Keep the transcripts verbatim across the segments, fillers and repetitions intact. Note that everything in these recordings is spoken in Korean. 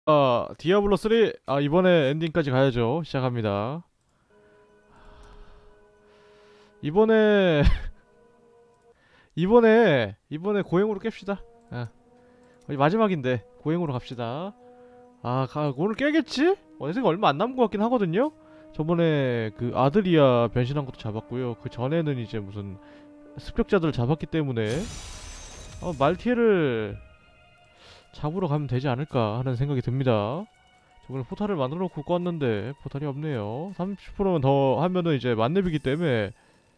아, 디아블로 쓰리. 아, 이번에 엔딩까지 가야죠. 시작합니다. 이번에 이번에 이번에 고행으로 깹시다. 아, 거의 마지막인데 고행으로 갑시다. 아, 가, 오늘 깨겠지? 어, 생각 얼마 안 남은 것 같긴 하거든요. 저번에 그 아드리아 변신한 것도 잡았고요. 그 전에는 이제 무슨 습격자들을 잡았기 때문에 어, 말티에를 잡으러 가면 되지 않을까 하는 생각이 듭니다. 저번에 포탈을 만들어 놓고 껐는데 포탈이 없네요. 삼십 퍼센트는 더 하면은 이제 만렙이기 때문에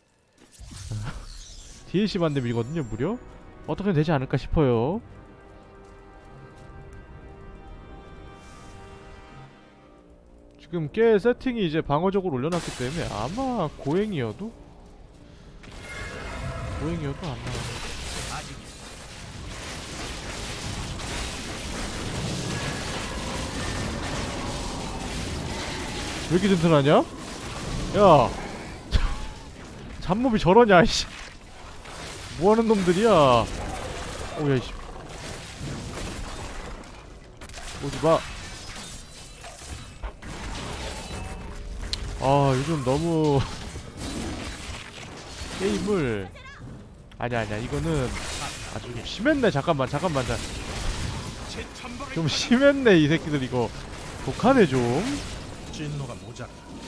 디엘씨 만렙이거든요 무려. 어떻게 되지 않을까 싶어요. 지금 꽤 세팅이 이제 방어적으로 올려놨기 때문에 아마 고행이어도 고행이어도 안 나와. 왜 이렇게 든든하냐? 야, 잡몹이 저러냐 이씨. 뭐하는 놈들이야. 오야 이씨, 오지마. 아, 요즘 너무 게임을 아니야 아니야 이거는 아주 좀 심했네. 잠깐만 잠깐만 자. 좀 심했네 이 새끼들. 이거 독하네 좀. 진노가 모자라.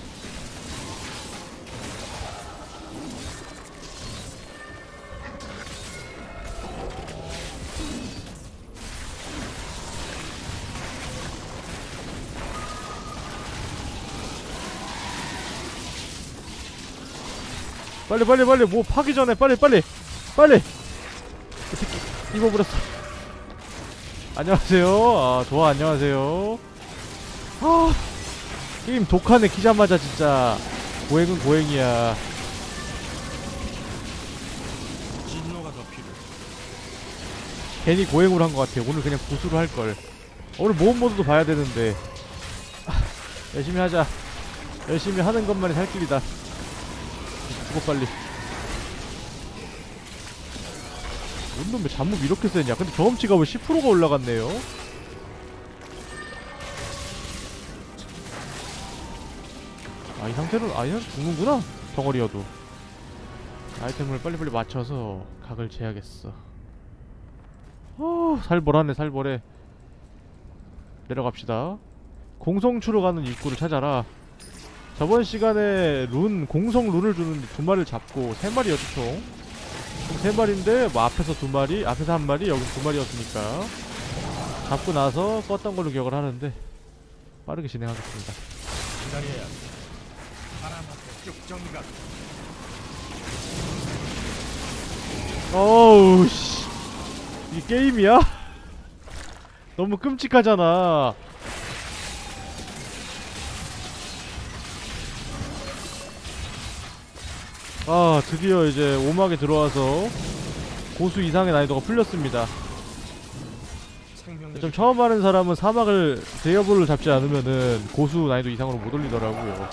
빨리 빨리 빨리 뭐 파기 전에 빨리 빨리 빨리. 이 새끼 입어버렸어. 안녕하세요. 아 좋아 안녕하세요. 아 게임 독하네. 키자마자 진짜 고행은 고행이야. 진노가 더 필요해. 괜히 고행으로 한 것 같아요. 오늘 그냥 보수로 할걸. 오늘 모험 모드도 봐야 되는데. 아, 열심히 하자. 열심히 하는 것만이 살 길이다. 죽어 빨리. 뭔 놈의 잡몹 이렇게 세냐. 근데 경험치가 왜 십 퍼센트가 올라갔네요. 아, 이 상태로 아이는 죽는구나. 덩어리여도. 아이템을 빨리빨리 맞춰서 각을 재야겠어. 어, 살벌하네 살벌해. 내려갑시다. 공성추로 가는 입구를 찾아라. 저번 시간에 룬, 공성 룬을 주는 두 마리를 잡고 세 마리였죠 총. 총 세 마리인데 뭐 앞에서 두 마리, 앞에서 한 마리, 여기 두 마리였으니까 잡고 나서 껐던 걸로 기억을 하는데 빠르게 진행하겠습니다. 기다려야 돼. 바람한테 쭉 정리가. 어우 씨, 이게 게임이야? 너무 끔찍하잖아. 아 드디어 이제 오막에 들어와서 고수 이상의 난이도가 풀렸습니다. 좀 처음 하는 사람은 사막을 데이어블을 잡지 않으면은 고수 난이도 이상으로 못 올리더라고요.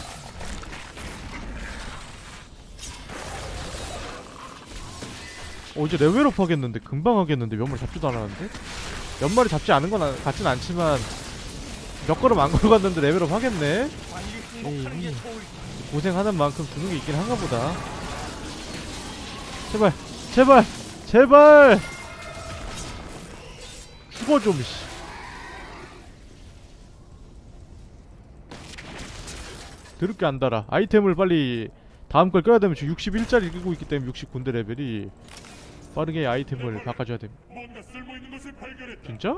어 이제 레벨업 하겠는데 금방 하겠는데 몇 마리 잡지도 않았는데? 몇 마리 잡지 않은 건 아, 같진 않지만 몇 걸음 안 걸어갔는데 레벨업 하겠네? 에이, 고생하는 만큼 주는 게 있긴 한가 보다. 제발 제발 제발 죽어 좀 씨. 더럽게 안 달아. 아이템을 빨리 다음 걸 껴야 되면 지금 육십일 짜리 끼고 있기 때문에 육십구 인데 레벨이 빠르게 아이템을 바꿔줘야 됩니다. 뭔가 쓸모있는 것을 발견했다. 진짜?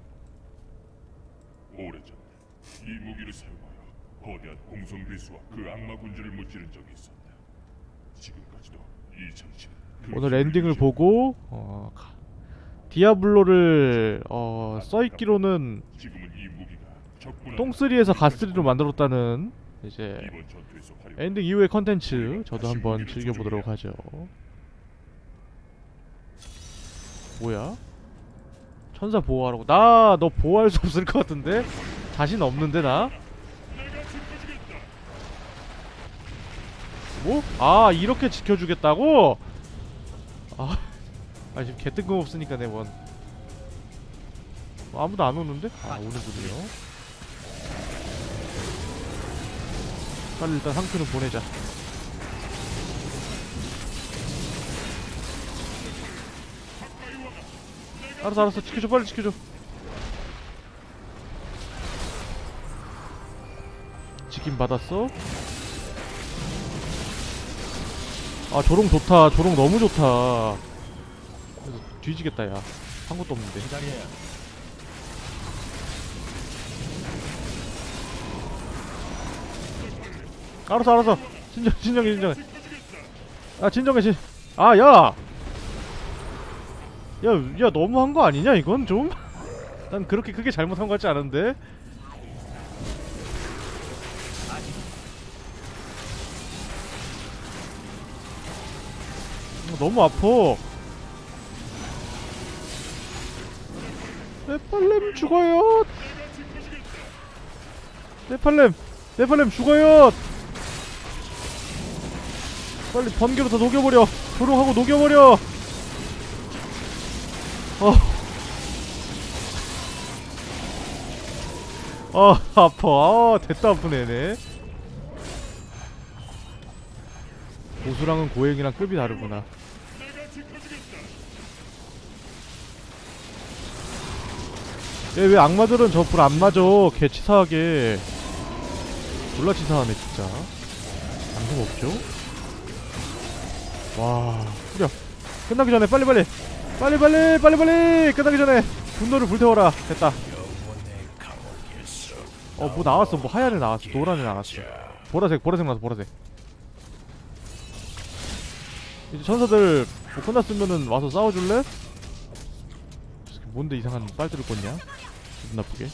오래전 이 무기를 사용하여 거대한 공성 괴수와 그 악마 군주를 무찌른 적이 있었다. 지금까지도 이 정신은 그 오늘 힘을 엔딩을 유지하고 보고 어, 가- 디아블로를 어, 써있기로는 지금은 이 무기가 적군한 똥쓰리에서 가쓰리로 만들었다는 이제 이번 전투에서 활용. 엔딩 이후의 컨텐츠 저도 한번 즐겨보도록 하죠. 뭐야? 천사 보호하라고. 나 너 보호할 수 없을 것 같은데? 자신 없는데 나? 뭐? 아 이렇게 지켜주겠다고? 아, 아 지금 개뜬금없으니까 내 원. 아무도 안 오는데? 아 오는군요. 빨리 일단 상투는 보내자. 알았어 알았어 지켜줘 빨리 지켜줘. 지킴 받았어. 아 조롱 좋다. 조롱 너무 좋다. 그래서 뒤지겠다 야. 한 것도 없는데. 기다려야 한다. 알았어 알았어. 진정 진정해 진정해. 아 진정해 진. 아 야. 야, 야 너무한 거 아니냐 이건 좀? 난 그렇게 크게 잘못한 거 같지 않은데? 너무 아파. 네팔렘 죽어요. 네팔렘 네팔렘 죽어요. 빨리 번개로 다 녹여버려. 조롱하고 녹여버려. 어. 아 아파. 아 됐다 아프네네. 고수랑은 고행이랑 급이 다르구나. 얘 왜 악마들은 저 불 안 맞아. 개 치사하게. 졸라 치사하네 진짜. 방송 없죠? 와 뿌려. 끝나기 전에 빨리빨리 빨리빨리 빨리빨리 끝나기 전에 분노를 불태워라. 됐다. 어 뭐 나왔어. 뭐 하얀 애 나왔어. 노란 애 나왔어. 보라색 보라색 나왔어. 보라색. 이제 천사들 뭐 끝났으면은 와서 싸워줄래? 뭔데 이상한 빨대를 꽂냐? 기분 나쁘게.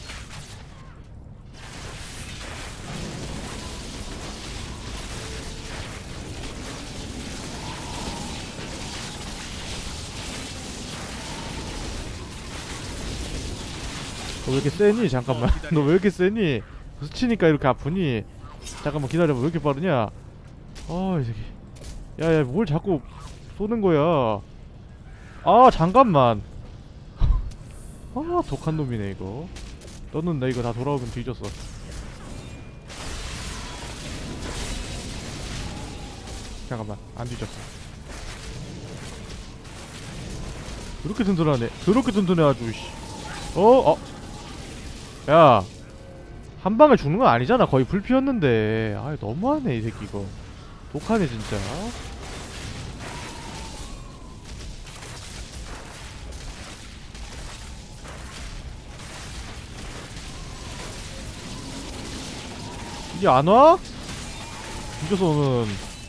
너 왜 이렇게 세니? 잠깐만. 너 왜 이렇게 세니? 스치니까 이렇게 아프니? 잠깐만 기다려봐. 왜 이렇게 빠르냐? 아 이 새끼. 야야 뭘 자꾸 쏘는 거야. 아 잠깐만. 아 독한 놈이네 이거. 너는 나 이거 다 돌아오면 뒤졌어. 잠깐만 안 뒤졌어. 그렇게 튼튼하네. 그렇게 튼튼해 아주. 씨. 어? 어? 야 한방에 죽는 건 아니잖아. 거의 불 피웠는데. 아 너무하네 이 새끼 이거. 독하네 진짜. 이게 안 와? 뒤져서 오는.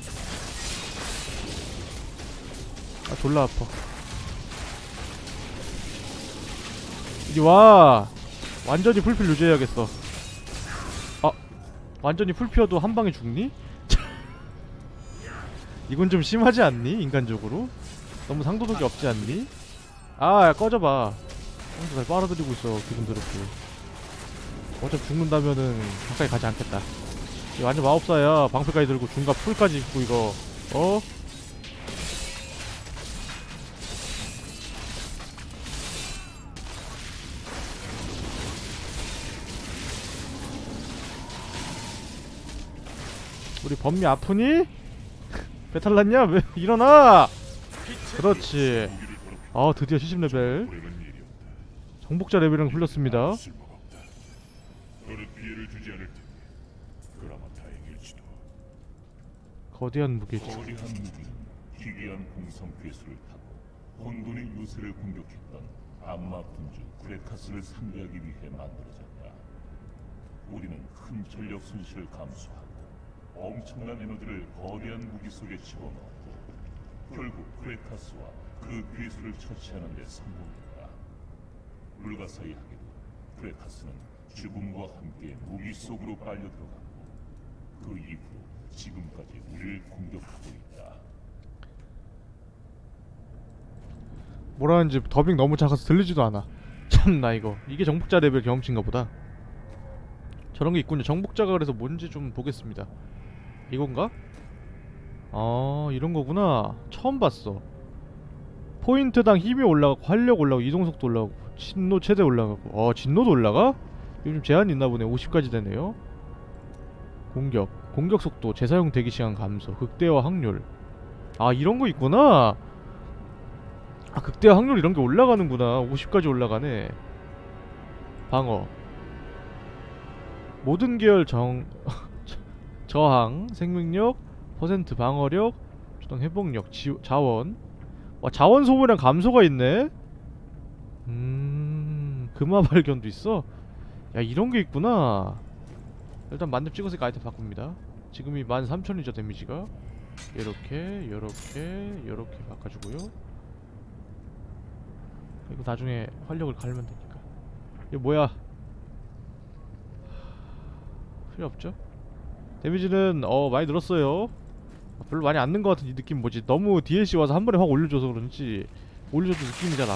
아 졸라 아파. 이리 와. 완전히 풀필 유지해야겠어. 아 완전히 풀 피워도 한 방에 죽니? 이건 좀 심하지 않니? 인간적으로? 너무 상도덕이 없지 않니? 아 야, 꺼져봐. 형도 잘 빨아들이고 있어. 기분 더럽게. 어차피 죽는다면은 가까이 가지 않겠다. 이거 완전 마법사야. 방패까지 들고 중갑 풀까지 입고 이거. 어? 우리 범미 아프니? 배탈 났냐? 왜 일어나! 그렇지. 아 드디어 칠십 레벨. 정복자 레벨이랑 풀렸습니다. 너는 피해를 주지 않을 텐데 그나마 다행일지도. 거대한 무게지. 거대한 무기는 희귀한 공성 괴수를 타고 혼돈의 요새를 공격했던 악마 군주 그레카스를 상대하기 위해 만들어졌다. 우리는 큰 전력 손실을 감수하고 엄청난 에너지를 거대한 무기 속에 집어넣었고 결국 그레카스와 그 괴수를 처치하는 데 성공했다. 불가사의하게도 그레카스는 죽음과 함께 무기 속으로 빨려 들어갔고 그 이후로 지금까지 우리를 공격하고 있다. 뭐라는지 더빙 너무 작아서 들리지도 않아. 참나 이거. 이게 정복자 레벨 경험치인가 보다. 저런 게 있군요. 정복자가 그래서 뭔지 좀 보겠습니다. 이건가? 아 이런 거구나. 처음 봤어. 포인트당 힘이 올라가고 활력 올라가고 이동속도 올라가고 진노 최대 올라가고. 어 진노도 올라가? 요즘 제한이 있나보네. 오십까지 되네요. 공격 공격 속도, 재사용 대기시간 감소, 극대화 확률. 아 이런거 있구나. 아 극대화 확률 이런게 올라가는구나. 오십까지 올라가네. 방어, 모든 계열 정 저항, 생명력, 퍼센트 방어력, 주당 회복력, 지, 자원. 와 자원 소모량 감소가 있네. 음 금화 발견도 있어. 야 이런게 있구나. 일단 만렙 찍었으니까 아이템 바꿉니다. 지금이 만 삼천이죠 데미지가. 요렇게 요렇게 요렇게 바꿔주고요. 이거 나중에 활력을 갈면 되니까. 이거 뭐야? 필요 없죠? 데미지는 어 많이 늘었어요. 별로 많이 안 는 것 같은 이 느낌 뭐지? 너무 디엘씨 와서 한 번에 확 올려줘서 그런지 올려줘도 느낌이 잘 안 와.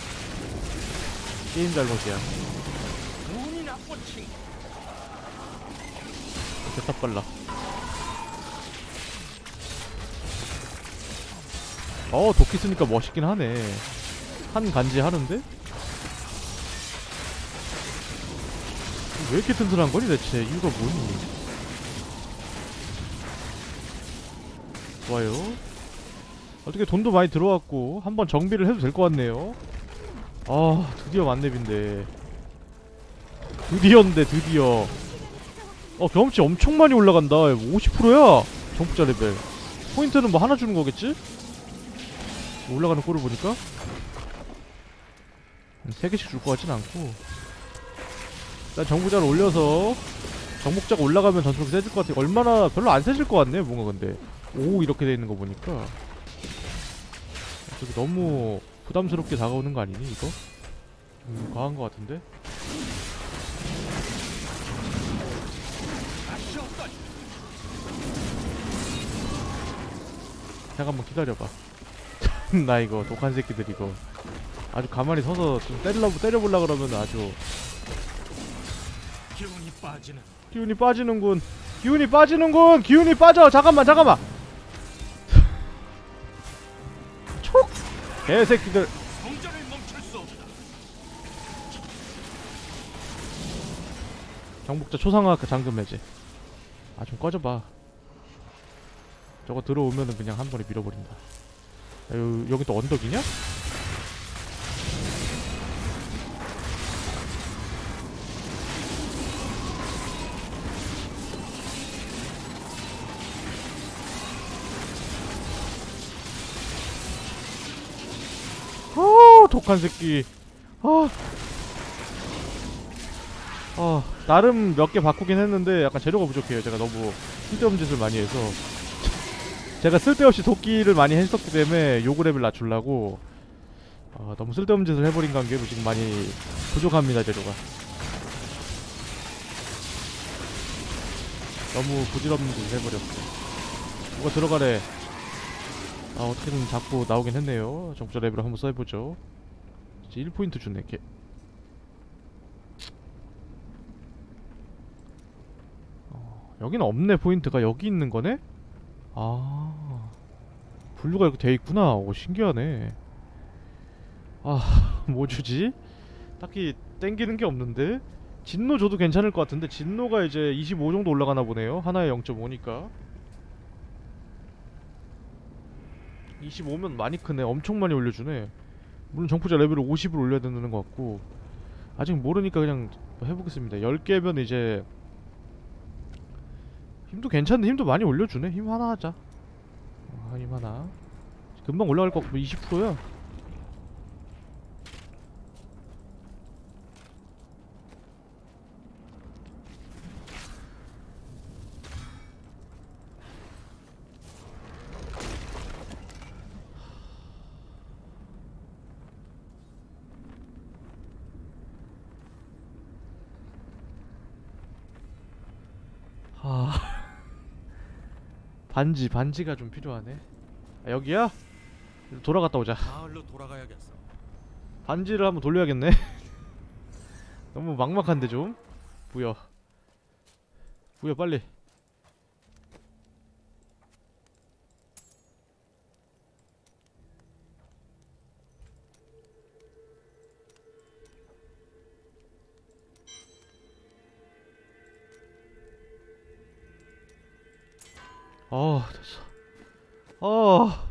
게임 잘못이야. 운이 나쁜 친구. 됐다 빨라. 어 도끼 쓰니까 멋있긴 하네. 한 간지 하는데? 왜 이렇게 튼튼한 거니 대체? 이유가 뭐니? 좋아요. 어떻게 돈도 많이 들어왔고 한번 정비를 해도 될 것 같네요. 아 드디어 만렙인데. 드디어인데 드디어. 어 경험치 엄청 많이 올라간다. 오십 퍼센트야 정복자 레벨. 포인트는 뭐 하나 주는 거겠지? 올라가는 꼴을 보니까 세 개씩 줄 것 같진 않고. 일단 정복자를 올려서 정복자가 올라가면 전투력이 세질 것 같아. 얼마나 별로 안 세질 것 같네 뭔가. 근데 오 이렇게 돼 있는 거 보니까 저기 너무 부담스럽게 다가오는 거 아니니 이거? 좀 과한 거 같은데? 잠깐만 기다려봐. 나 이거 독한 새끼들 이거 아주 가만히 서서 좀 때리려, 때려볼라 그러면 아주 기운이 빠지는. 기운이 빠지는군. 기운이 빠지는군. 기운이 빠져. 잠깐만 잠깐만. 촉! 개새끼들. 성전을 멈출 수 없다. 정복자 초상화 그 잠금 해제. 아 좀 꺼져봐. 저거 들어오면은 그냥 한 번에 밀어버린다. 야, 요, 여기 또 언덕이냐? 어 독한 새끼. 아, 아 나름 몇 개 바꾸긴 했는데 약간 재료가 부족해요. 제가 너무 쓸데없는 짓을 많이 해서. 제가 쓸데없이 도끼를 많이 했었기 때문에 요구 레벨 낮추려고 아, 너무 쓸데없는 짓을 해버린 관계로 지금 많이 부족합니다 재료가. 너무 부질없는 짓을 해버렸어. 누가 들어가래. 아 어떻게든 잡고 나오긴 했네요. 정부자 레벨을 한번 써해보죠. 이제 일 포인트 주네 걔. 어, 여기는 없네 포인트가. 여기 있는 거네? 아 분류가 이렇게 돼있구나. 오 신기하네. 아 뭐 주지? 딱히 땡기는 게 없는데. 진노 줘도 괜찮을 것 같은데. 진노가 이제 이십오 정도 올라가나 보네요. 하나에 영 점 오니까 이십오면 많이 크네. 엄청 많이 올려주네. 물론 정포자 레벨을 오십을 올려야 되는 것 같고 아직 모르니까 그냥 해보겠습니다. 열 개면 이제 힘도 괜찮은데 힘도 많이 올려주네. 힘 하나 하자. 아, 힘 하나 금방 올라갈 것 같고 이십 퍼센트야 아 반지 반지가 좀 필요하네. 아, 여기야? 돌아갔다 오자. 마을로 돌아가야겠어. 반지를 한번 돌려야겠네. 너무 막막한데 좀. 부여 부여 빨리. 아 됐어. 아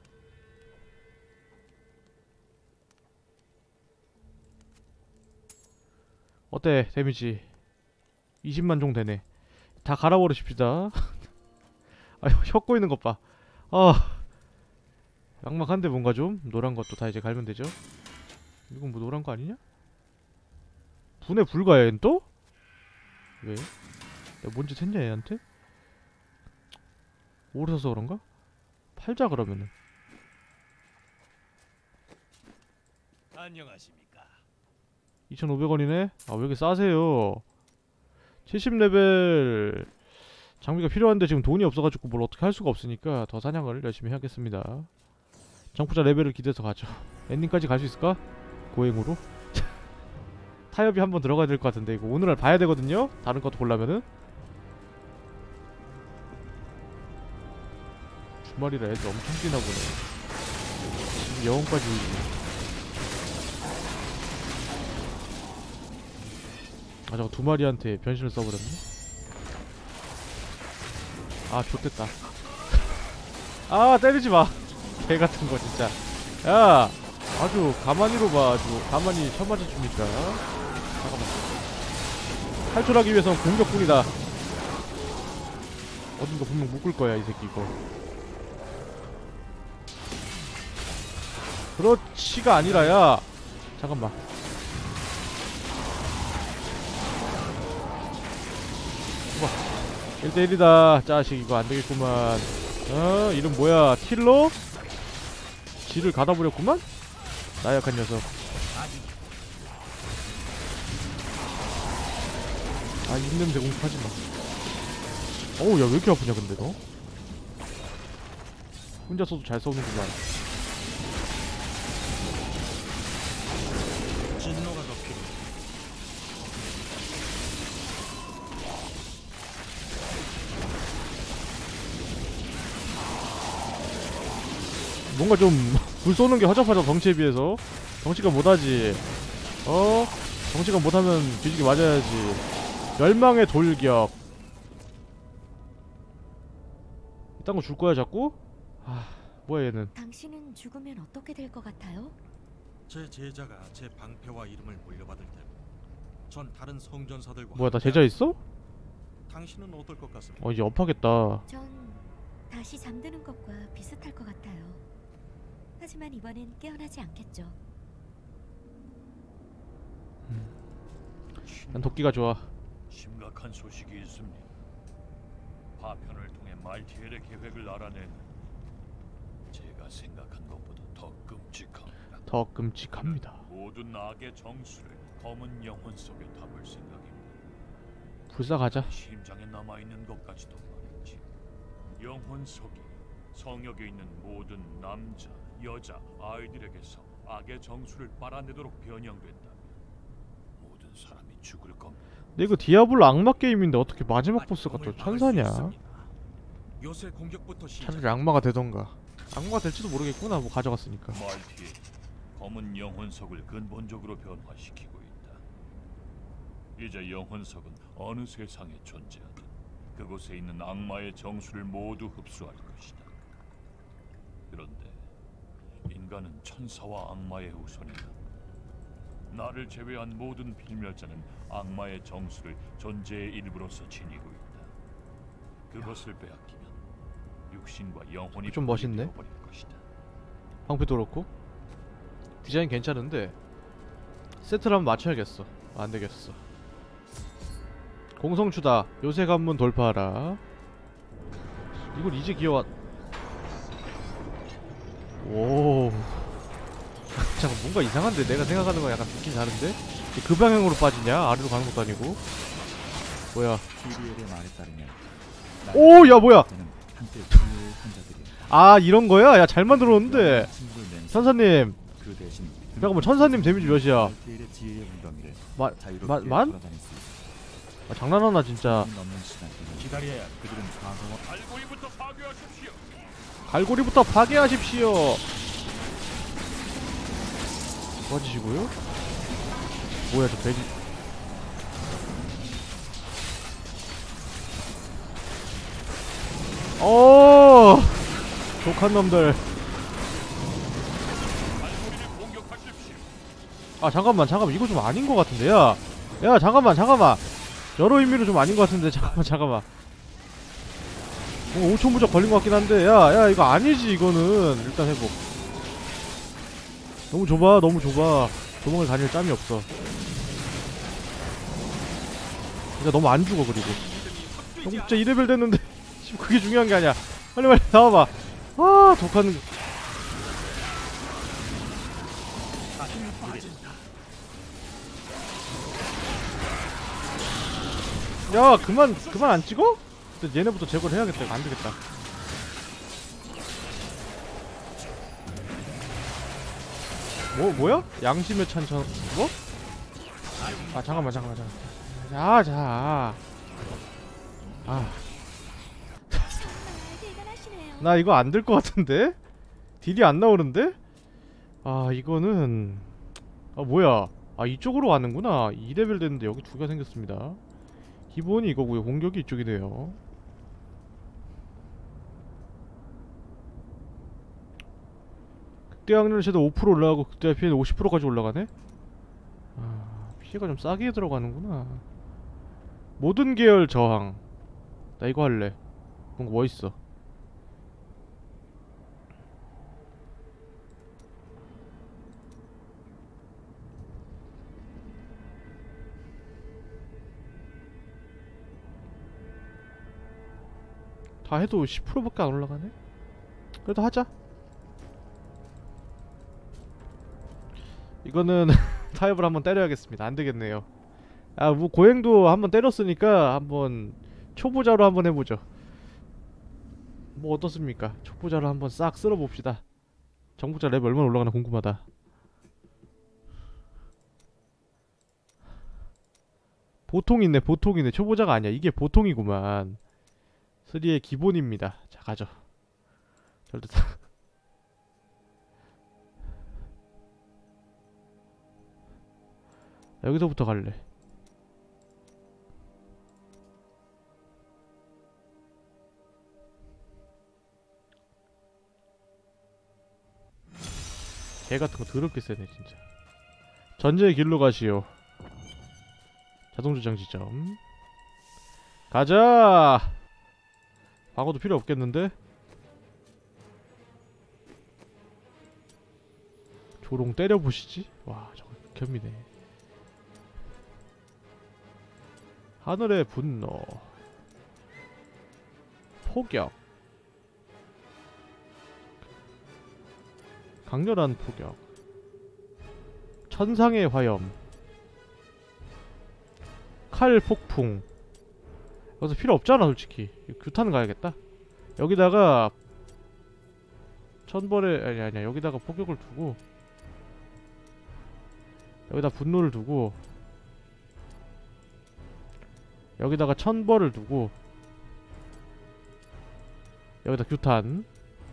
어때 데미지 이십만 종 되네. 다 갈아버리십시다. 아 혀 꼬이는 것봐. 아 막막한데 뭔가 좀 노란 것도 다 이제 갈면 되죠. 이건 뭐 노란 거 아니냐? 분해 불가야 얘는 또? 왜? 내가 뭔 짓 했냐 얘한테? 오래 서서 그런가? 팔자 그러면은. 안녕하십니까. 이천오백 원이네? 아 왜 이렇게 싸세요? 칠십 레벨 장비가 필요한데 지금 돈이 없어가지고 뭘 어떻게 할 수가 없으니까 더 사냥을 열심히 해야겠습니다. 정포자 레벨을 기대해서 가죠. 엔딩까지 갈 수 있을까? 고행으로? 타협이 한번 들어가야 될 것 같은데 이거 오늘 봐야 되거든요? 다른 것도 보려면은 주말이라 애들 엄청 뛰나 보네. 지금 영혼까지 아 저거 두 마리한테 변신을 써버렸네? 아 좋댔다. 아 때리지마 개같은거 진짜. 야 아주 가만히로 봐. 아주 가만히 쳐맞아줍니까. 잠깐만. 탈출하기 위해선 공격뿐이다. 어딘가 분명 묶을거야 이 새끼 이거. 그렇지가 아니라 야 잠깐만. 일 대 일이다 짜식. 이거 안되겠구만. 어 이름 뭐야 틸로? 지를 가다버렸구만? 나약한 녀석. 아 입냄새 공격하지마. 어우 야 왜 이렇게 아프냐 근데 너? 혼자 써도 잘 써오는구만. 진노가 더 필요해. 뭔가 좀 불 쏘는 게 허접하죠 덩치에 비해서. 덩치가 못하지. 어? 덩치가 못하면 뒤지게 맞아야지. 멸망의 돌격. 이딴 거 줄 거야 자꾸? 아 뭐야 얘는. 당신은 죽으면 어떻게 될 것 같아요? 제 제자가 제 방패와 이름을 물려받을 테고 전 다른 성전사들과 뭐야 나 함께 제자 있어? 당신은 어떨 것 같습니까? 어 이제 업하겠다. 전 다시 잠드는 것과 비슷할 것 같아요. 하지만 이번엔 깨어나지 않겠죠. 난 도끼가 좋아. 심각한 소식이 있습니다. 파편을 통해 말티엘의 계획을 알아내는 제가 생각한 것보다 더 끔찍합니다. 더 끔찍합니다. 모든 악의 정수를 검은 영혼 속에 담을 생각입니다. 불사가자. 심장에 남아있는 것까지도 말이지. 영혼 속이 성역에 있는 모든 남자, 여자, 아이들에게서 악의 정수를 빨아내도록 변형된다면 모든 사람이 죽을 겁니다. 근데 이거 디아블로 악마 게임인데 어떻게 마지막 아니, 보스가 또 검을 막을 수 천사냐? 있습니다. 요새 공격부터 시작. 차라리 악마가 되던가. 악마가 될지도 모르겠구나 뭐 가져갔으니까. 말티엘, 검은 영혼석을 근본적으로 변화시키고 있다. 이제 영혼석은 어느 세상에 존재하든 그곳에 있는 악마의 정수를 모두 흡수할 것이다. 그런데 인간은 천사와 악마의 후손이다. 나를 제외한 모든 필멸자는 악마의 정수를 존재의 일부로서 지니고 있다. 그것을 빼앗기면 육신과 영혼이 좀 멋있네. 되어버릴 것이다. 방패도 그렇고 디자인 괜찮은데 세트를 한번 맞춰야겠어. 안되겠어. 공성추다. 요새 관문 돌파하라. 이걸 이제 기어왔. 오. 잠깐 뭔가 이상한데 내가 생각하는 거랑 약간 느낌이 다른데? 그 방향으로 빠지냐? 아래로 가는 것도 아니고. 뭐야? 히리엘의 말에 따르면 오, 야 뭐야? 나는 한때 불의 혼자들이었다. 아 이런 거야? 야 잘 만들었는데. 친구를 맹세- 천사님. 그 대신 잠깐만 천사님 데미지 몇이야? 말티엘의 지혜의 웅덩이를 마, 자유롭게 마, 만? 돌아다닐 수 있어. 아, 장난하나 진짜. 넘는 시간 동안 기다려야 그들은 과거와 갈고리부터 파괴하십시오. 갈고리부터 파괴하십시오. 도와주시고요. 뭐야 저 돼지. 어 독한 놈들. 아 잠깐만 잠깐만 이거 좀 아닌 것 같은데. 야, 야 잠깐만 잠깐만 여러 의미로 좀 아닌 것 같은데. 잠깐만 잠깐만 뭐 오 초 무적 걸린 것 같긴 한데. 야, 야 이거 아니지. 이거는 일단 회복. 너무 좁아 너무 좁아. 도망을 다닐 짬이 없어. 그러니까 너무 안 죽어. 그리고 형 진짜 이 레벨 됐는데 지금 그게 중요한 게 아니야. 빨리 빨리 나와봐. 아 독한. 야 그만 그만 안 찍어? 근데 얘네부터 제거를 해야겠다. 이거 안 되겠다. 뭐 뭐야? 양심의 찬천 뭐? 아 잠깐만 잠깐만 잠깐만. 자 자. 아. 대단하시네요. 나 이거 안 될 것 같은데? 딜이 안 나오는데? 아 이거는 아 뭐야? 아 이쪽으로 가는구나. 이 레벨 됐는데 여기 두 개가 생겼습니다. 기본이 이거고요. 공격이 이쪽이네요. 극대 확률 최대 오 퍼센트 올라가고 극대 피해는 오십 퍼센트까지 올라가네? 아 피해가 좀 싸게 들어가는구나. 모든 계열 저항. 나 이거 할래. 뭔가 멋있어. 다 해도 십 퍼센트밖에 안 올라가네? 그래도 하자. 이거는 타협을 한번 때려야겠습니다. 안 되겠네요. 아, 뭐 고행도 한번 때렸으니까 한번 초보자로 한번 해보죠. 뭐 어떻습니까? 초보자로 한번 싹 쓸어봅시다. 정복자 레벨 얼마나 올라가나 궁금하다. 보통이네, 보통이네. 초보자가 아니야. 이게 보통이구만. 쓰리의 기본입니다. 자, 가죠. 절대 다. 여기서부터 갈래. 개 같은 거 더럽게 세네 진짜. 전제의 길로 가시오. 자동 조정 지점. 가자. 방어도 필요 없겠는데? 조롱 때려보시지? 와 저거 극혐이네. 하늘의 분노. 포격. 강렬한 포격. 천상의 화염. 칼 폭풍. 여기서 필요 없잖아 솔직히. 규탄 가야겠다. 여기다가 천벌의 아니 아니야 여기다가 포격을 두고 여기다 분노를 두고 여기다가 천벌을 두고 여기다 규탄.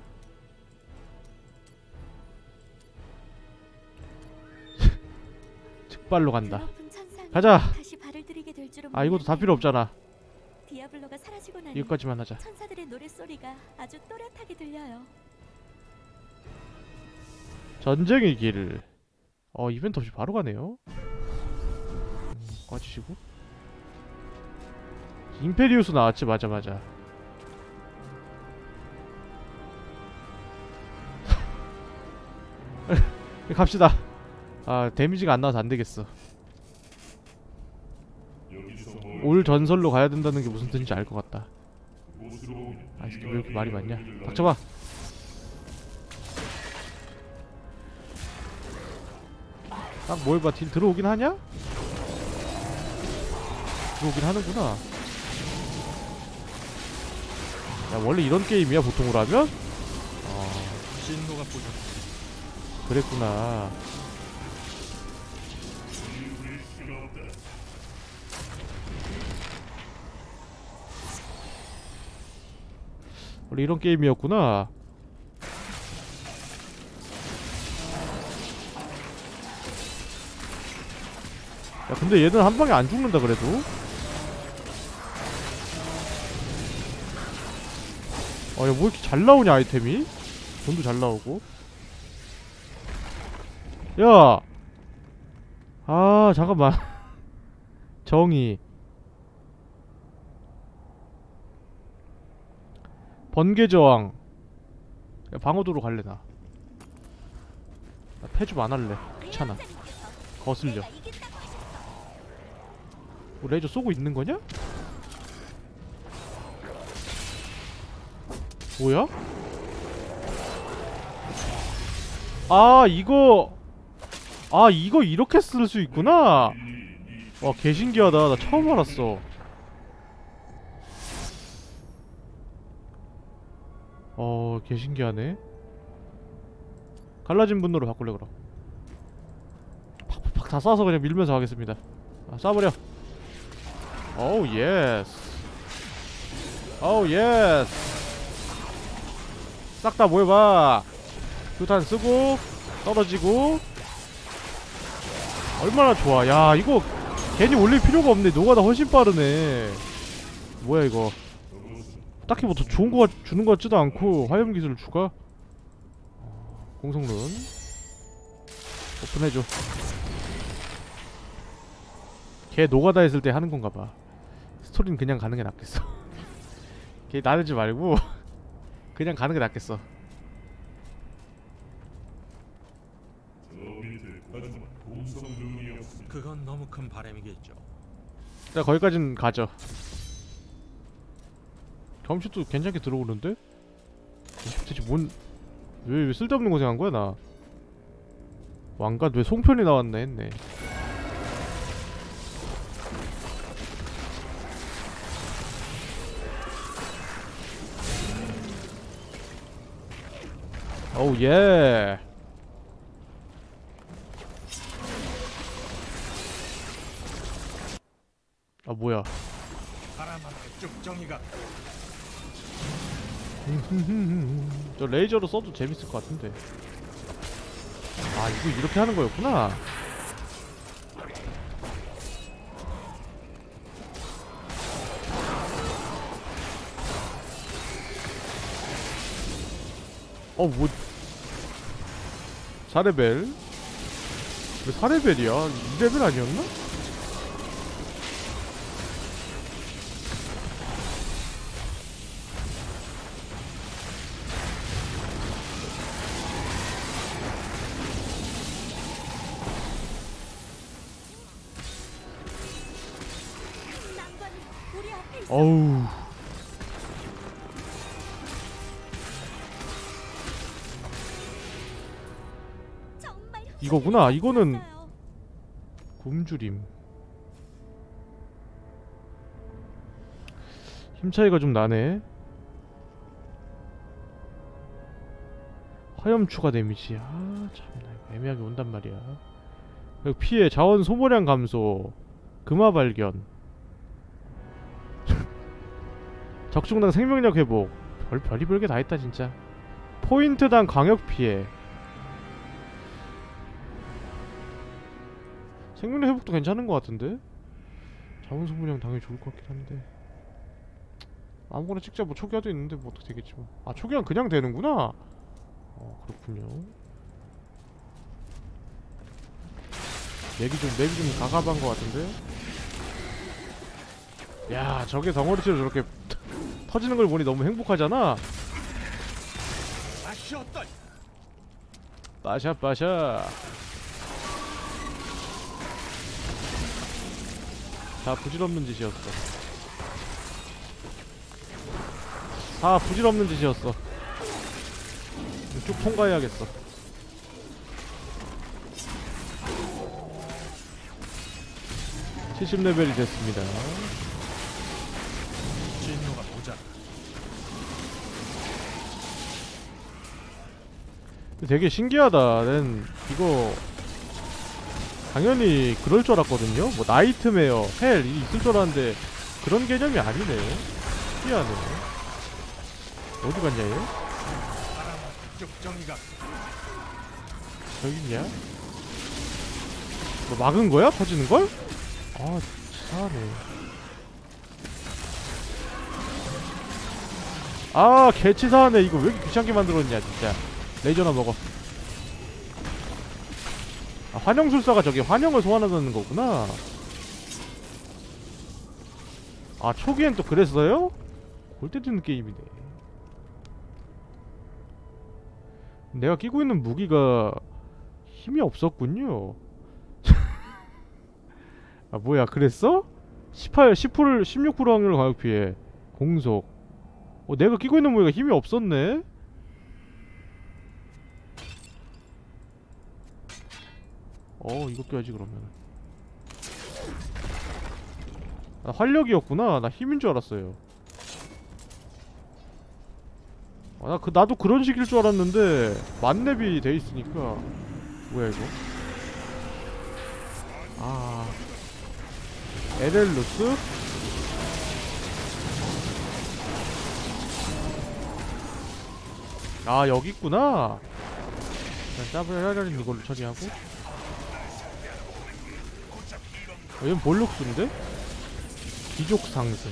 즉발로 간다. 드높은 천상에 가자. 다시 발을 들이게 될 줄은 아 이것도 다 몰랐네요. 필요 없잖아. 디아블로가 사라지고 나니 이것까지만 하자. 천사들의 노랫소리가 아주 또렷하게 들려요. 전쟁의 길. 어 이벤트 없이 바로 가네요. 음, 꺼지시고. 임페리우스 나왔지. 맞아 맞아. 갑시다. 아 데미지가 안 나와서 안 되겠어. 올 전설로 가야 된다는 게 무슨 뜻인지 알 것 같다. 아, 이 새끼 왜 이렇게 말이 많냐? 닥쳐봐. 딱 뭘 봐, 딜 들어오긴 하냐? 들어오긴 하는구나. 야, 원래 이런 게임이야, 보통으로 하면? 어, 진노가 부족. 그랬구나. 원래 이런 게임이었구나. 야 근데 얘는 한 방에 안 죽는다 그래도. 아, 야, 뭐 이렇게 잘 나오냐, 아이템이? 돈도 잘 나오고. 야! 아, 잠깐만. 정의. 번개저항. 야, 방어도로 갈래, 나. 나 패 좀 안 할래. 귀찮아. 거슬려. 뭐 레이저 쏘고 있는 거냐? 뭐야? 아, 이거. 아, 이거 이렇게 쓸 수 있구나. 와, 개신기하다. 나 처음 알았어. 어, 개신기하네. 갈라진 분노로 바꿀래 그럼. 팍팍팍 다 쏴서 그냥 밀면서 하겠습니다. 아, 쏴버려. 오우 예스. 오우 예스. 싹 다 모여봐. 규탄 쓰고 떨어지고. 얼마나 좋아. 야, 이거 괜히 올릴 필요가 없네. 노가다 훨씬 빠르네. 뭐야 이거. 딱히 뭐 더 좋은 거 주는 것 같지도 않고. 화염 기술 추가. 공성룬 오픈해줘. 걔 노가다 했을 때 하는 건가 봐. 스토리는 그냥 가는 게 낫겠어. 걔 나대지 말고 그냥 가는 게 낫겠어. 그건 너무 큰 바람이겠죠. 자, 거기까진 가죠. 경험치도 괜찮게 들어오는데? 대체 뭔... 왜, 왜 쓸데없는 고생한 거야 나. 왕관 왜 송편이 나왔나 했네. 오우 예. 아 뭐야. 바람한테 쭉정이가. 저 레이저로 써도 재밌을 것 같은데. 아, 이거 이렇게 하는 거였구나. 어, 뭐 사 레벨? 왜 사 레벨이야? 이 레벨 아니었나? 어우. 이거구나. 이거는 굶주림. 힘 차이가 좀 나네. 화염 추가 데미지. 아 참나, 이거 애매하게 온단 말이야. 그리고 피해, 자원 소모량 감소, 금화 발견, 적중당 생명력 회복. 별, 별이 별게 다 있다 진짜. 포인트당 광역 피해. 생명력 회복도 괜찮은 것 같은데? 자원 소모량 당연히 좋을 것 같긴 한데. 아무거나 찍자. 뭐 초기화도 있는데 뭐 어떻게 되겠지 뭐. 아, 초기화는 그냥 되는구나. 어, 그렇군요. 맵이 좀 맵이 좀 가갑한 것 같은데. 야, 저게 덩어리치로 저렇게 터지는 걸 보니 너무 행복하잖아. 빠샤 빠샤. 다 부질없는 짓이었어. 다 부질없는 짓이었어. 쭉 통과해야겠어. 칠십 레벨이 됐습니다. 진노가 모자라. 되게 신기하다. 난 이거 당연히 그럴 줄 알았거든요. 뭐 나이트메어, 헬 이 있을 줄 알았는데 그런 개념이 아니네. 신기하네. 어디 갔냐 얘? 저기 있냐? 뭐 막은 거야? 터지는 걸? 아, 치사하네. 아 개치사하네. 이거 왜 이렇게 귀찮게 만들었냐 진짜. 레이저나 먹어. 아, 환영술사가 저기 환영을 소환하는 거구나. 아 초기엔 또 그랬어요? 골 때리는 게임이네. 내가 끼고 있는 무기가 힘이 없었군요. 아 뭐야 그랬어? 십팔, 십 퍼센트, 십육 퍼센트 확률로 가격 피해 공속. 어 내가 끼고 있는 무기가 힘이 없었네? 어 이거 껴야지 그러면. 아, 활력이었구나. 나 힘인 줄 알았어요. 아, 나 그, 나도 그런 식일 줄 알았는데 만렙이 돼 있으니까. 뭐야 이거? 아 에렐루스? 아 여기 있구나. 더블 헬라린 이걸로 처리하고. 어, 얘는 볼록수인데? 귀족 상승.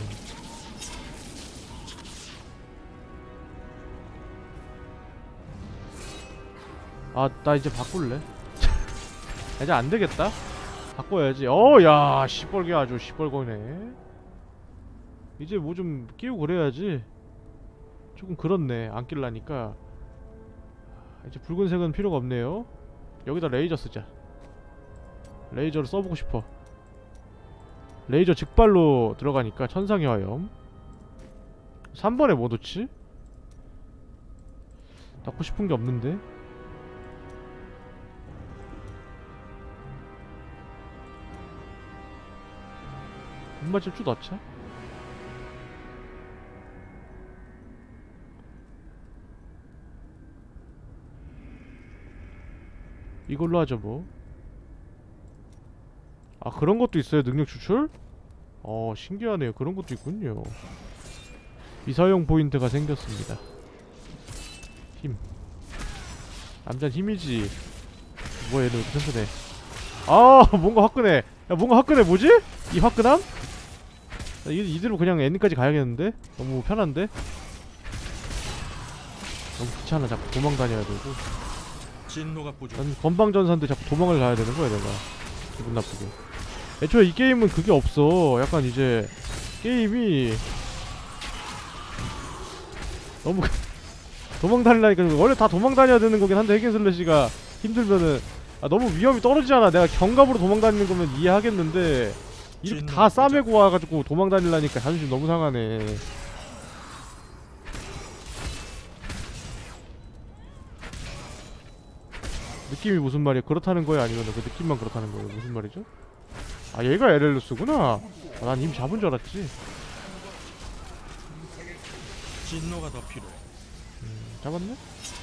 아, 나 이제 바꿀래. 이제 안 되겠다. 바꿔야지. 어, 야, 시뻘게 아주 시뻘거네. 이제 뭐 좀 끼우고 그래야지. 조금 그렇네. 안 낄라니까. 이제 붉은색은 필요가 없네요. 여기다 레이저 쓰자. 레이저를 써보고 싶어. 레이저 직발로 들어가니까 천상의 화염. 삼 번에 뭐 넣지? 넣고 싶은 게 없는데. 분마집 쭉 넣자. 이걸로 하죠 뭐. 아 그런 것도 있어요. 능력 추출? 어 신기하네요. 그런 것도 있군요. 미사용 포인트가 생겼습니다. 힘. 남잔 힘이지. 뭐야 얘는 왜 이렇게 튼튼해. 아 뭔가 화끈해. 야 뭔가 화끈해. 뭐지? 이 화끈함? 나 이, 이대로 그냥 엔딩까지 가야겠는데? 너무 편한데? 너무 귀찮아. 자꾸 도망 다녀야 되고. 진노가 부족. 난 건방전사인데 자꾸 도망을 가야 되는 거야 내가. 기분 나쁘게. 애초에 이 게임은 그게 없어. 약간 이제 게임이 너무 도망 다니려니까. 원래 다 도망 다녀야 되는 거긴 한데 핵앤슬래시가 힘들면은 아, 너무 위험이 떨어지잖아. 내가 경갑으로 도망 다니는 거면 이해하겠는데 이렇게 다 싸매고 와가지고 도망 다니려니까 자존심 너무 상하네. 느낌이 무슨 말이야? 그렇다는 거야? 아니면 그 느낌만 그렇다는 거야? 무슨 말이죠? 아 얘가 에렐루스구나. 아, 난 이미 잡은 줄 알았지. 진노가 더 필요해. 음, 잡았네?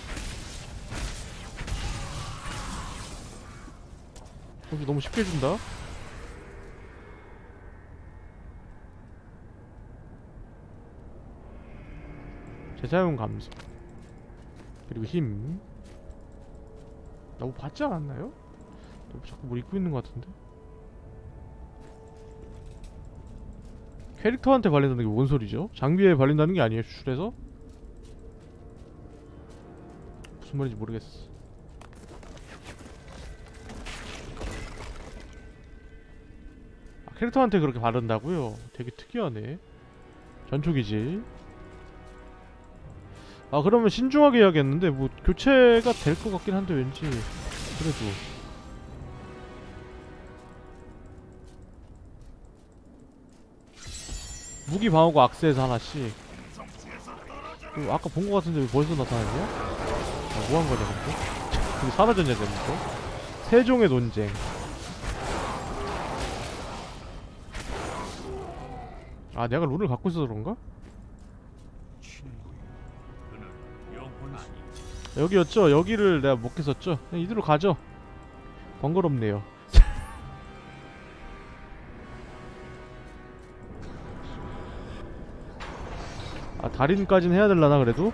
혹시 너무 쉽게 준다? 재사용 감소 그리고 힘. 나 뭐 받지 않았나요? 너 자꾸 뭘 입고 있는 것 같은데? 캐릭터한테 발린다는 게 뭔 소리죠? 장비에 발린다는 게 아니에요, 추출해서? 무슨 말인지 모르겠어. 아, 캐릭터한테 그렇게 바른다고요? 되게 특이하네. 전초기지. 아 그러면 신중하게 해야겠는데 뭐 교체가 될 것 같긴 한데 왠지 그래도 무기 방어구 악세에서 하나씩. 그 아까 본 것 같은데 왜 벌써 나타났냐? 아, 뭐 한 거냐 근데? 근데 사라졌냐 됐는데? 세종의 논쟁. 아 내가 룰을 갖고 있어서 그런가? 여기였죠? 여기를 내가 못 했었죠? 그냥 이대로 가죠. 번거롭네요. 아 달인까지는 해야 될라나 그래도?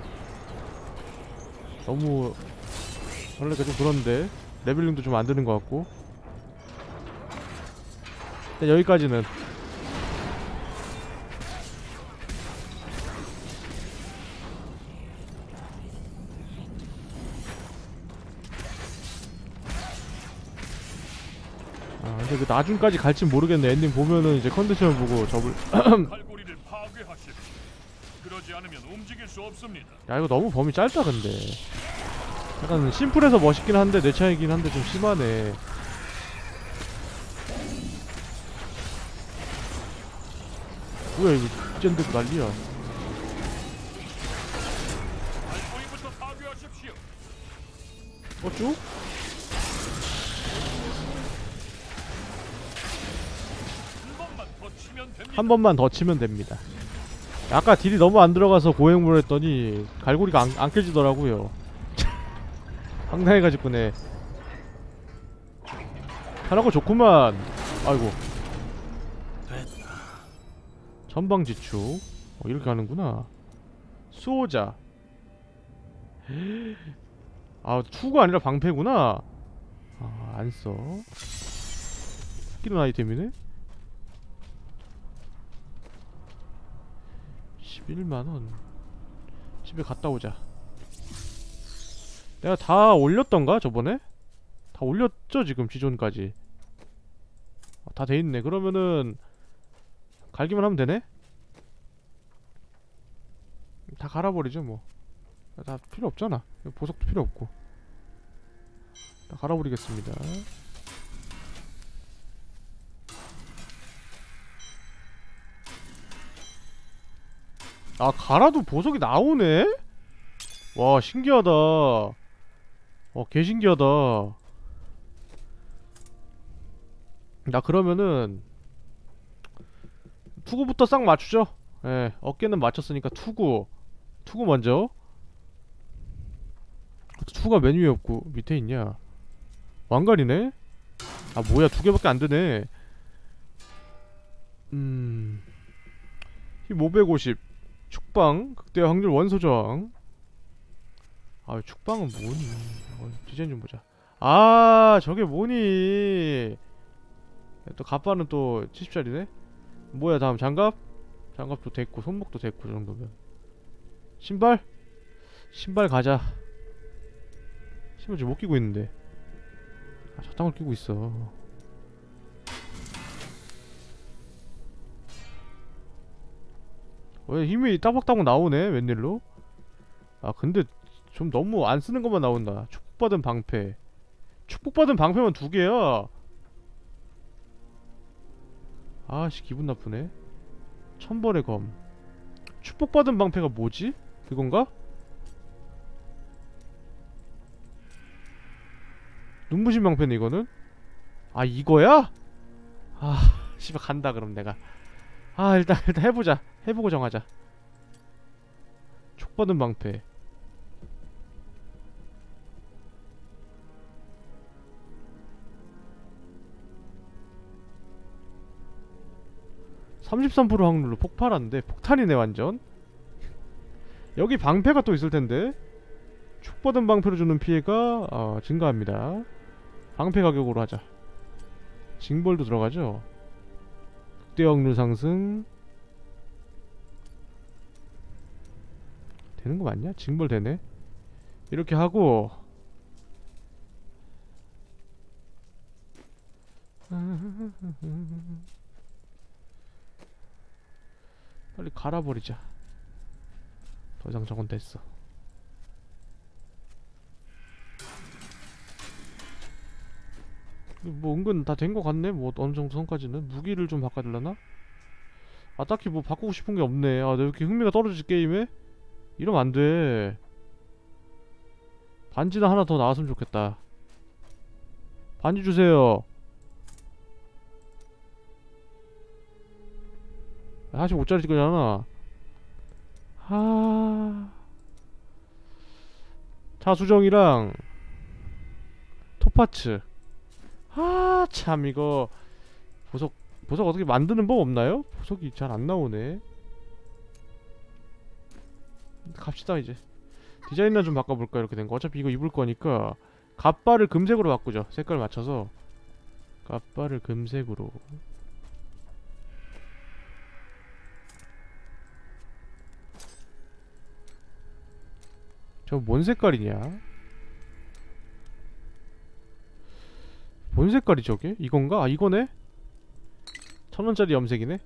너무 원래가 좀 그런데 레벨링도 좀 안 되는 것 같고. 일단 여기까지는. 근데 그 나중까지 갈지 모르겠네. 엔딩 보면은 이제 컨디션을 보고 접을. 갈고리를 파괴하십시오. 그러지 않으면 움직일 수 없습니다. 야, 이거 너무 범위 짧다 근데. 약간 심플해서 멋있긴 한데 내 차이긴 한데 좀 심하네. 뭐야 이거 젠데도 난리야. 갈고리부터 파괴하십시오. 어쭈? 한 번만 더 치면 됩니다. 한 번만 더 치면 됩니다. 아까 딜이 너무 안 들어가서 고행물 했더니 갈고리가 안, 안 깨지더라고요. 황당해가지고 네. 하나고 좋구만. 아이고. 전방지축. 어, 이렇게 하는구나. 수호자. 아, 투가 아니라 방패구나. 아, 안 써. 스킬은 아이템이네. 십일만 원. 집에 갔다 오자. 내가 다 올렸던가 저번에? 다 올렸죠 지금 지존까지. 아, 다 돼있네. 그러면은 갈기만 하면 되네? 다 갈아버리죠 뭐. 다 필요 없잖아. 보석도 필요 없고. 다 갈아버리겠습니다. 아, 갈아도 보석이 나오네? 와, 신기하다. 어, 개신기하다. 나 그러면은 투구부터 싹 맞추죠. 예, 어깨는 맞췄으니까 투구. 투구 먼저. 투구가 맨 위에 없고 밑에 있냐? 왕관이네? 아, 뭐야, 두 개밖에 안 되네. 음... 힘 오백오십. 축방, 극대 확률 원소 저항. 아, 축방은 뭐니? 어, 디자인 좀 보자. 아, 저게 뭐니? 또 갑바는 또 칠십 짜리네? 뭐야, 다음 장갑? 장갑도 됐고, 손목도 됐고, 저 정도면. 신발? 신발 가자. 신발 지금 못 끼고 있는데. 아, 저 땅을 끼고 있어. 왜 힘이 따박따박 나오네, 웬일로? 아, 근데 좀 너무 안 쓰는 것만 나온다. 축복받은 방패. 축복받은 방패만 두 개야. 아씨, 기분 나쁘네. 천벌의 검. 축복받은 방패가 뭐지? 그건가? 눈부신 방패네 이거는? 아, 이거야? 아, 씨발 간다 그럼 내가. 아, 일단 일단 해보자. 해보고 정하자. 촉받은 방패. 삼십삼 퍼센트 확률로 폭발한데 폭탄이네 완전. 여기 방패가 또 있을텐데. 촉받은 방패로 주는 피해가 어, 증가합니다. 방패 가격으로 하자. 징벌도 들어가죠. 극대 확률 상승. 되는 거 맞냐? 징벌 되네. 이렇게 하고 빨리 갈아버리자. 더 이상 저건 됐어. 뭐 은근 다 된 거 같네. 뭐 어느 정도 선까지는. 무기를 좀 바꿔달라나? 아, 딱히 뭐 바꾸고 싶은 게 없네. 아, 내 왜 이렇게 흥미가 떨어지지 게임에? 이러면 안 돼. 반지나 하나 더 나왔으면 좋겠다. 반지 주세요. 사십오 짜리 거잖아. 하... 자수정이랑 토파츠. 아, 참 이거 보석 보석 어떻게 만드는 법 없나요? 보석이 잘 안 나오네. 갑시다 이제. 디자인이나 좀 바꿔볼까. 이렇게 된 거. 어차피 이거 입을 거니까 갑바를 금색으로 바꾸죠. 색깔 맞춰서. 갑바를 금색으로. 저 뭔 색깔이냐? 뭔 색깔이 저게? 이건가? 아 이거네? 천원짜리 염색이네?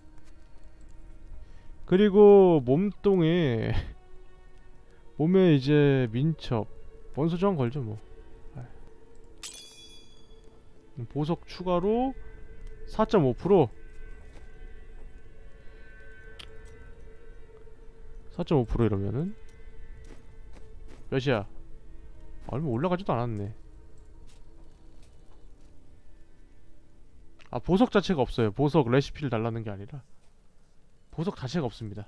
그리고 몸통에 몸에 이제 민첩 원소 저항 걸죠 뭐. 보석 추가로 사 점 오 퍼센트 사 점 오 퍼센트 이러면은 몇이야? 얼마 올라가지도 않았네. 아 보석 자체가 없어요. 보석 레시피를 달라는 게 아니라 보석 자체가 없습니다.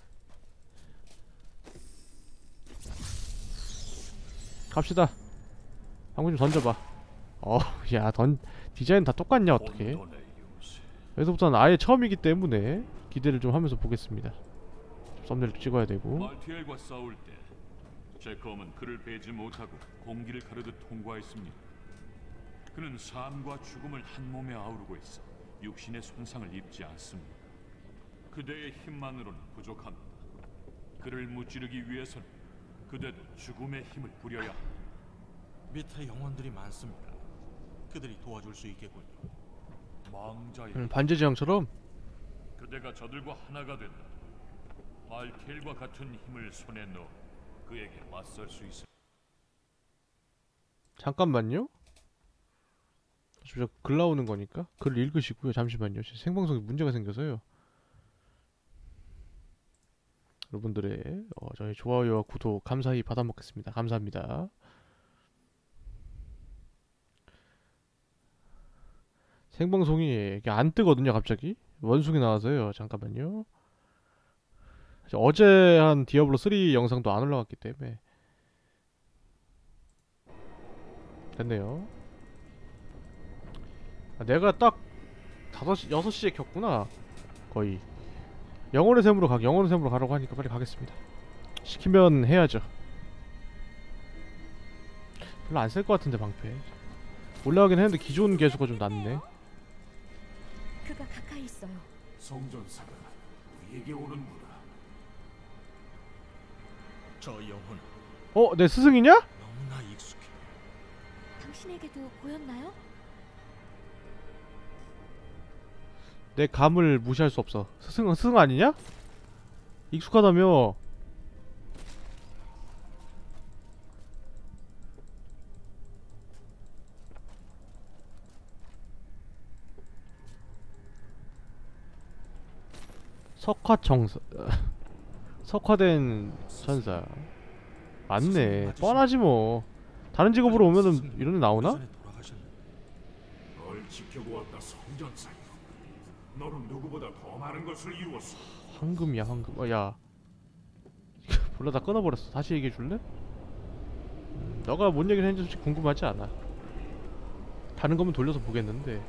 갑시다. 방금 좀 던져봐. 어, 야, 던 디자인 다 똑같냐 어떻게? 혼돈의 요새. 여기서부터는 아예 처음이기 때문에 기대를 좀 하면서 보겠습니다. 썸네일도 찍어야 되고. 말티엘과 싸울 때 제컴은 그를 베지 못하고 공기를 가르듯 통과했습니다. 그는 삶과 죽음을 한 몸에 아우르고 있어 육신의 손상을 입지 않습니다. 그대의 힘만으로는 부족합니다. 그를 무찌르기 위해서는 그대도 죽음의 힘을 부려야 합니다. 밑에 영혼들이 많습니다. 그들이 도와줄 수 있겠군요. 망자의 음, 반지제왕처럼. 그대가 저들과 하나가 된다. 말티엘과 같은 힘을 손에 넣어 그에게 맞설 수 있어. 잠깐만요. 저 글 나오는 거니까 글 읽으시고요. 잠시만요. 생방송에 문제가 생겨서요. 여러분들의 어, 저희 좋아요와 구독 감사히 받아먹겠습니다. 감사합니다. 생방송이 이게 안 뜨거든요. 갑자기 원숭이 나와서요. 잠깐만요. 어제 한 디아블로 쓰리 영상도 안 올라갔기 때문에 됐네요. 아, 내가 딱 다섯 시, 여섯 시에 켰구나. 거의 영혼의 샘으로 가, 영혼의 샘으로 가라고 하니까 빨리 가겠습니다. 시키면 해야죠. 별로 안 쓸 것 같은데 방패 올라가긴 했는데 기존 개수가 좀 낮네. 그가 가까이 있어요. 성전사가 우리에게 오는구나. 저 영혼은 어? 내 스승이냐? 너무나 익숙해. 당신에게도 보였나요? 내 감을 무시할 수 없어. 스승, 스승 아니냐? 익숙하다며. 석화청사 석화된 천사 맞네. 뻔하지 뭐. 다른 직업으로 오면은 이런 애 나오나? 예전에 돌아가셨는데 널 지켜보았다 성전사여. 너는 누구보다 더 많은 것을 이루었어. 황금이야 황금. 어, 야 몰라 다 끊어버렸어. 다시 얘기해줄래? 음, 너가 뭔 얘기를 했는지 솔직히 궁금하지 않아. 다른 거면 돌려서 보겠는데.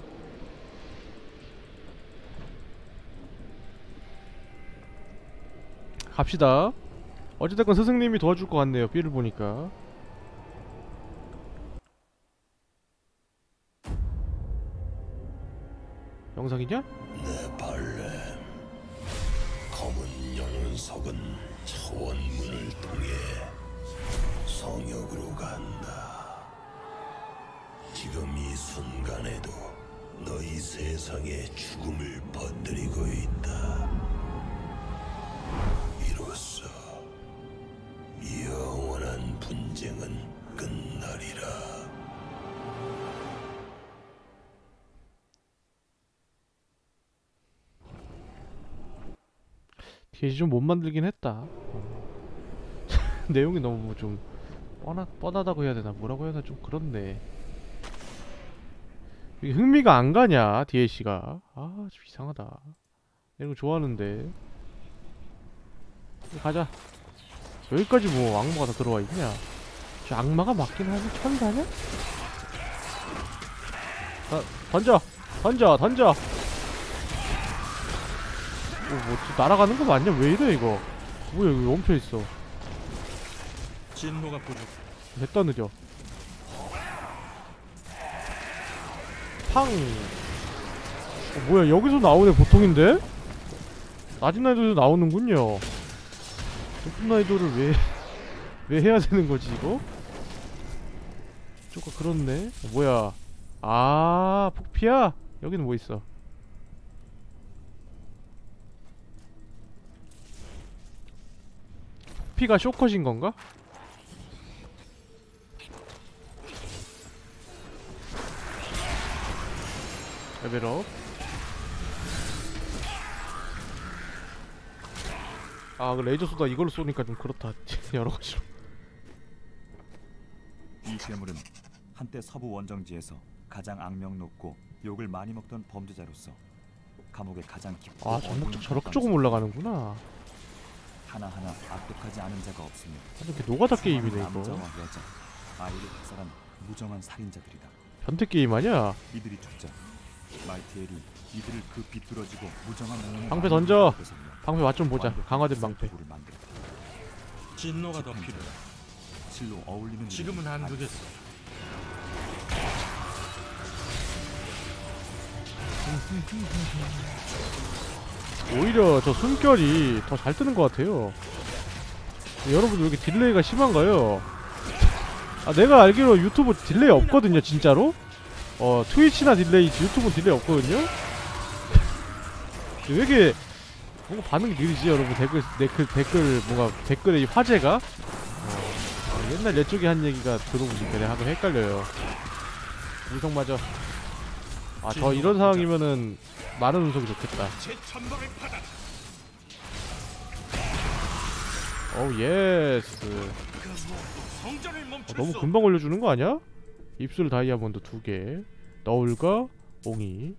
갑시다. 어찌됐건 스승님이 도와줄 것 같네요. 삐를 보니까. 영상이냐? 내 발렘 검은 영혼석은 차원문을 통해 성역으로 간다. 지금 이 순간에도 너희 세상에 죽음을 퍼뜨리고 있다. 이로써 영원한 분쟁은 끝나리라. 디에이씨 좀 못 만들긴 했다. 어. 내용이 너무 좀 뻔하, 뻔하다고 해야 되나 뭐라고 해야 되나 좀 그렇네. 이게 흥미가 안 가냐 디에이씨가. 아 좀 이상하다. 이런 거 좋아하는데. 가자. 여기까지 뭐 악마가 다 들어와 있냐. 저 악마가 맞긴 하지. 천사냐? 아, 던져! 던져! 던져! 어, 뭐 날아가는 거 맞냐? 왜 이래 이거? 뭐야 여기 멈춰있어. 진노가 부족. 됐다 느려. 팡! 어, 뭐야 여기서 나오네 보통인데? 낮은 난이도에서 나오는군요. 높은 난이도를 왜, 왜 해야 되는 거지 이거? 조금 그렇네. 어, 뭐야 아, 폭피야? 여기는 뭐 있어? 폭피가 쇼컷인 건가? 레벨업. 아, 그 레이저 쏘다 이걸로 쏘니까 좀 그렇다. 여러 가지로. 이 괴물은 한때 서부 원정지에서 가장 악명 높고 욕을 많이 먹던 범죄자로서 감옥의 가장 깊고 아, 전목적 어두운 저렇게 감옥 조금 올라가는구나. 하나하나 압독하지 않은 자가 없습니다. 이렇게 노가다 게임이네 이거. 남자와 여자, 아이를 학살한 무정한 살인자들이다. 변태 게임 아니야? 이들이 죽자 말티엘이 이들을 그 비뚤어지고 무정한 영혼의 방패 마음을 던져. 되살려 방패 맛 좀 보자. 완벽한 강화된 방패. 도구를 만들었다. 진노가 더 필요해. 실로 어울리는 지금은 이름은 안 아니지. 되겠어. 오히려 저 숨결이 더 잘 뜨는 것 같아요. 여러분들 왜 이렇게 딜레이가 심한가요? 아, 내가 알기로 유튜브 딜레이 없거든요, 진짜로? 어, 트위치나 딜레이, 유튜브 딜레이 없거든요? 왜 이렇게 뭔가 반응이 느리지, 여러분? 댓글, 댓글, 댓글, 뭔가 댓글의 이 화제가? 어, 어, 옛날 옛쪽에 한 얘기가 들어보니까 내가 하고 헷갈려요. 운석 맞아. 아, 저 이런 상황이면은 많은 운석이 좋겠다. 어우, 예스. 어, 너무 금방 올려주는 거 아니야? 입술 다이아몬드 두 개, 너울과 옹이.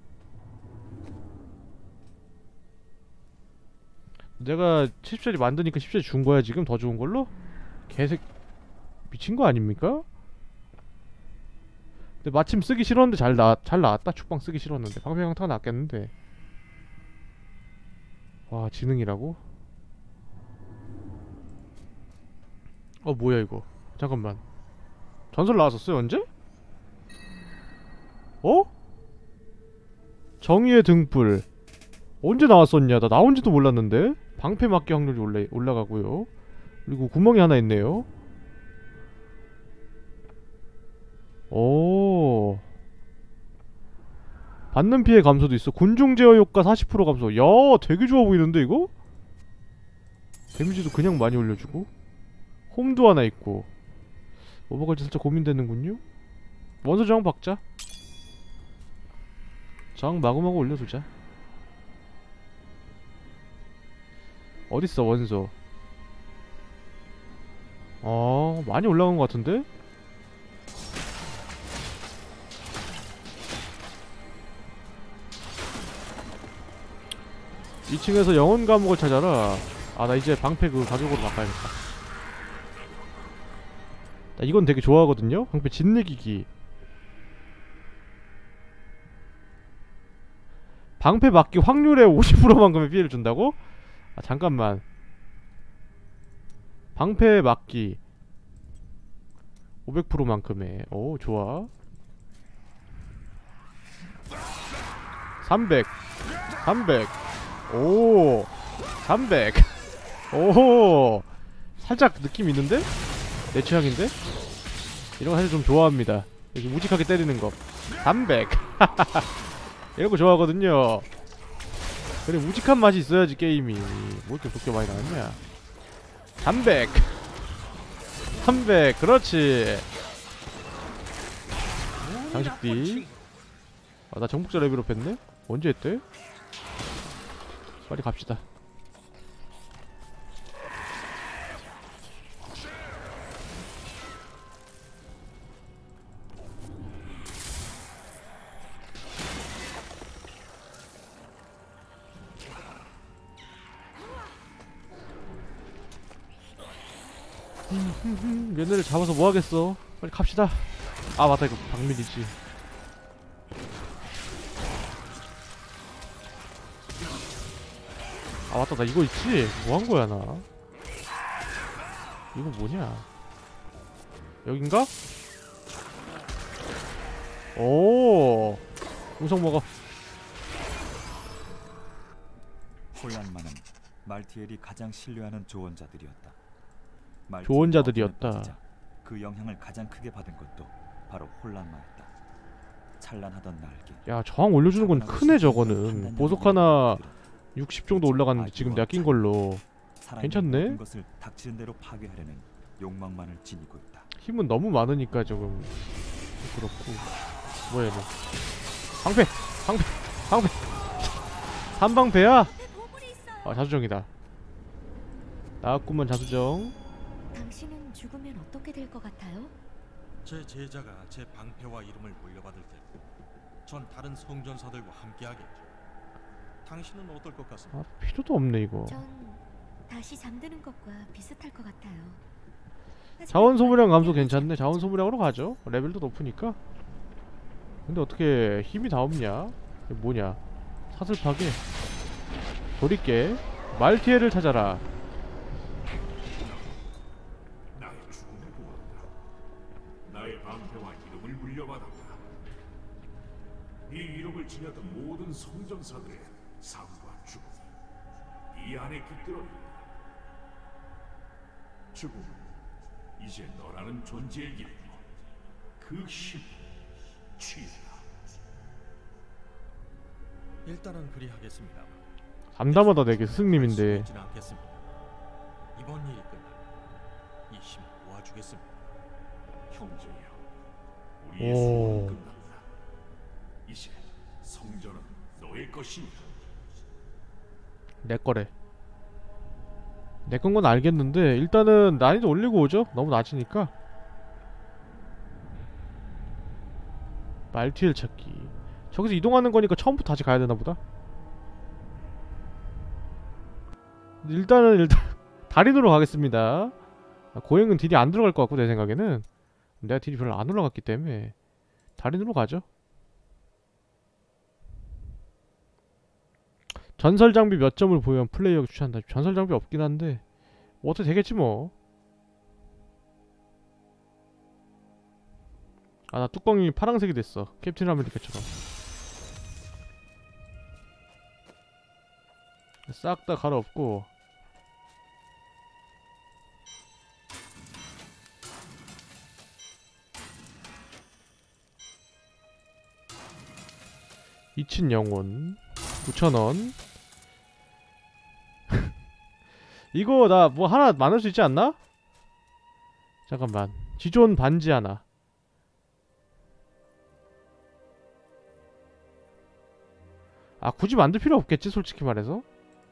내가 십 짜리 만드니까 십 짜리 준 거야 지금? 더 좋은 걸로? 개색 미친 거 아닙니까? 근데 마침 쓰기 싫었는데 잘 나, 잘 나왔다. 축방 쓰기 싫었는데 방패 강타가 낫겠는데. 와, 지능이라고? 어, 뭐야 이거? 잠깐만. 전설 나왔었어요? 언제? 어? 정의의 등불 언제 나왔었냐? 나 나온지도 몰랐는데. 방패 맞기 확률이 올라, 올라가고요. 그리고 구멍이 하나 있네요. 오, 받는 피해 감소도 있어. 군중 제어 효과 사십 퍼센트 감소. 야, 되게 좋아 보이는데 이거? 데미지도 그냥 많이 올려주고 홈도 하나 있고. 오버걸지 살짝 고민되는군요. 원소 저항 박자. 저항 마구마구 올려두자. 어딨어 원소. 어, 많이 올라간 것 같은데? 이 층에서 영혼 감옥을 찾아라. 아, 나 이제 방패 그 가격으로 바꿔야겠다. 나 이건 되게 좋아하거든요? 방패 진내기기. 방패 맞기 확률의 오십 퍼센트만큼의 피해를 준다고? 아, 잠깐만. 방패 맞기 오백 퍼센트만큼의. 오, 좋아. 삼백 삼백 오, 삼백. 오, 살짝 느낌 있는데? 내 취향인데? 이런 거 사실 좀 좋아합니다. 이렇게 우직하게 때리는 거. 삼백. 이런 거 좋아하거든요. 그래, 우직한 맛이 있어야지 게임이. 뭐 이렇게 그렇게 많이 나왔냐? 삼백. 삼백. 그렇지. 장식 D. 아, 나 정복자 레벨업 했네? 언제 했대? 빨리 갑시다. 얘네를 잡아서 뭐하겠어. 빨리 갑시다. 아, 맞다, 이거 박밀이지. 아, 맞다, 나 이거 있지? 뭐 한 거야, 나? 이거 뭐냐? 여긴가? 오, 우성 먹어. 혼란만은 말티엘이 가장 신뢰하는 조언자들이었다. 말티엘이 조언자들이었다. 어둠에 빠지자 그 영향을 가장 크게 받은 것도 바로 혼란만이었다. 찬란하던 날개. 야 저항 올려주는 건 크네. 저거는 보석 하나 육십 정도 올라갔는데 지금 내가 낀 걸로 괜찮네? 모든 것을 닥치는 대로 파괴하려는 욕망만을 지니고 있다. 힘은 너무 많으니까 조금 그렇고. 뭐야 얘는. 방패! 방패! 방패! 삼방패야? 아 자수정이다. 나왔구만 자수정. 당신은 죽으면 어떻게 될 것 같아요? 제 제자가 제 방패와 이름을 물려받을 때 전 다른 성전사들과 함께하겠죠. 당신은 어떨 것 같습니까? 아 필요도 없네 이거. 전 다시 잠드는 것과 비슷할 것 같아요. 하지만 자원 소모량 감소 깨어나지 괜찮네. 자원 않겠죠? 소모량으로 가죠. 레벨도 높으니까. 근데 어떻게 힘이 다 없냐? 이게 뭐냐? 사슬 파괴. 돌이깨. 말티에를 찾아라. 나의 죽음을 보았다. 나의 방패와 이름을 물려받았다. 이 이름을 지녔던 모든 성전사들의 삶과 죽음이 이 안에 깃들어 있다. 죽음, 이제 너라는 존재의 이름이 그 힘, 취해라. 일단은 그리하겠습니다. 담담하다 되게 스승님인데. 있지는 않겠습니다. 이번 일이 끝나면 이 힘을 모아주겠습니다. 형제여, 우리의 오. 소원은 끝났다. 이제 성전은 너의 것이니라. 내 거래. 내 건 건 알겠는데 일단은 난이도 올리고 오죠. 너무 낮으니까. 말티엘 찾기. 저기서 이동하는 거니까 처음부터 다시 가야 되나 보다. 일단은 일단 달인으로 가겠습니다. 아, 고행은 딜이 안 들어갈 것 같고 내 생각에는 내가 딜이 별로 안 올라갔기 때문에 달인으로 가죠. 전설 장비 몇 점을 보유한 플레이어가 추천한다. 전설 장비 없긴 한데 뭐 어떻게 되겠지 뭐. 아 나 뚜껑이 파란색이 됐어. 캡틴 아메리카처럼. 싹 다 갈아엎고 이친 영혼 구천 원. 이거 나 뭐 하나 만들 수 있지 않나? 잠깐만. 지존 반지 하나. 아 굳이 만들 필요 없겠지 솔직히 말해서.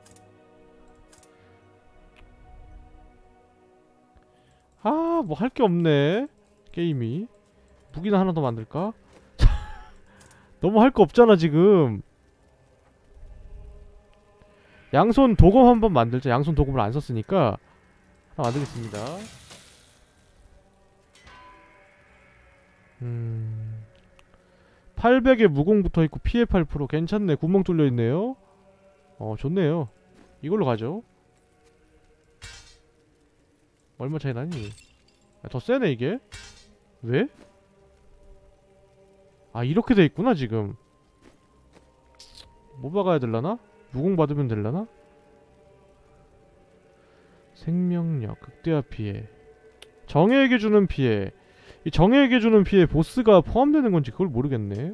아 뭐 할 게 없네 게임이. 무기나 하나 더 만들까? 너무 할 거 없잖아 지금. 양손 도검 한번 만들자. 양손 도검을 안 썼으니까 하나 만들겠습니다. 음... 팔백에 무공 붙어있고 피해 팔 퍼센트 괜찮네. 구멍 뚫려있네요. 어 좋네요. 이걸로 가죠. 얼마 차이 나니? 야, 더 세네 이게? 왜? 아 이렇게 돼있구나 지금. 뭐 박아야 될라나? 무공 받으면 될라나? 생명력, 극대화 피해, 정예에게 주는 피해. 이 정예에게 주는 피해 보스가 포함되는 건지 그걸 모르겠네.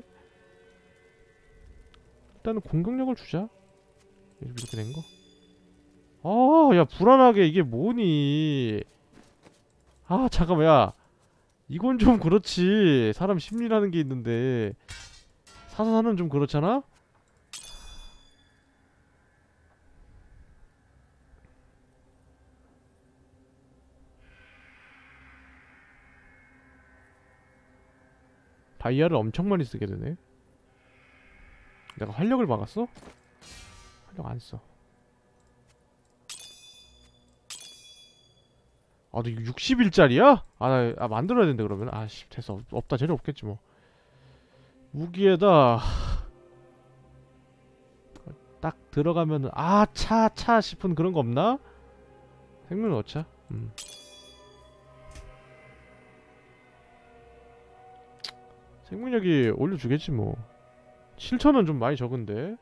일단은 공격력을 주자. 이렇게 된 거. 아, 야 불안하게 이게 뭐니? 아 잠깐만 야. 이건 좀 그렇지. 사람 심리라는 게 있는데 사사사는 좀 그렇잖아? 다이아를 엄청 많이 쓰게 되네. 내가 활력을 막았어? 활력 안 써. 아, 너 육십 일짜리야? 아, 나, 아, 만들어야 된대, 그러면. 아씨, 됐어. 없, 없다. 재료 없겠지, 뭐. 무기에다. 딱 들어가면은, 아, 차, 차 싶은 그런 거 없나? 생명 넣자. 음. 생명력이 올려주겠지, 뭐. 칠천은 좀 많이 적은데.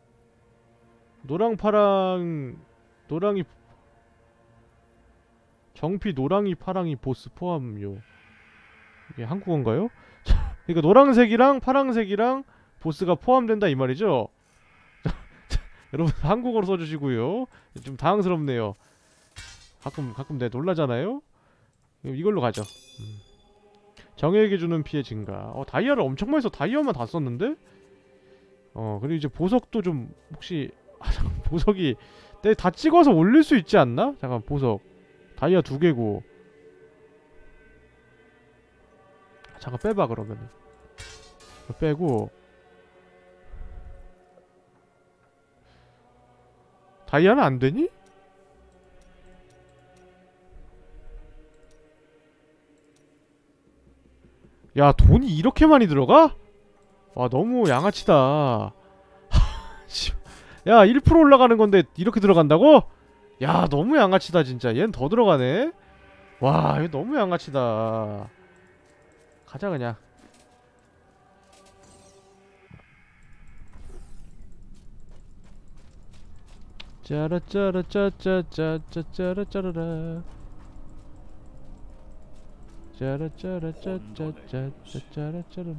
노랑 파랑 노랑이 정피 노랑이 파랑이 보스 포함요. 이게 한국어인가요? 그러니까 노란색이랑 파란색이랑 보스가 포함된다 이 말이죠. 여러분 한국어로 써주시고요. 좀 당황스럽네요. 가끔 가끔 내가 놀라잖아요. 이걸로 가죠. 음. 정예에게 주는 피해 증가. 어 다이아를 엄청 많이 써. 다이아만 다 썼는데? 어 그리고 이제 보석도 좀 혹시 아, 잠깐, 보석이 내가 다 찍어서 올릴 수 있지 않나? 잠깐 보석 다이아 두 개고. 잠깐 빼봐 그러면은. 빼고 다이아는 안 되니? 야 돈이 이렇게 많이 들어가? 와 너무 양아치다. 야 일 퍼센트 올라가는 건데 이렇게 들어간다고? 야 너무 양아치다 진짜. 얘는 더 들어가네. 와 이거 너무 양아치다. 가자 그냥. 짜라짜라짜짜짜짜짜라짜라라 짜라짜라짜짜짜짜짜라짜라라.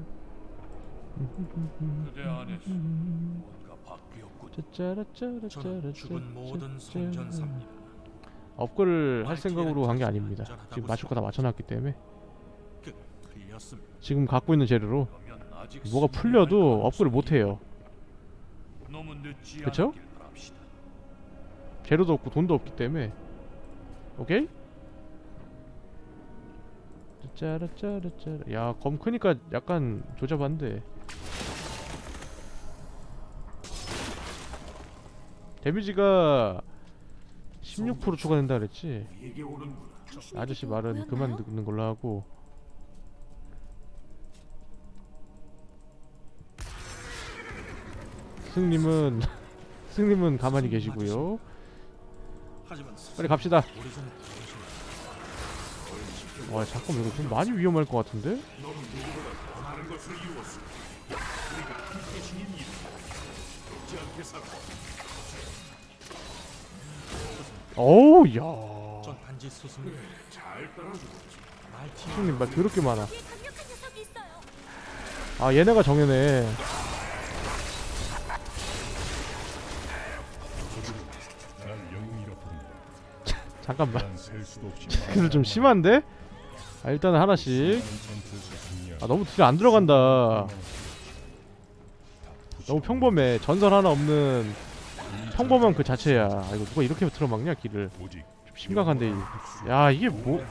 그대 안에서 뭔가 바뀌었군. 저는 죽은 모든 성전사입니다. 업글을 할 생각으로 한 게 아닙니다. 지금 맞출 거 다 맞춰놨기 때문에. 그 틀렸습니다. 지금 갖고 있는 재료로 그러면 아직 뭐가 풀려도 업글을 못해요. 너무 늦지 그쵸? 않길 바랍시다. 재료도 없고 돈도 없기 때문에. 오케이? 짜라짜라짜라. 야 검 크니까 약간 조잡한데. 데미지가 십육 퍼센트 추가된다 그랬지. 아저씨 말은 그만 듣는 걸로 하고. 스승님은 스승님은 가만히 계시고요. 하지만 빨리 갑시다. 오래전 와 잠깐만 이거 좀 많이 위험할 것 같은데? 어우 야 전 단지 스승님 스승님 말 더럽게 많아. 뒤에 강력한 녀석이 있어요. 아 얘네가 정해네. 난 영웅이라 부른다. 잠깐만 난 셀 수도 없이 그래도 좀 심한데? 아 일단은 하나씩. 아 너무 딜 안 들어간다. 너무 평범해. 전설 하나 없는 평범한 그 자체야. 아 이거 누가 이렇게 틀어막냐 길을. 오직 좀 심각한데 이- 야 이게 뭐.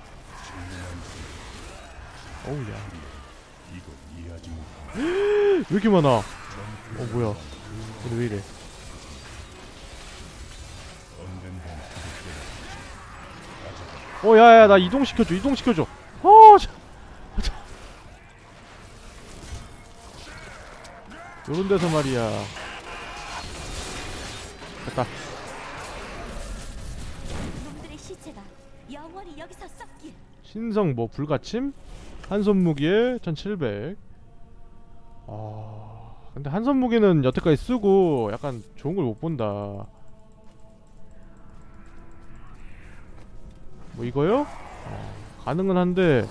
어우 야 이거 이해하지 못한 왜 이렇게 많아. 어 뭐야 근데 왜 이래. 언젠가 어 야야 나 이동시켜줘 이동시켜줘. 어 자, 자. 요런 데서 말이야. 됐다. 놈들의 시체가 영원히 여기서 썩길. 신성 뭐 불가침? 한손 무기에 천칠백. 아 근데 한손 무기는 여태까지 쓰고 약간 좋은 걸 못 본다. 뭐 이거요? 어, 가능은 한데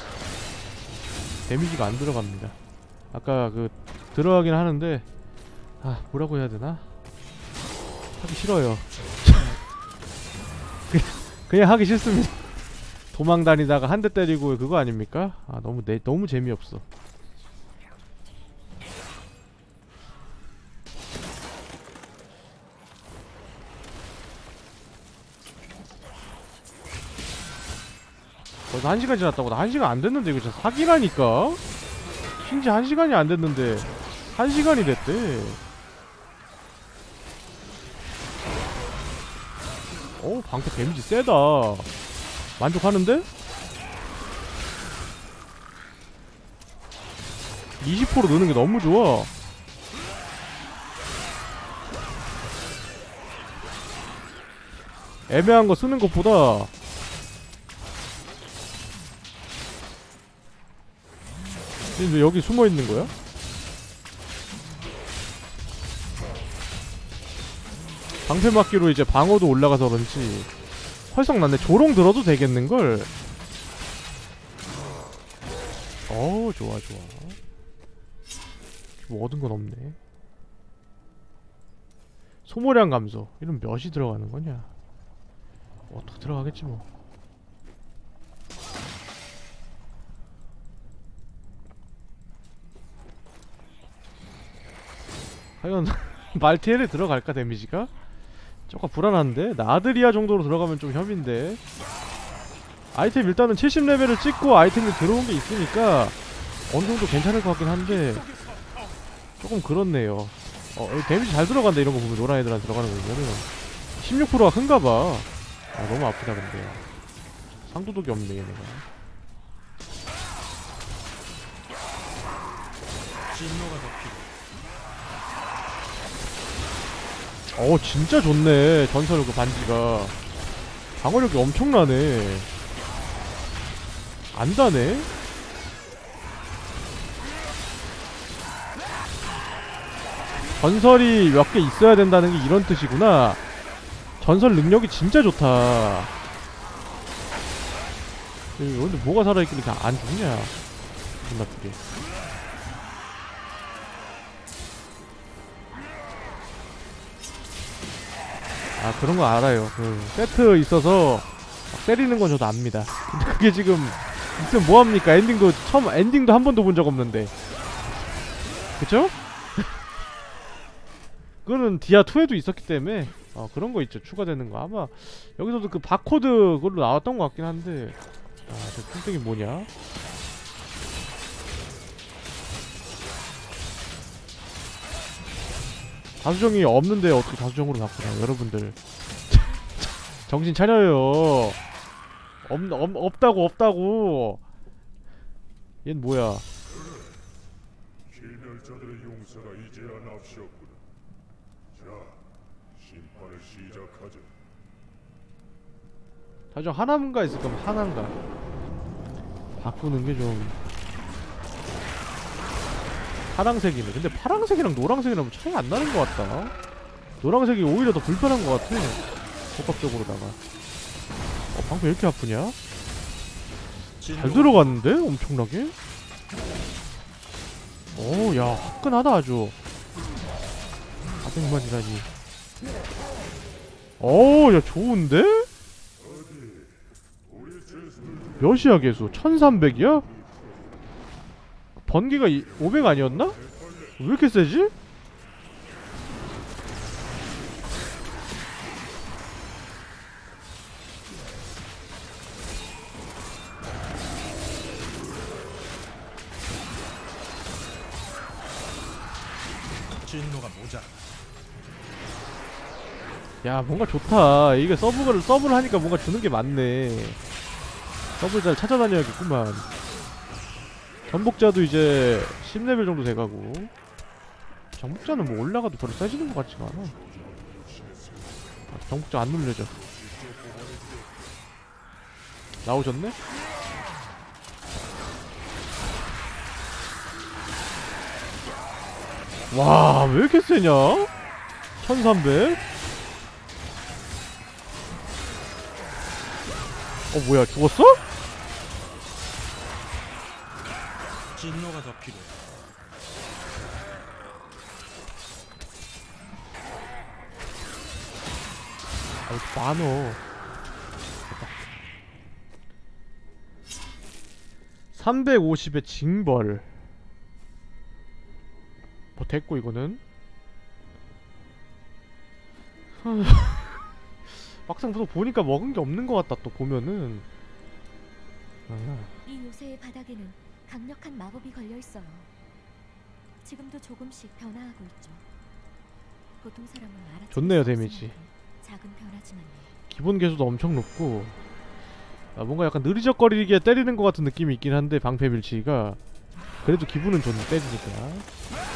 데미지가 안 들어갑니다. 아까 그 들어가긴 하는데 아 뭐라고 해야 되나? 하기 싫어요. 그냥, 그냥 하기 싫습니다. 도망 다니다가 한 대 때리고 그거 아닙니까? 아 너무 내 너무 재미없어. 벌써 한 시간 지났다고. 나 한 시간 안 됐는데 이거 진짜 사기라니까? 킨지 한 시간이 안 됐는데 한 시간이 됐대. 어 방패 데미지 세다. 만족하는데? 이십 퍼센트 느는 게 너무 좋아. 애매한 거 쓰는 것보다 지금 왜 여기 숨어 있는 거야? 방패 맞기로 이제 방어도 올라가서 그런지 펄썩 났네. 조롱 들어도 되겠는걸. 어우 좋아 좋아. 뭐 얻은 건 없네. 소모량 감소. 이런 몇이 들어가는 거냐? 어떻게 들어가겠지 뭐. 과연 말티엘에 들어갈까 데미지가? 조금 불안한데? 나드리아 정도로 들어가면 좀 협인데. 아이템 일단은 칠십 레벨을 찍고 아이템이 들어온 게 있으니까 어느 정도 괜찮을 것 같긴 한데 조금 그렇네요. 어, 데미지 잘 들어간다 이런 거 보면 노란 애들한테 들어가는 거 보면은 십육 퍼센트가 큰가봐. 아, 너무 아프다 근데. 상도독이 없네 얘네가. 진노가 더 필요해. 어 진짜 좋네. 전설 그 반지가 방어력이 엄청나네. 안다네. 전설이 몇 개 있어야 된다는 게 이런 뜻이구나. 전설 능력이 진짜 좋다. 근데 뭐가 살아있길래 다 안 죽냐. 존나 크게. 아 그런 거 알아요. 그 세트 있어서 막 때리는 건 저도 압니다. 근데 그게 지금 있으면 뭐합니까? 엔딩도 처음 엔딩도 한 번도 본 적 없는데. 그쵸? 그거는 디아투에도 있었기 때문에 어 그런 거 있죠. 추가되는 거. 아마 여기서도 그 바코드 그걸로 나왔던 것 같긴 한데. 아 저 뚱땡이 뭐냐? 다수정이 없는데 어떻게 다수정으로 바꾸냐 여러분들. 정신 차려요. 없, 없, 없다고 없다고. 얜 뭐야. 필멸자들의 용사가 이제야 납시었구나. 자, 심판을 시작하자. 다수정 하나인가 있을 거면 하나인가 바꾸는 게 좀 파랑색이네. 근데 파랑색이랑 노랑색이랑 차이 안 나는 것 같다. 노랑색이 오히려 더 불편한 것 같아. 복합적으로다가. 어, 방금 왜 이렇게 아프냐? 잘 들어갔는데? 엄청나게? 오, 야, 화끈하다 아주. 사백만이라니. 오, 야, 좋은데? 몇이야, 개수? 천삼백이야? 번개가 이, 오백 아니었나? 왜 이렇게 세지? 진노가 모자. 야 뭔가 좋다. 이게 서브를 서브를 하니까 뭔가 주는 게 많네. 서브 잘 찾아다녀야겠구만. 전복자도 이제 십 레벨 정도 돼가고. 전복자는 뭐 올라가도 별로 세지는 것 같지가 않아. 아, 전복자 안 눌려져. 나오셨네? 와, 왜 이렇게 세냐? 천삼백? 어, 뭐야, 죽었어? 진노가 더 필요해. 아, 이렇게 많어. 삼백오십에 징벌. 뭐 됐고 이거는. 막상 또 보니까 먹은 게 없는 것 같다. 또 보면은. 아. 이 요새의 바닥에는 강력한 마법이 걸려 있어요. 지금도 조금씩 변화하고 있죠. 보통 사람은 알아채기 좋네요, 없을 데미지. 만큼 작은 변화지만요. 기본 개수도 엄청 높고. 아, 뭔가 약간 느리적거리게 때리는 것 같은 느낌이 있긴 한데 방패 밀치기가 그래도 기분은 좋네. 때리니까.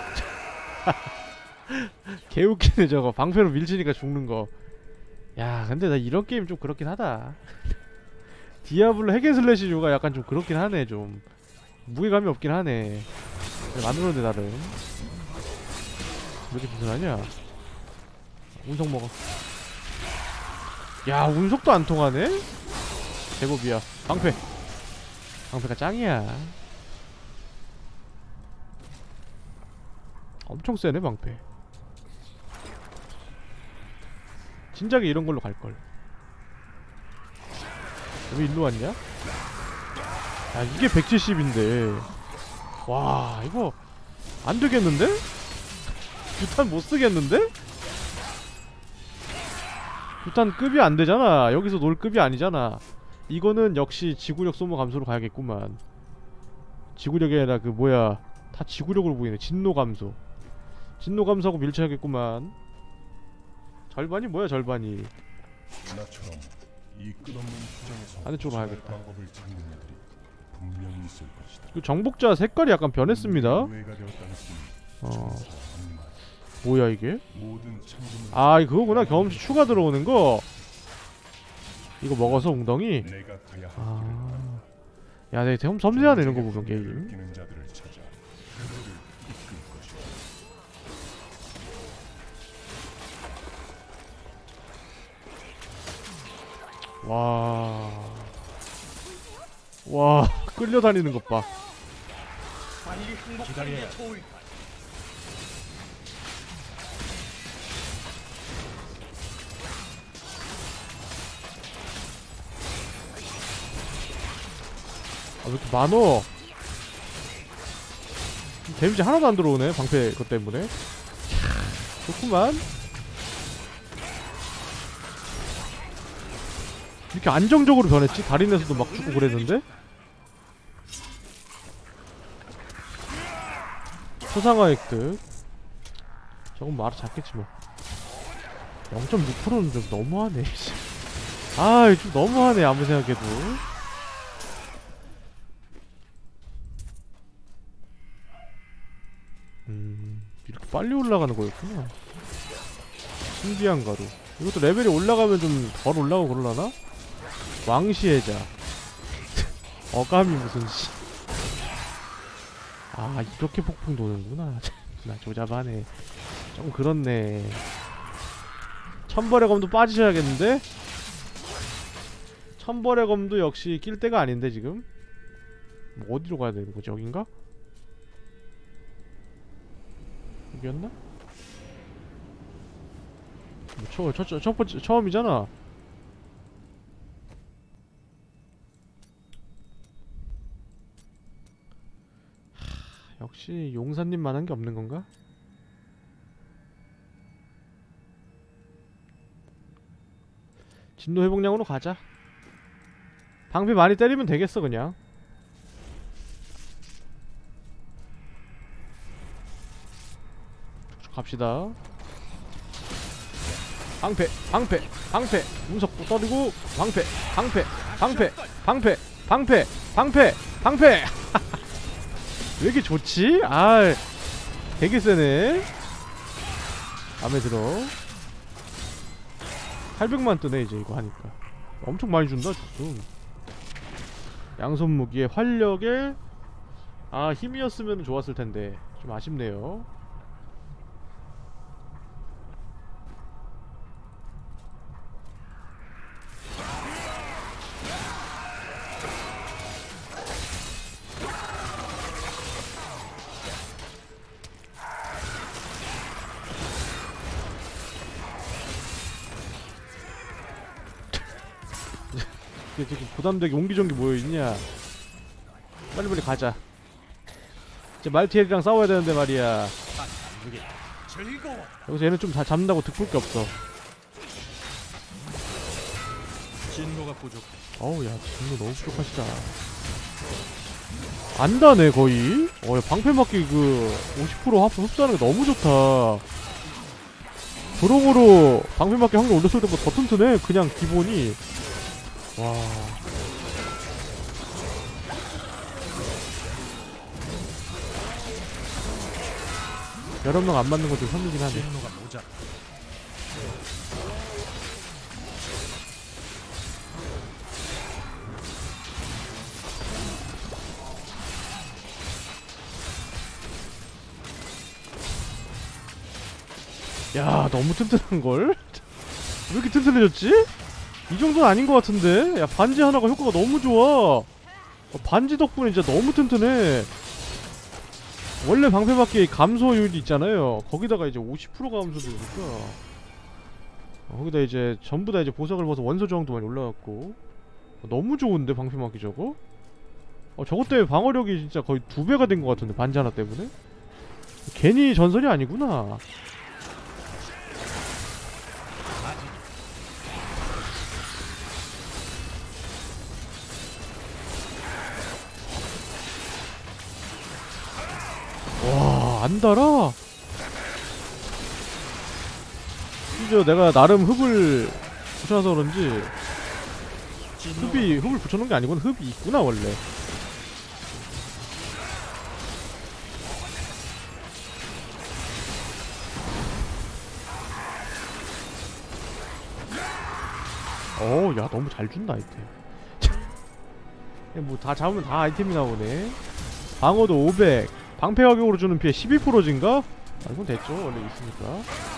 개웃기네 저거. 방패로 밀치니까 죽는 거. 야 근데 나 이런 게임 좀 그렇긴 하다. 디아블로 핵앤슬래시류가 약간 좀 그렇긴 하네. 좀 무게감이 없긴 하네. 만들었는데 나름. 왜 이렇게 든든하냐. 운석 먹어. 야 운석도 안 통하네? 제법이야. 방패. 방패가 짱이야. 엄청 세네 방패. 진작에 이런 걸로 갈걸. 왜 일로 왔냐? 야 이게 백칠십인데 와 이거 안되겠는데? 규탄 못쓰겠는데? 규탄 급이 안되잖아. 여기서 놀 급이 아니잖아. 이거는 역시 지구력 소모 감소로 가야겠구만. 지구력이 아니라 그 뭐야 다 지구력으로 보이네. 진노 감소. 진노 감소하고 밀쳐야겠구만. 절반이 뭐야 절반이. 나처럼 이 끝없는 투쟁에서 반대쪽으로 가야겠다. 방법을 찾는 이들이 분명히 있을 것이다. 그 정복자 색깔이 약간 변했습니다. 노예가 되었다는 심, 어 정사 악마, 뭐야 이게? 모든 창조물 아 이거 그거구나. 경험치 추가 들어오는 거. 이거 먹어서 웅덩이. 내가 가야 할 아. 야 되게 좀 섬세하네 이런 거 보면 게임. 느끼는 자들을 찾아 그들을 이끌 것이다. 와. 와, 끌려다니는 것 봐. 기다려야 아, 왜 이렇게 많어? 데미지 하나도 안 들어오네, 방패 그것 때문에. 좋구만. 이렇게 안정적으로 변했지? 달인에서도 막 죽고 그랬는데? 초상화 획득. 저건 말을 잡겠지 뭐. 영 점 육 퍼센트는 좀 너무하네. 아, 좀 너무하네 아무 생각해도. 음, 이렇게 빨리 올라가는 거였구나. 신비한 가루. 이것도 레벨이 올라가면 좀 덜 올라가고 그러려나? 왕시혜자. 어감이 무슨 씨. 아 이렇게 폭풍 도는구나. 나 조잡하네. 좀 그렇네. 천벌의 검도 빠지셔야겠는데? 천벌의 검도 역시 낄 때가 아닌데 지금? 뭐 어디로 가야 되는 거지? 여긴가? 여기였나? 뭐 첫, 첫, 첫, 첫 번째 처음이잖아. 역시 용사님만한 게 없는 건가? 진노 회복량으로 가자. 방패 많이 때리면 되겠어 그냥. 갑시다. 방패, 방패, 방패. 운석 떠리고 방패, 방패, 방패, 방패, 방패, 방패, 방패. 왜 이렇게 좋지? 아, 되게 세네. 맘에 들어. 팔백만 뜨네 이제 이거 하니까. 엄청 많이 준다 지금. 양손 무기에 활력에 아 힘이었으면 좋았을 텐데 좀 아쉽네요. 지금 부담되게 옹기종기 모여있냐. 빨리빨리 가자. 이제 말티엘이랑 싸워야 되는데 말이야. 여기서 얘는 좀 다 잡는다고 득볼 게 없어. 진노가 부족해. 어우 야 진노 너무 부족하시다. 안다네 거의. 어 방패 맞기 그 오십 퍼센트 합 흡수하는 게 너무 좋다. 도롱으로 방패 맞기 확률 올렸을 때보다 더 튼튼해 그냥 기본이. 와. 여러 명 안 맞는 건 좀 힘들긴 하네. 진노가 모자. 야 너무 튼튼한걸? 왜 이렇게 튼튼해졌지? 이 정도는 아닌 것 같은데? 야, 반지 하나가 효과가 너무 좋아. 어, 반지 덕분에 진짜 너무 튼튼해. 원래 방패밖에 감소율이 있잖아요. 거기다가 이제 오십 퍼센트 감소되니까 어, 거기다 이제 전부 다 이제 보석을 벗어 원소 저항도 많이 올라갔고 어, 너무 좋은데 방패막기 저거? 어, 저것 때문에 방어력이 진짜 거의 두 배가 된 것 같은데 반지 하나 때문에? 괜히 전설이 아니구나. 와, 안 달아. 심지어 내가 나름 흡을 붙여놔서 그런지 흡이 흡을 붙여놓은 게 아니구나. 흡이 있구나 원래. 어우, 야, 너무 잘 준다 아이템. 뭐 다 잡으면 다 아이템이 나오네. 방어도 오백, 방패 가격으로 주는 피해 십이 퍼센트 증가? 아, 이건 됐죠. 원래 있으니까.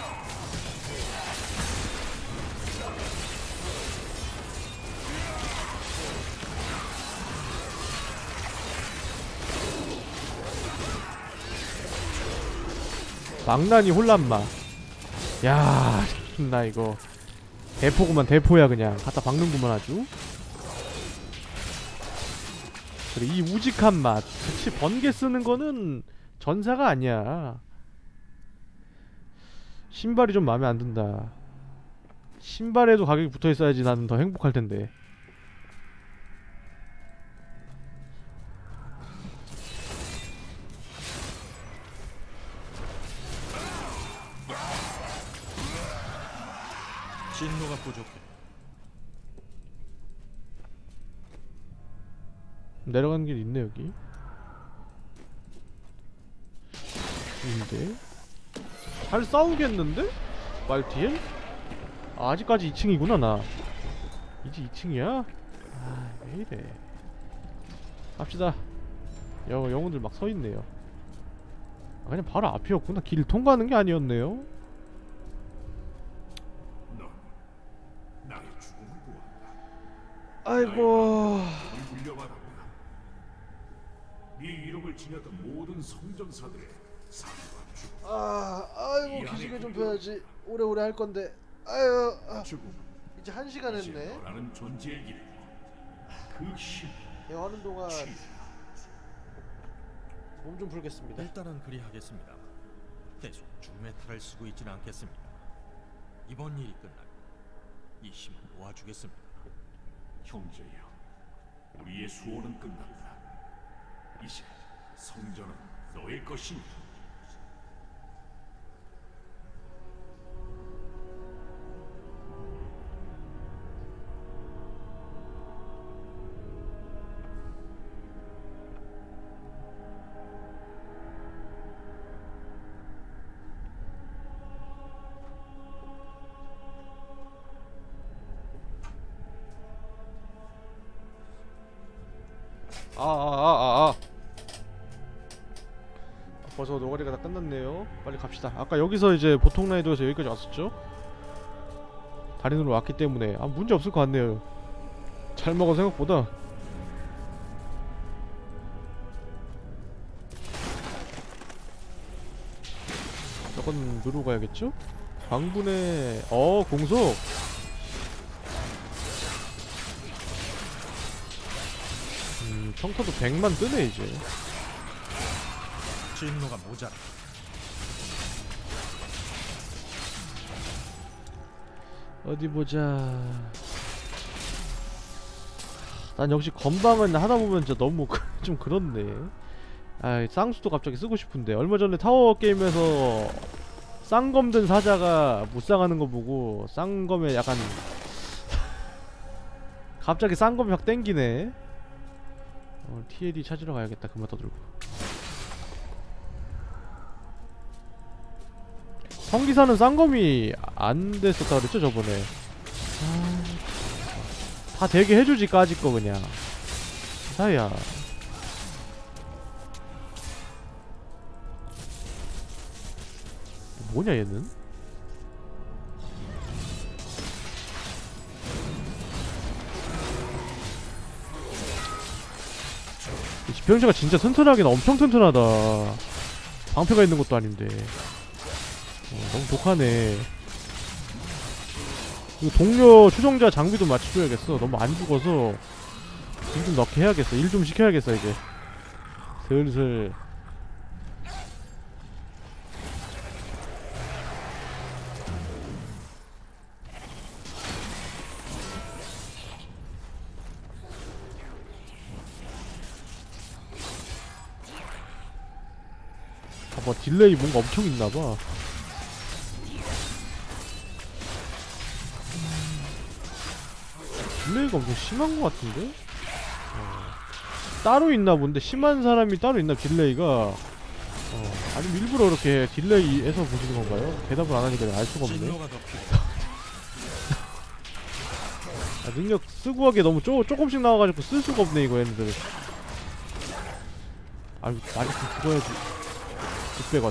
망나니 혼란마. 야, 나 이거 대포구만. 대포야 그냥. 갖다 박는구만 아주. 그래, 이 우직한 맛. 그치, 번개 쓰는 거는 전사가 아니야. 신발이 좀 마음에 안 든다. 신발에도 가격이 붙어 있어야지 나는 더 행복할 텐데. 진노가 부족해. 내려가는 길 있네 여기. 인데 잘 싸우겠는데? 말티엘? 아, 아직까지 이 층이구나 나. 이제 이 층이야? 아, 왜 이래. 갑시다. 여, 영웅들 막 서있네요. 아, 그냥 바로 앞이었구나. 길 통과하는 게 아니었네요. 넌 나의 죽음을 보았다. 아이고. 물려받았다. 네 이름을 지녔던 모든 성전사들의 삶과 죽음. 아, 아이고, 기지개 좀 펴야지. 오래오래 할 건데. 아유, 아, 죽음. 이제 한 시간 이제 했네. 너라는 존재의 길. 그 힘. 대화하는 동안 취해. 몸 좀 풀겠습니다. 일단은 그리하겠습니다. 계속 죽음의 탈을 쓰고 있지는 않겠습니다. 이번 일이 끝나면 이 힘을 모아주겠습니다. 형제여, 우리의 수호는 끝났다. 이제 성전은 너의 것이니. 아, 아, 아, 아, 아. 벌써 노가리가 다 끝났네요. 빨리 갑시다. 아까 여기서 이제 보통 라이더에서 여기까지 왔었죠? 달인으로 왔기 때문에 아, 문제 없을 것 같네요. 잘 먹어 생각보다. 저건 누르고 가야겠죠? 광분의 어 공속. 음, 평타도 백만 뜨네 이제. 진노가 모자라. 어디 보자. 난 역시 건방은 하다보면 진짜 너무 좀 그렇네. 아, 쌍수도 갑자기 쓰고 싶은데 얼마 전에 타워 게임에서 쌍검 든 사자가 무쌍하는 거 보고 쌍검에 약간 갑자기 쌍검이 확 땡기네. 어, 티엘이 찾으러 가야겠다. 그만 떠들고. 성기사는 쌍검이 안 됐었다 그랬죠 저번에. 아, 다 되게 해주지 까짓 거 그냥. 사야. 뭐냐 얘는? 병자가 진짜 튼튼하긴 엄청 튼튼하다. 방패가 있는 것도 아닌데. 어, 너무 독하네. 이거 동료 추종자 장비도 맞춰줘야겠어. 너무 안 죽어서 딜 좀 넣게 해야겠어. 일 좀 시켜야겠어 이제. 슬슬. 봐봐, 딜레이 뭔가 엄청 있나봐. 딜레이가 엄청 심한 것 같은데? 어. 따로 있나 본데, 심한 사람이 따로 있나, 딜레이가. 어. 아니면 일부러 이렇게 딜레이에서 보시는 건가요? 대답을 안 하니까 알 수가 없네. 진노가 더 필요해. 아, 능력 쓰고 하기에 너무 쪼, 조금씩 나와가지고 쓸 수가 없네, 이거 얘네들. 아유, 많이 좀 죽어야지. 육백원.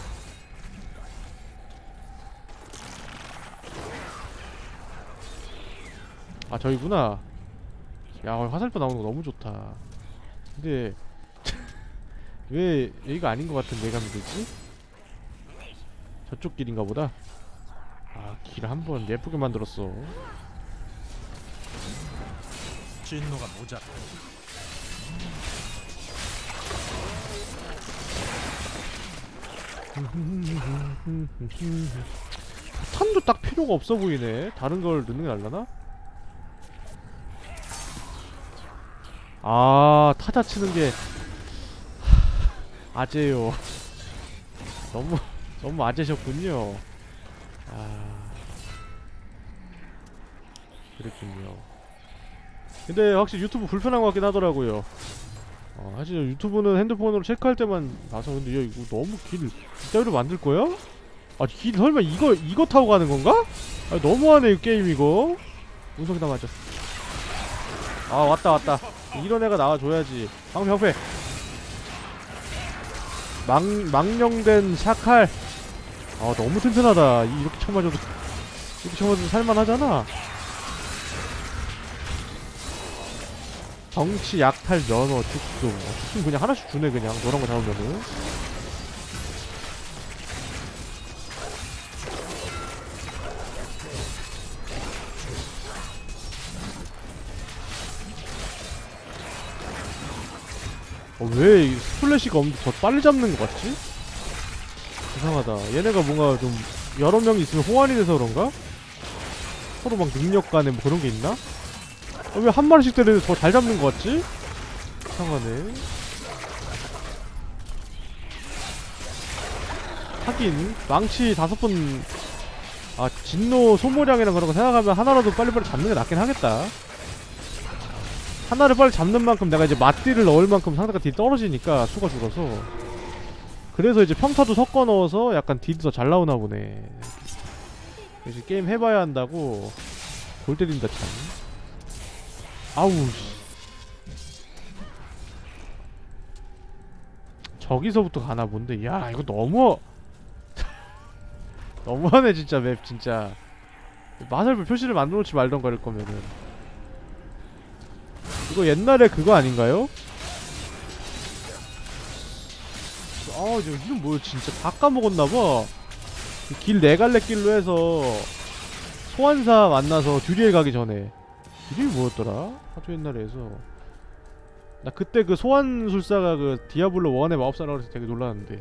아, 저기구나. 야, 화살표 나오는 거 너무 좋다. 근데 왜 여기가 아닌 것 같은데 가면 되지? 저쪽 길인가 보다. 아, 길 한번 예쁘게 만들었어. 진노가 모자라. 탄도 딱 필요가 없어 보이네. 다른 걸 넣는 게 날라나? 아, 타자 치는 게 아재요. 너무 너무 아재셨군요. 아, 그랬군요. 근데 확실히 유튜브 불편한 것 같긴 하더라고요. 어, 사실 유튜브는 핸드폰으로 체크할 때만 봐서. 근데 야, 이거 너무 길 이따위로 만들 거야? 아, 길 설마 이거 이거 타고 가는 건가? 아, 너무하네 이 게임 이거. 운석 다 맞았어. 아, 왔다 왔다. 이런 애가 나와줘야지. 방패 방패. 망 망령된 샤칼. 아, 너무 튼튼하다. 이- 이렇게 쳐 맞아도 이렇게 쳐 맞아도 살만하잖아. 정치, 약탈, 면허, 죽숨. 어, 죽숨 그냥 하나씩 주네. 그냥 노란 거 잡으면은. 어, 왜 이 스플래시가 없는데 더 빨리 잡는 것 같지? 이상하다. 얘네가 뭔가 좀 여러 명이 있으면 호환이 돼서 그런가? 서로 막 능력 간에 뭐 그런 게 있나? 어, 왜 한 마리씩 때리는데 더 잘 잡는 것 같지? 이상하네. 하긴 망치 다섯 번. 아, 진노 소모량이랑 그런 거 생각하면 하나라도 빨리빨리 잡는 게 낫긴 하겠다. 하나를 빨리 잡는 만큼 내가 이제 맞딜을 넣을 만큼 상대가 딜 떨어지니까 수가 줄어서. 그래서 이제 평타도 섞어 넣어서 약간 딜이 더 잘 나오나 보네. 이제 게임 해봐야 한다고. 골 때린다 참. 아우 씨. 저기서부터 가나 본데. 야, 이거 너무 너무하네 진짜. 맵 진짜. 마살표 표시를 만들어 놓지 말던 거일 거면은. 이거 옛날에 그거 아닌가요? 아, 저 이름 뭐야 진짜. 다 까먹었나봐. 길 네 갈래 길로 해서 소환사 만나서 듀리엘 가기 전에. 듀리엘 뭐였더라? 아주 옛날에 해서. 나 그때 그 소환술사가 그 디아블로 일의 마법사라고 해서 되게 놀랐는데.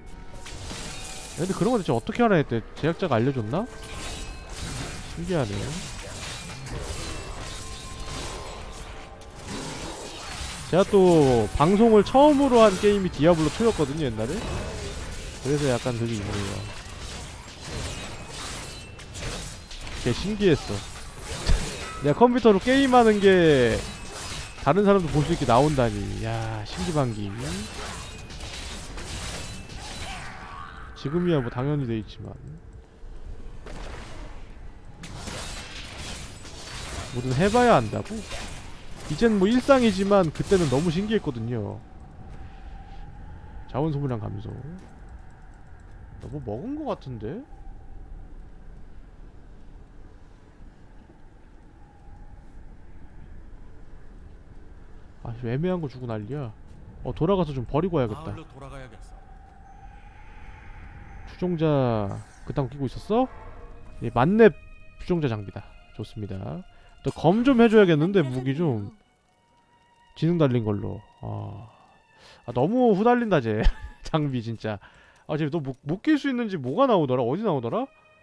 근데 그런 거 대체 어떻게 하나 했대? 제작자가 알려줬나? 신기하네요. 제가 또 방송을 처음으로 한 게임이 디아블로 이였거든요 옛날에. 그래서 약간 그게 있네요. 개 신기했어. 내가 컴퓨터로 게임하는 게 다른 사람도 볼 수 있게 나온다니. 야, 신기반기. 지금이야 뭐 당연히 돼 있지만 뭐든 해봐야 한다고? 이젠 뭐 일상이지만 그때는 너무 신기했거든요. 자원 소모량 감소. 나 뭐 먹은 거 같은데? 아, 애매한 거 주고 난리야. 어 돌아가서 좀 버리고 와야겠다. 마을로 돌아가야겠어. 추종자 그딴 거 끼고 있었어? 예, 만렙 추종자 장비다. 좋습니다. 또 검 좀 해줘야겠는데 무기 좀 지능 달린 걸로. 아, 아 너무 후달린다 쟤 장비 진짜. 아 쟤 너 못 낄 수 있는지 뭐가 나오더라? 어디 나오더라?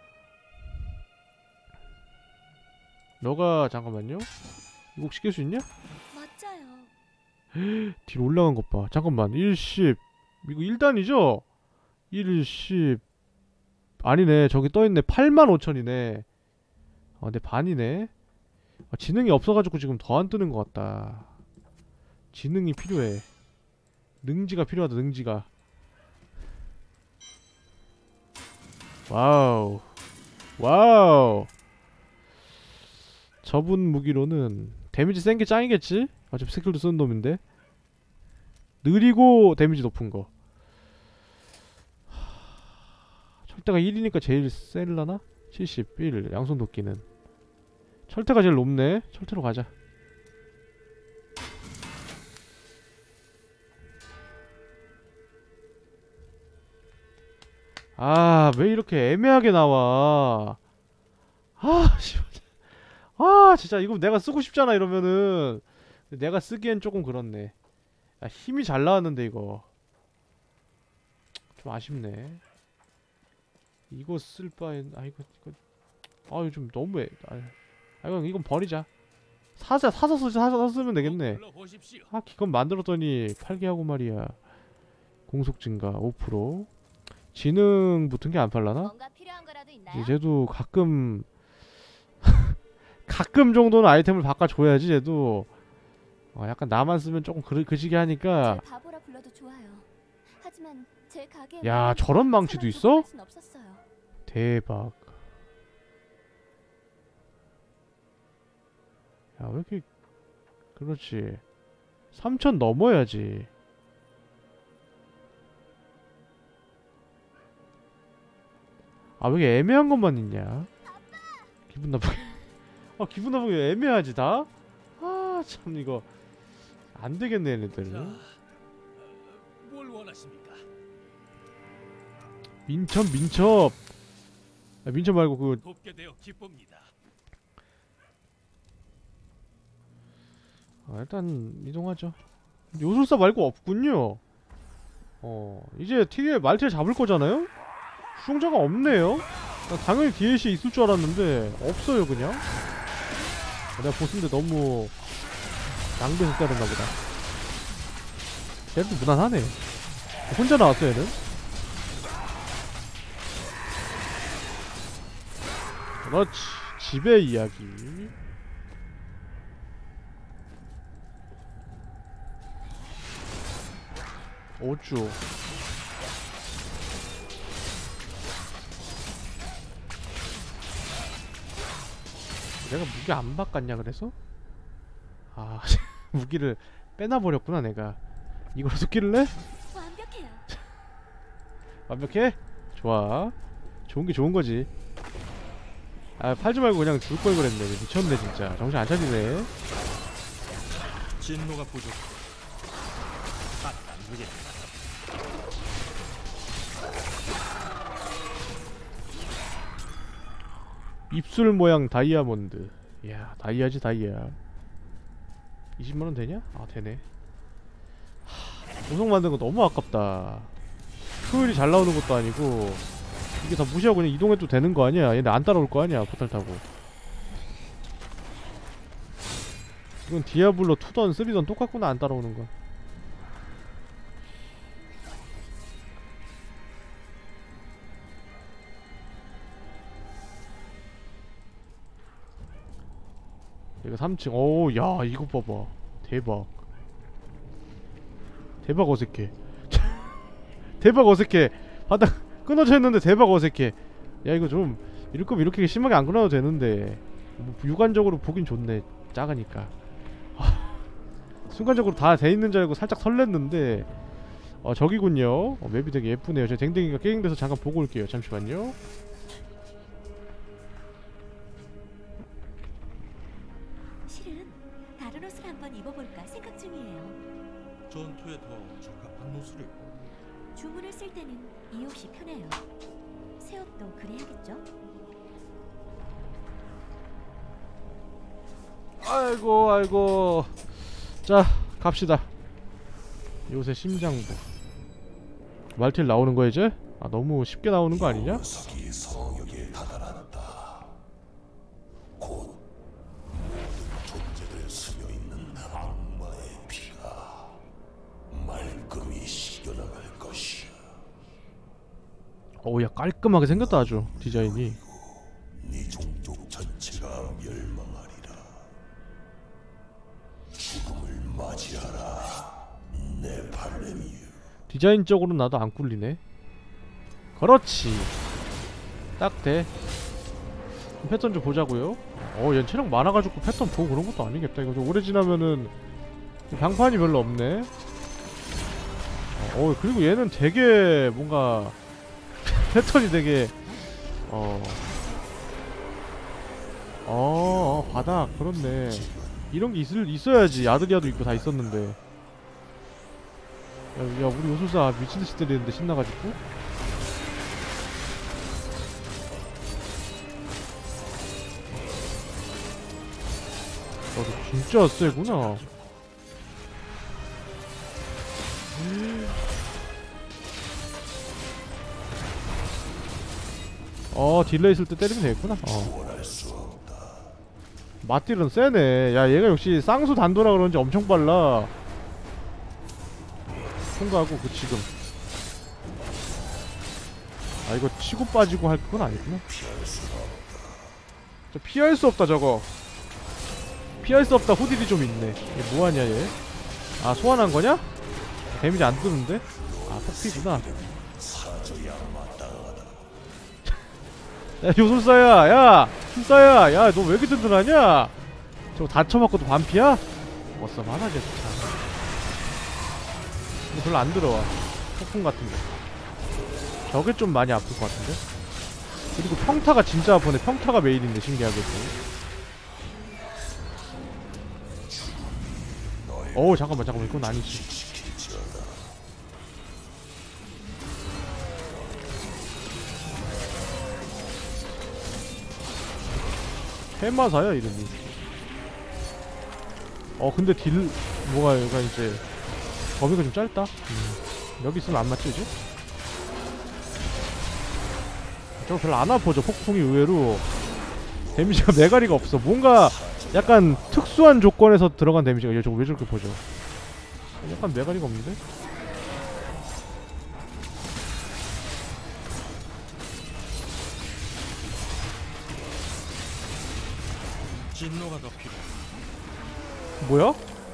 너가 잠깐만요. 이거 혹시 낄 수 있냐? 멋져요. 뒤로 올라간 것 봐. 잠깐만. 일십 이거 일 단이죠? 일십 아니네. 저기 떠있네. 팔만 오천이네. 아 근데 반이네. 아, 지능이 없어가지고 지금 더 안 뜨는 것 같다. 지능이 필요해. 능지가 필요하다. 능지가. 와우 와우. 저분 무기로는 데미지 센 게 짱이겠지? 어차피 스킬도 쓰는 놈인데. 느리고 데미지 높은 거. 철대가 일이니까 제일 셀라나? 칠십일. 양손 도끼는 철대가 제일 높네. 철대로 가자. 아, 왜 이렇게 애매하게 나와. 아, 씨발. 아, 진짜 이거 내가 쓰고 싶잖아 이러면은. 내가 쓰기엔 조금 그렇네. 야, 힘이 잘 나왔는데 이거 좀 아쉽네. 이거 쓸 바엔 아 이거 이거 아 이거 좀 너무해. 아, 아 이건 이건 버리자. 사자 사서 쓰 사서 쓰면 되겠네. 아 기껏 만들었더니 팔게 하고 말이야. 공속 증가 오 퍼센트. 지능 붙은 게 안 팔라나? 뭔가 필요한 거라도 있나요? 쟤도 가끔 가끔 정도는 아이템을 바꿔줘야지. 쟤도 어, 약간 나만 쓰면 조금 그, 그시기 하니까. 제 바보라 불러도 좋아요. 하지만 제 가게에 야 저런 망치도 있어? 순 없었어요. 대박. 야 왜 이렇게 그렇지. 삼천 넘어야지. 아 왜 이렇게 애매한 것만 있냐? 기분 나쁘게. 아 기분 나쁘게 애매하지 다? 아 참 이거 안 되겠네 얘네들. 뭘 원하십니까? 민첩 민첩. 아, 민첩 말고 그 돕게 되어 기쁩니다. 아, 일단 이동하죠. 요술사 말고 없군요. 어 이제 티에 말티를 잡을 거잖아요? 수종자가 없네요. 나 당연히 디엘씨 있을 줄 알았는데 없어요 그냥. 아, 내가 보스인데 너무 낭비해서 때렸나 보다. 쟤도 무난하네. 혼자 나왔어 얘는. 그렇지. 집의 이야기. 오쭈. 내가 무기 안 바꿨냐 그래서? 아 무기를 빼놔버렸구나 내가. 이거라도 끼를래? 완벽해요. 완벽해? 좋아. 좋은 게 좋은 거지. 아 팔지 말고 그냥 줄 걸 그랬네. 미쳤네 진짜. 정신 안 차리네. 진노가 부족해. 안 되겠다. 입술 모양 다이아몬드. 이야 다이아지 다이아. 이십만 원 되냐? 아 되네. 하, 보석 만든 거 너무 아깝다. 효율이 잘 나오는 것도 아니고. 이게 다 무시하고 그냥 이동해도 되는 거 아니야? 얘네 안 따라올 거 아니야 포탈 타고. 이건 디아블로 이던 삼던 똑같구나. 안 따라오는 건. 이거 삼 층. 오, 야, 이거 봐봐. 대박. 대박 어색해. 대박 어색해. 바닥 끊어져 있는데 대박 어색해. 야, 이거 좀 이럴 거면 이렇게 심하게 안 끊어도 되는데. 뭐 육안적으로 보긴 좋네. 작으니까. 아, 순간적으로 다 돼 있는 줄 알고 살짝 설렜는데. 어, 저기군요. 어, 맵이 되게 예쁘네요. 제 댕댕이가 게임돼서 잠깐 보고 올게요. 잠시만요. 실은 다른 옷을 한번 입어볼까 생각 중이에요. 전투에 더 적합한 옷을 입고 주문을 쓸 때는 이 옷이 편해요. 새 옷도 그래야겠죠? 아이고 아이고. 자 갑시다. 요새 심장부 말틸 나오는 거야 이제? 아 너무 쉽게 나오는 거 아니냐? 녀석이 성역에 다다랐다. 곧 모든 존재들 스며 있는 악마의 피가 말끔히 식혀나갈 것이야. 어우야 깔끔하게 생겼다 아주 디자인이. 네 종족 전체가 멸망하리라. 죽음을 맞이하라, 내 발레미유. 디자인적으로 나도 안 꿀리네. 그렇지 딱 돼. 패턴 좀 보자고요. 어 얘 체력 많아가지고 패턴 보고 그런 것도 아니겠다. 이거 좀 오래 지나면은 장판이 별로 없네. 어 그리고 얘는 되게 뭔가 패턴이 되게 어... 어... 어 바닥 그렇네. 이런게 있을, 있어야지. 아드리아도 있고 다 있었는데. 야, 야 우리 요술사 미친듯이 때리는데 신나가지고. 너도 진짜 세구나. 어 딜레이 있을 때 때리면 되겠구나. 어. 맞딜은 세네. 야 얘가 역시 쌍수 단도라 그런지 엄청 빨라. 통과하고 그 지금 아 이거 치고 빠지고 할 건 아니구나. 저 피할 수 없다 저거. 피할 수 없다 후딜이 좀 있네. 얘 뭐하냐 얘. 아 소환한 거냐? 데미지 안 뜨는데? 아 폭피구나. 야 요술사야 야 술사야 야 너 왜 이렇게 든든하냐? 저거 다쳐맞고도 반피야? 멋싸만하게 참. 근데 별로 안 들어와 폭풍 같은데. 저게 좀 많이 아플 것 같은데? 그리고 평타가 진짜 아프네. 평타가 메인인데 신기하게도. 어우 잠깐만 잠깐만 이건 아니지. 해마사야 이름이. 어 근데 딜 뭐가 여기가 이제 범위가 좀 짧다. 음. 여기 있으면 안 맞지 이제? 저거 별로 안 아파. 저 폭풍이 의외로 데미지가 메가리가 없어. 뭔가 약간 특수한 조건에서 들어간 데미지가. 얘 저거 왜 저렇게 보죠? 약간 메가리가 없는데? 진노가 더 필요해. 뭐야?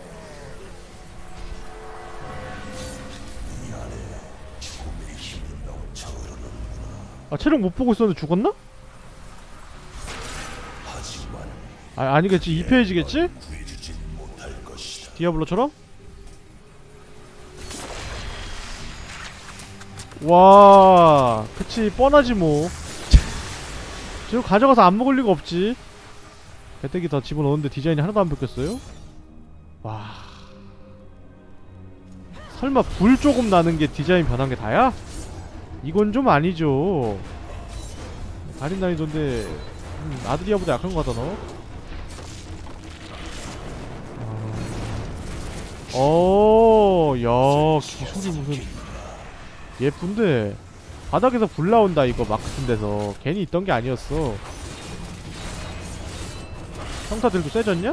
아 체력 못 보고 있었는데 죽었나? 아 아니겠지. 이 페이지겠지? 디아블로처럼? 와 그치 뻔하지 뭐. 지금 가져가서 안 먹을 리가 없지. 배때기 다 집어넣었는데 디자인이 하나도 안 바뀌었어요? 와 설마 불 조금 나는 게 디자인 변한 게 다야? 이건 좀 아니죠. 달인 난이도인데 음, 아드리아보다 약한 거 같다 너. 어, 야 기술이 무슨 예쁜데. 바닥에서 불 나온다 이거 막 같은 데서. 괜히 있던 게 아니었어. 평타들도 세졌냐?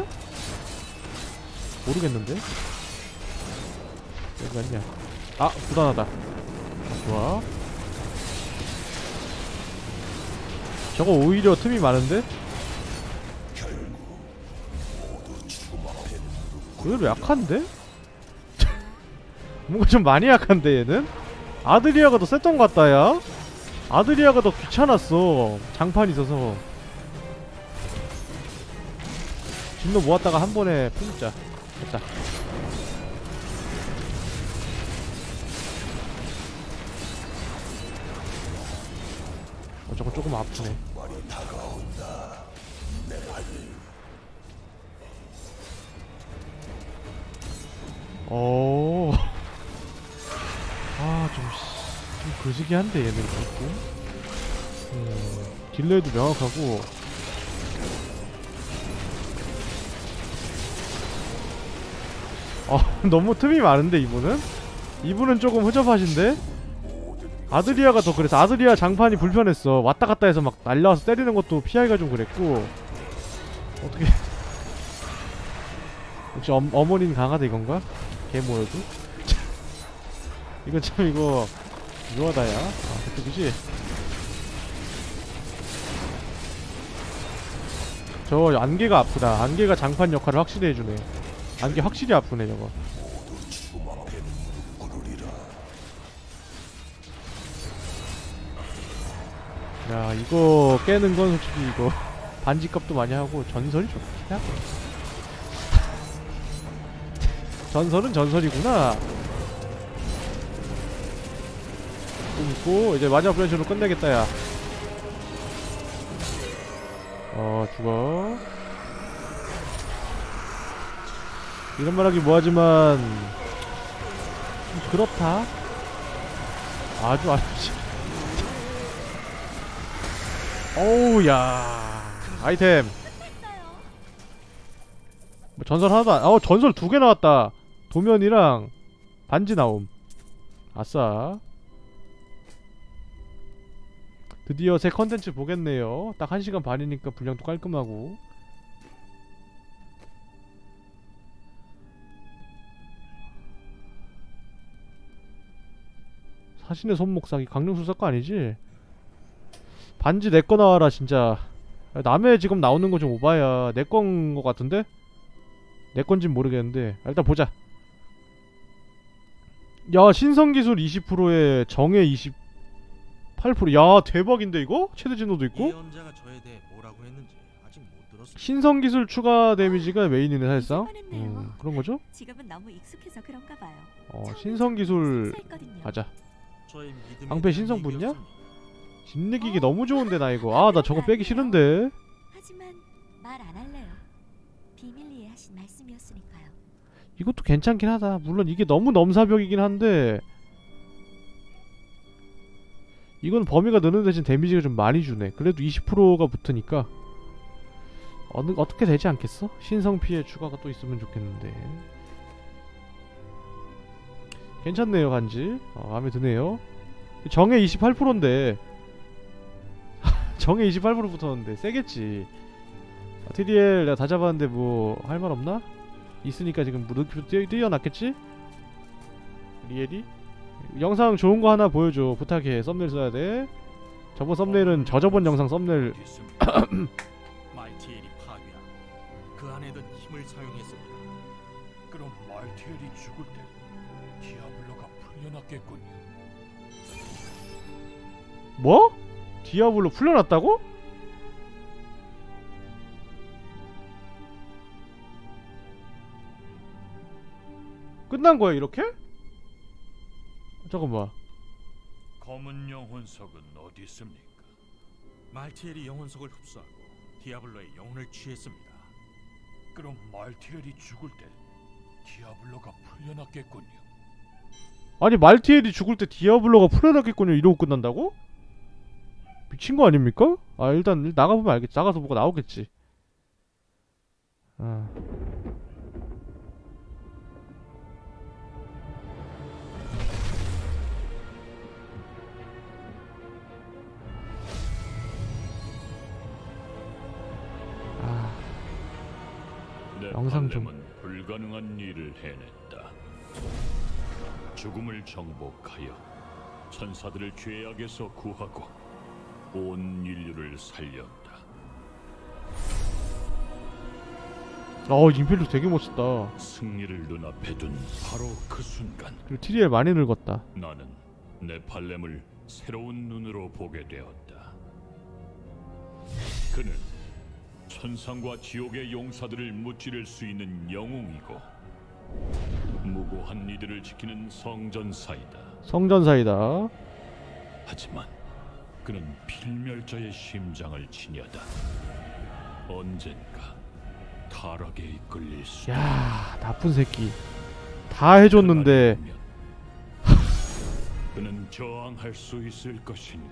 모르겠는데? 여기 아니야. 아 부단하다. 아, 좋아. 저거 오히려 틈이 많은데? 의외로 약한데? 뭔가 좀 많이 약한데 얘는? 아드리아가 더 셌던 것 같다 야. 아드리아가 더 귀찮았어 장판이 있어서. 진노 모았다가 한 번에 품자. 됐다. 어 저거 조금 아프네. 오 아좀 좀 그지기한데 얘네들 조금. 음, 딜레이도 명확하고. 아 너무 틈이 많은데 이분은? 이분은 조금 허접하신데? 아드리아가 더 그래서 아드리아 장판이 불편했어. 왔다갔다 해서 막 날라와서 때리는 것도 피하기가 좀 그랬고. 어떻게 역시 엄, 어머니는 강하다 이건가? 개 모여도? 이거 참 이거 묘하다야. 아 그쪽이지? 저 안개가 아프다. 안개가 장판 역할을 확실히 해주네. 안개 확실히 아프네 저거. 야 이거 깨는 건 솔직히 이거 반지값도 많이 하고 전설이 좋긴 하고. 전설은 전설이구나. 좀 있고 이제 마지막 변신으로 끝내겠다 야. 어 죽어. 이런 말하기 뭐하지만 좀 그렇다. 아주 아주 어우 야 아이템 뭐 전설 하나도 안.. 어 전설 두 개 나왔다. 도면이랑 반지 나옴. 아싸. 드디어 새 컨텐츠 보겠네요. 딱 한 시간 반이니까 분량도 깔끔하고. 사신의 손목 사기 강릉술사거 아니지? 반지 내 거 나와라 진짜. 남의 지금 나오는 거 좀 오바야. 내 건 거 같은데? 내 건진 모르겠는데 아, 일단 보자. 야 신성기술 이십 퍼센트에 정예 이십팔 퍼센트. 야 대박인데 이거? 최대 진호도 있고? 예언자가 저에 대해 뭐라고 했는지 아직 못 들었습니다. 신성기술 추가 데미지가 메인이네 사실상. 이제 뻔했네요. 음, 그런 거죠? 지금은 너무 익숙해서 그런가 봐요. 어 처음엔 신성기술 좀 섭섭했거든요. 가자. 저의 믿음에 방패 대한 신성 붙냐? 얘기였습니다. 진내기기 너무 좋은데 나 이거. 아 나 저거 빼기 싫은데. 하지만 말 안 할래요. 비밀리에 하신 말씀이었으니까요. 이것도 괜찮긴 하다. 물론 이게 너무 넘사벽이긴 한데 이건 범위가 느는 대신 데미지가 좀 많이 주네. 그래도 이십 퍼센트가 붙으니까 어느, 어떻게 되지 않겠어? 신성 피해 추가가 또 있으면 좋겠는데. 괜찮네요 간지. 어, 마음에 드네요. 정예 이십팔 퍼센트인데 정예 이십팔 퍼센트 붙었는데 세겠지. 아, 티디엘 내가 다 잡았는데 뭐 할 말 없나? 있으니까 지금 무릎표 뛰어났겠지? 리엘이? 영상 좋은 거 하나 보여줘. 부탁해. 썸네일 써야 돼. 저번 썸네일은 저저번 영상 썸네일. 말티엘이 파괴하고 그 안에 든 힘을 사용했습니다. 그럼 말티엘이 죽을 때 디아블로가 풀려났겠군요. 뭐? 디아블로 풀려났다고? 끝난 거야 이렇게? 잠깐만. 검은 영혼석은 어디 있습니까? 말티엘이 영혼석을 흡수하고 디아블로의 영혼을 취했습니다. 그럼 말티엘이 죽을 때 디아블로가 풀려났겠군요. 아니 말티엘이 죽을 때 디아블로가 풀려났겠군요 이러고 끝난다고? 미친 거 아닙니까? 아 일단 나가보면 알겠지. 나가서 뭐가 나오겠지. 아. 내 영상 좀- 발렘은 불가능한 일을 해냈다. 죽음을 정복하여 천사들을 죄악에서 구하고 온 인류를 살렸다. 어 임페리우스 되게 멋있다. 승리를 눈앞에 둔 바로 그 순간 그리고 티리엘 많이 늙었다. 나는 내 발렘을 새로운 눈으로 보게 되었다. 그는 천상과 지옥의 용사들을 무찌를 수 있는 영웅이고 무고한 이들을 지키는 성전사이다. 성전사이다. 하지만 그는 필멸자의 심장을 지녀다 언젠가 타락에 이끌릴 수. 야 나쁜 새끼. 다 해줬는데 그는 저항할 수 있을 것인가?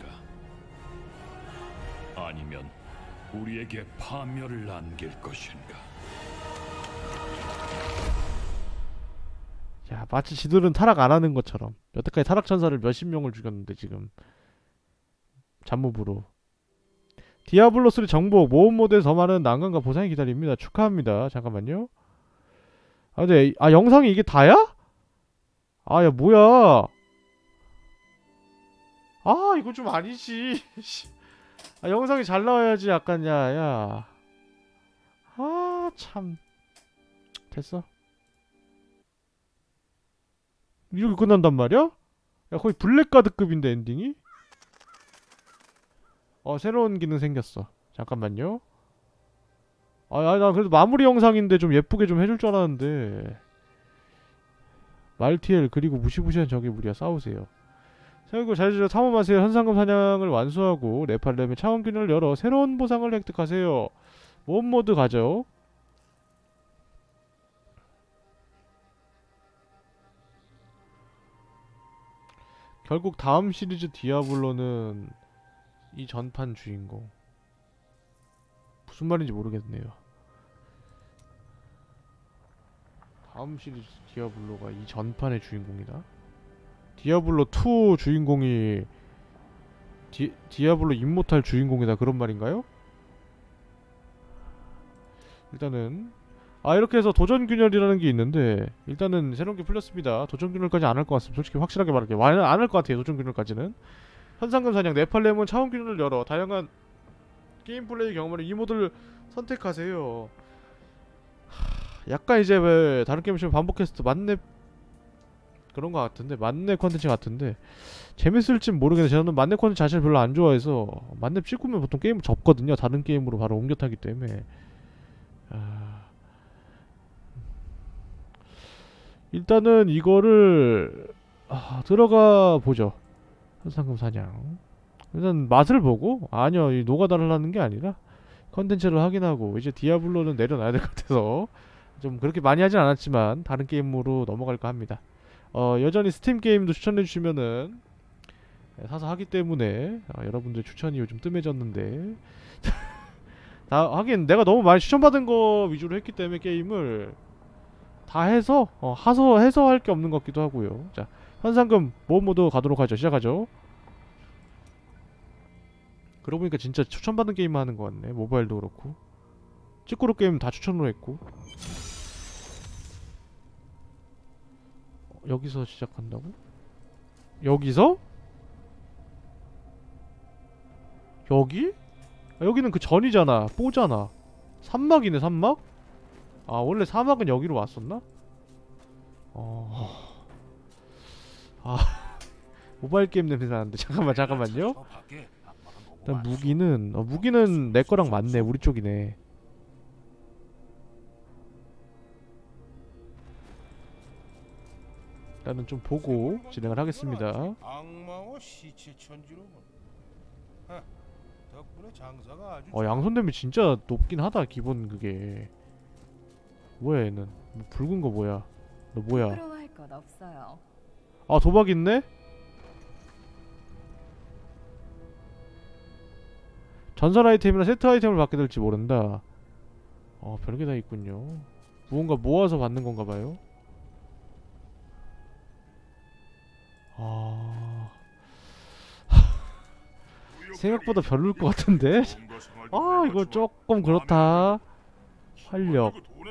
아니면 우리에게 파멸을 안길 것인가? 야, 마치 지들은 타락 안 하는 것처럼. 여태까지 타락 천사를 몇십 명을 죽였는데 지금 잡몹으로. 디아블로 쓰리 정복 모험 모드에 더 많은 난관과 보상이 기다립니다. 축하합니다. 잠깐만요. 아 근데 아 영상이 이게 다야? 아 야 뭐야? 아 이거 좀 아니지. 아 영상이 잘 나와야지. 약간 야야. 아 참. 됐어. 이렇게 끝난단 말이야? 야 거의 블랙가드급인데 엔딩이? 어 새로운 기능 생겼어. 잠깐만요. 아 나 그래도 마무리 영상인데 좀 예쁘게 좀 해줄 줄 알았는데. 말티엘 그리고 무시무시한 적의 무리와 싸우세요. 생각고 잘해주려 탐험하세요. 현상금 사냥을 완수하고 네팔렘의 차원균을 열어 새로운 보상을 획득하세요. 모험 모드 가죠. 결국 다음 시리즈 디아블로는 이 전판 주인공. 무슨 말인지 모르겠네요. 다음 시리즈 디아블로가 이 전판의 주인공이다. 디아블로 투 주인공이 디, 디아블로 임모탈 주인공이다 그런 말인가요? 일단은 아 이렇게 해서 도전균열이라는 게 있는데 일단은 새로운 게 풀렸습니다. 도전균열까지 안 할 것 같습니다. 솔직히 확실하게 말할게요. 안 할 것 같아요. 도전균열까지는. 현상금 사냥 네팔렘은 차원균열을 열어 다양한 게임 플레이 경험을 이 모드를 선택하세요. 하, 약간 이제 왜 다른 게임 시면 반복했을 때 만렙 그런 거 같은데 만렙 컨텐츠 같은데 재밌을진 모르겠는데 저는 만렙 컨텐츠 자체를 별로 안 좋아해서 만렙 찍으면 보통 게임을 접거든요. 다른 게임으로 바로 옮겨 타기 때문에. 아... 일단은 이거를 아, 들어가 보죠. 현상금 사냥. 일단 맛을 보고 아니요 이 노가다를 하는 게 아니라 컨텐츠를 확인하고 이제 디아블로는 내려놔야 될 것 같아서 좀 그렇게 많이 하진 않았지만 다른 게임으로 넘어갈까 합니다. 어 여전히 스팀 게임도 추천해주시면은 사서 하기 때문에 어, 여러분들 추천이 요즘 뜸해졌는데 다 하긴 내가 너무 많이 추천받은 거 위주로 했기 때문에 게임을 다 해서 어, 하서 해서 할 게 없는 것 같기도 하고요. 자 현상금 모험 모드 가도록 하죠. 시작하죠. 그러고 보니까 진짜 추천받은 게임만 하는 것 같네. 모바일도 그렇고 찌꾸루 게임 다 추천으로 했고. 어, 여기서 시작한다고? 여기서? 여기? 아, 여기는 그 전이잖아. 뽀잖아. 산막이네 산막? 아 원래 사막은 여기로 왔었나? 어... 아... 모바일 게임 냄새 나는데 잠깐만 잠깐만요. 일단 무기는 어, 무기는 내 거랑 맞네. 우리 쪽이네. 일단은 좀 보고 진행을 하겠습니다. 악마와 시체 천지로군. 하, 덕분에 장사가 아주 어 양손 데미 진짜 높긴 하다. 기본 그게 뭐야 얘는. 뭐 붉은 거 뭐야. 너 뭐야. 부러워할 것 없어요. 아 도박 있네? 전설 아이템이나 세트 아이템을 받게 될지 모른다. 어 별게 다 있군요. 무언가 모아서 받는 건가봐요. 아... 생각보다 별로일 것 같은데? 아 이거 조금 그렇다. 활력.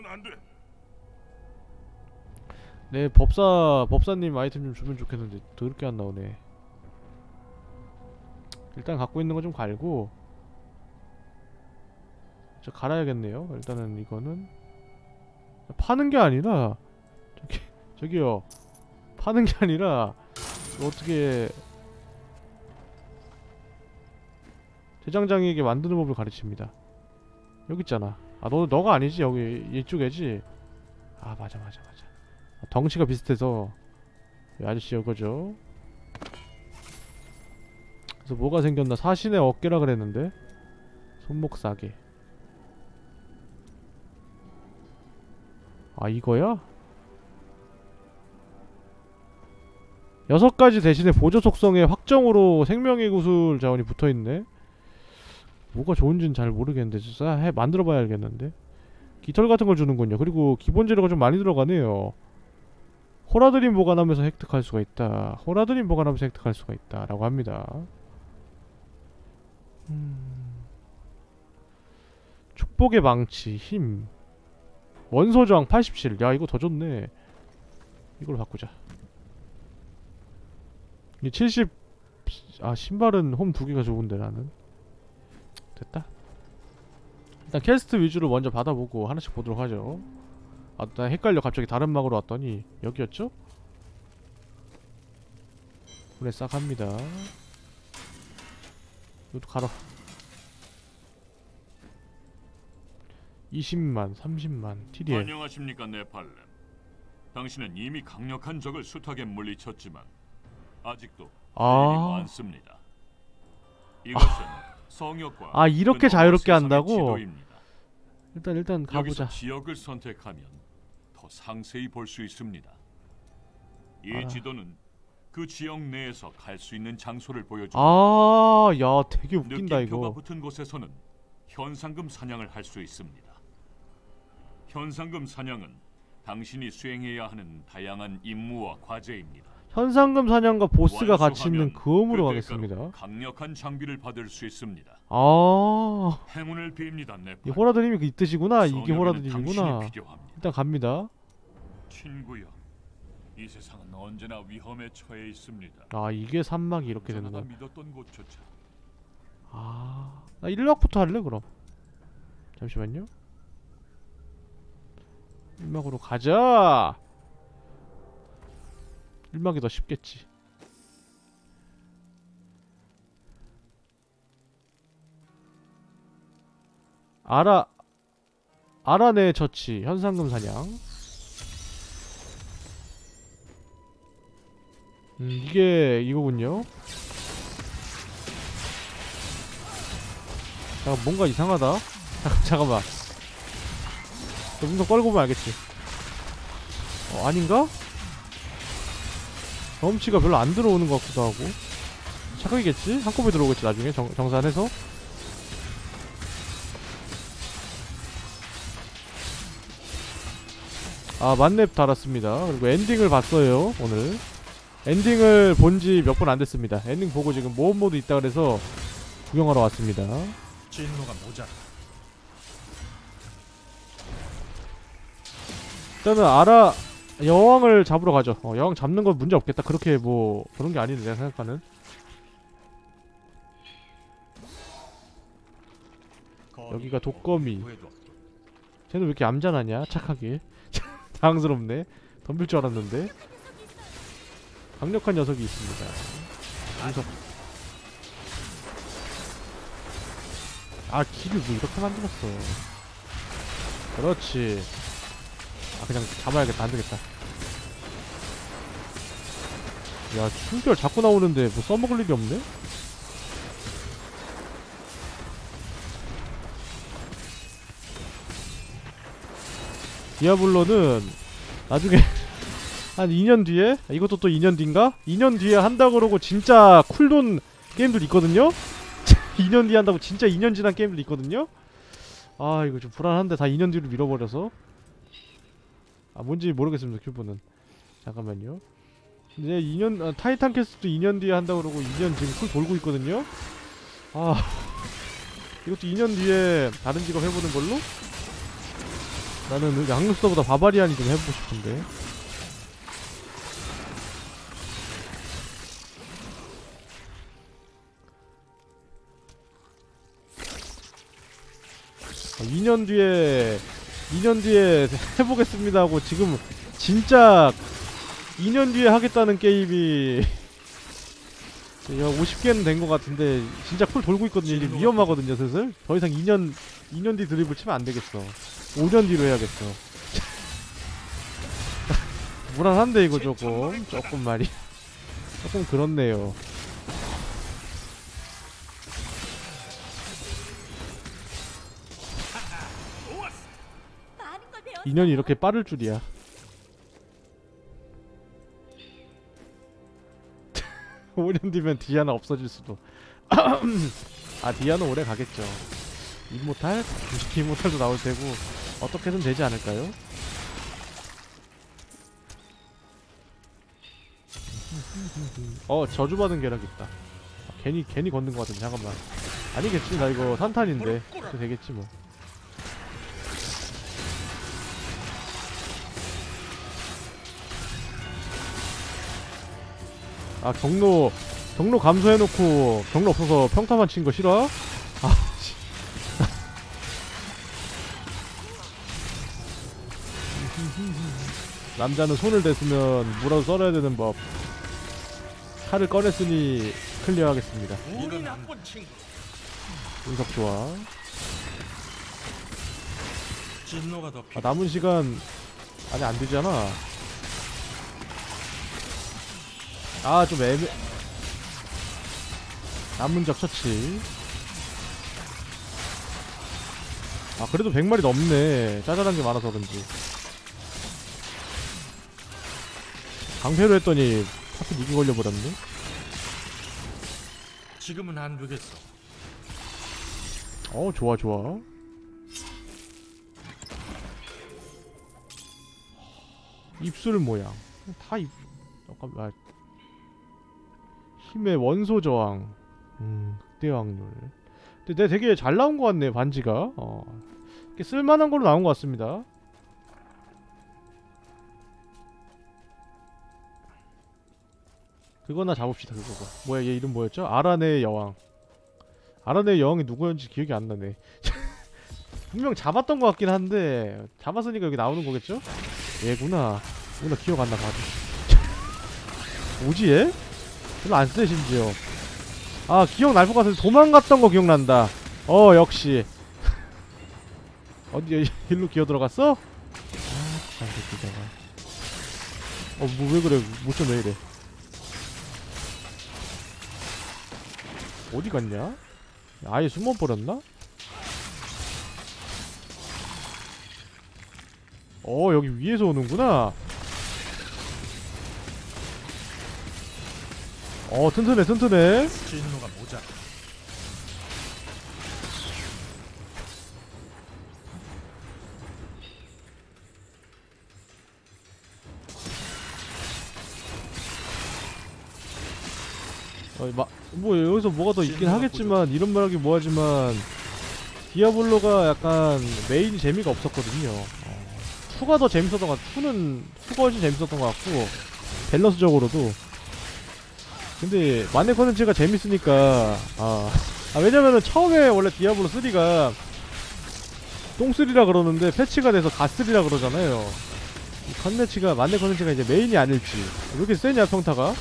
네 법사 법사님 아이템 좀 주면 좋겠는데 더럽게 안 나오네. 일단 갖고 있는 거 좀 갈고 저 갈아야겠네요. 일단은 이거는 파는 게 아니라 저기 저기요 파는 게 아니라 어떻게 대장장이에게 만드는 법을 가르칩니다. 여기 있잖아. 아 너 너가 아니지 여기 이쪽이지. 아 맞아 맞아 맞아. 아, 덩치가 비슷해서 이 아저씨 이거죠. 그래서 뭐가 생겼나. 사신의 어깨라 그랬는데 손목 싸게. 아 이거야? 여섯 가지 대신에 보조 속성에 확정으로 생명의 구슬 자원이 붙어있네. 뭐가 좋은지는 잘 모르겠는데 진짜 해 만들어봐야 알겠는데. 깃털 같은 걸 주는군요. 그리고 기본 재료가 좀 많이 들어가네요. 호라드림 보관하면서 획득할 수가 있다. 호라드림 보관하면서 획득할 수가 있다 라고 합니다. 음... 축복의 망치 힘 원소저항 팔십칠. 야 이거 더 좋네. 이걸로 바꾸자. 이 칠십. 아 신발은 홈 두 개가 좋은데 나는. 됐다. 일단 퀘스트 위주로 먼저 받아보고 하나씩 보도록 하죠. 아 나 헷갈려. 갑자기 다른 막으로 왔더니 여기였죠? 그래 싹 합니다. 이것도 갈아. 이십만 삼십만 티디엘. 안녕하십니까 네팔렘. 당신은 이미 강력한 적을 숱하게 물리쳤지만 아직도 할 일이 아, 많습니다. 이것은 성역과 아 이렇게 그 자유롭게 세상의 한다고? 지도입니다. 일단 일단 가보자. 여기서 지역을 선택하면 더 상세히 볼 수 있습니다. 이 아. 지도는 그 지역 내에서 갈 수 있는 장소를 보여줍니다. 아, 야 되게 웃긴다 느낌표가 이거. 붙은 곳에서는 현상금 사냥을 할 수 있습니다. 현상금 사냥은 당신이 수행해야 하는 다양한 임무와 과제입니다. 현상금 사냥과 보스가 같이 있는 완수하면 그 홈으로 그때가로 가겠습니다. 강력한 장비를 받을 수 있습니다. 아, 행운을 빕니다, 네팔. 이 호라드님이 그 있으시구나. 이게 성역에는 호라드님이구나. 당신이 필요합니다. 일단 갑니다. 친구여, 이 세상은 언제나 위험에 처해 있습니다. 아 이게 산막이 이렇게 되는 안전하다 거야. 믿었던 곳조차 아, 나 일 막부터 할래 그럼. 잠시만요. 일 막으로 가자. 일 막이 더 쉽겠지. 알아 알아내 처치 현상금 사냥. 음 이게 이거군요. 잠깐 뭔가 이상하다. 잠깐 잠깐만. 좀더 끌고 보면 알겠지. 어 아닌가? 경험치가 별로 안 들어오는 것 같기도 하고. 착각이겠지? 한꺼번에 들어오겠지 나중에 정, 정산해서. 아 만렙 달았습니다. 그리고 엔딩을 봤어요 오늘. 엔딩을 본지 몇 분 안 됐습니다. 엔딩 보고 지금 모험 모드 있다 그래서 구경하러 왔습니다. 진노가 모자라. 일단은 아라 여왕을 잡으러 가죠. 어, 여왕 잡는 건 문제 없겠다. 그렇게 뭐 그런 게 아닌데 내가 생각하는. 여기가 독거미. 쟤는 왜 이렇게 얌전하냐? 착하게. 당황스럽네. 덤빌 줄 알았는데. 강력한 녀석이 있습니다. 녀석. 아 길을 뭐 이렇게 만들었어. 그렇지. 아 그냥 잡아야겠다. 안되겠다. 야 충결 자꾸 나오는데 뭐 써먹을 일이 없네? 디아블로는 나중에 한 이 년 뒤에? 이것도 또 이 년 뒤인가? 이 년 뒤에 한다 그러고 진짜 쿨돈 게임들 있거든요? 이 년 뒤에 한다고 진짜 이 년 지난 게임들 있거든요? 아 이거 좀 불안한데 다 이 년 뒤로 밀어버려서. 아 뭔지 모르겠습니다 큐브는. 잠깐만요. 근데 이 년 아, 타이탄 캐스트도 이 년 뒤에 한다 그러고 이 년 지금 쿨 돌고 있거든요? 아 이것도 이 년 뒤에 다른 직업 해보는 걸로? 나는 양육서보다 바바리안이 좀 해보고 싶은데. 아, 이 년 뒤에 이 년 뒤에 해보겠습니다 하고 지금 진짜 이 년 뒤에 하겠다는 게임이 오십 개는 된 것 같은데 진짜 쿨 돌고 있거든요. 이제 위험하거든요 슬슬. 더 이상 이 년 이 년 뒤 드립을 치면 안 되겠어. 오 년 뒤로 해야겠어. 불안한데 이거 조금 조금 말이 조금 그렇네요. 이 년이 이렇게 빠를 줄이야. 오 년 뒤면 디아나 없어질 수도. 아 디아는 오래 가겠죠. 이모탈? 무식히 이모탈도 나올 테고 어떻게든 되지 않을까요? 어 저주받은 계략 있다. 아, 괜히 괜히 걷는 것 같은데 잠깐만. 아니겠지 나 이거 산탄인데 그렇게 되겠지 뭐. 아 경로 경로 감소해놓고 경로 없어서 평타만 친 거 싫어? 아 씨. 남자는 손을 댔으면 물어서 썰어야 되는 법. 칼을 꺼냈으니 클리어하겠습니다. 운이 나쁜 친구. 분석 좋아. 진노가 더 아, 필요. 남은 시간 아니 안 되잖아. 아 좀 애매. 남은 적 처치. 아 그래도 백 마리 넘네. 짜잘한 게 많아서 그런지. 방패로 했더니 하필 이게 걸려버렸네. 지금은 안 되겠어. 어 좋아 좋아. 입술 모양 다 입. 잠깐만. 힘의 원소 저항. 음 극대 확률. 근데 내 되게 잘 나온 것 같네 반지가. 어 이렇게 쓸만한 걸로 나온 것 같습니다. 그거나 잡읍시다 그거. 뭐야 얘 이름 뭐였죠? 아라네의 여왕. 아라네의 여왕이 누구였는지 기억이 안 나네. 분명 잡았던 것 같긴 한데 잡았으니까 여기 나오는 거겠죠? 얘구나. 누나 기억 안 나 봐도. 뭐지 얘? 별로 안 쓰네 심지어. 아 기억날 것 같아서 도망갔던 거 기억난다. 어 역시. 어디 일로 기어 들어갔어? 아 참 새끼다가. 어 뭐 왜 그래 모션 왜 이래. 어디 갔냐? 아예 숨어버렸나? 어 여기 위에서 오는구나. 어 튼튼해 튼튼해. 진노가 모자. 어, 마, 뭐 여기서 뭐가 더 있긴 하겠지만 이런 말하기 뭐하지만 디아블로가 약간 메인이 재미가 없었거든요. 어, 투가 더 재밌었던 것 같아. 투는 투가 훨씬 재밌었던 것 같고 밸런스적으로도. 근데 만렙 컨텐츠가 재밌으니까 아, 아 왜냐면은 처음에 원래 디아블로 쓰리가 똥쓰리라 그러는데 패치가 돼서 가쓰리라 그러잖아요. 이 컨텐츠가 만렙 컨텐츠가 이제 메인이 아닐지. 왜 이렇게 세냐 평타가?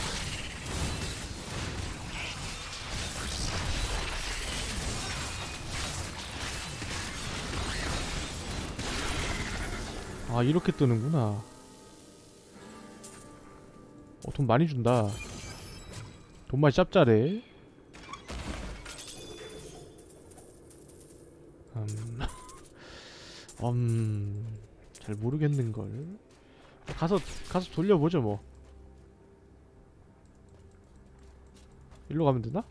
아 이렇게 뜨는구나. 어, 돈 많이 준다. 돈 많이 짭짤해. 음... 음... 잘 모르겠는걸. 가서 가서 돌려보죠 뭐. 일로 가면 되나?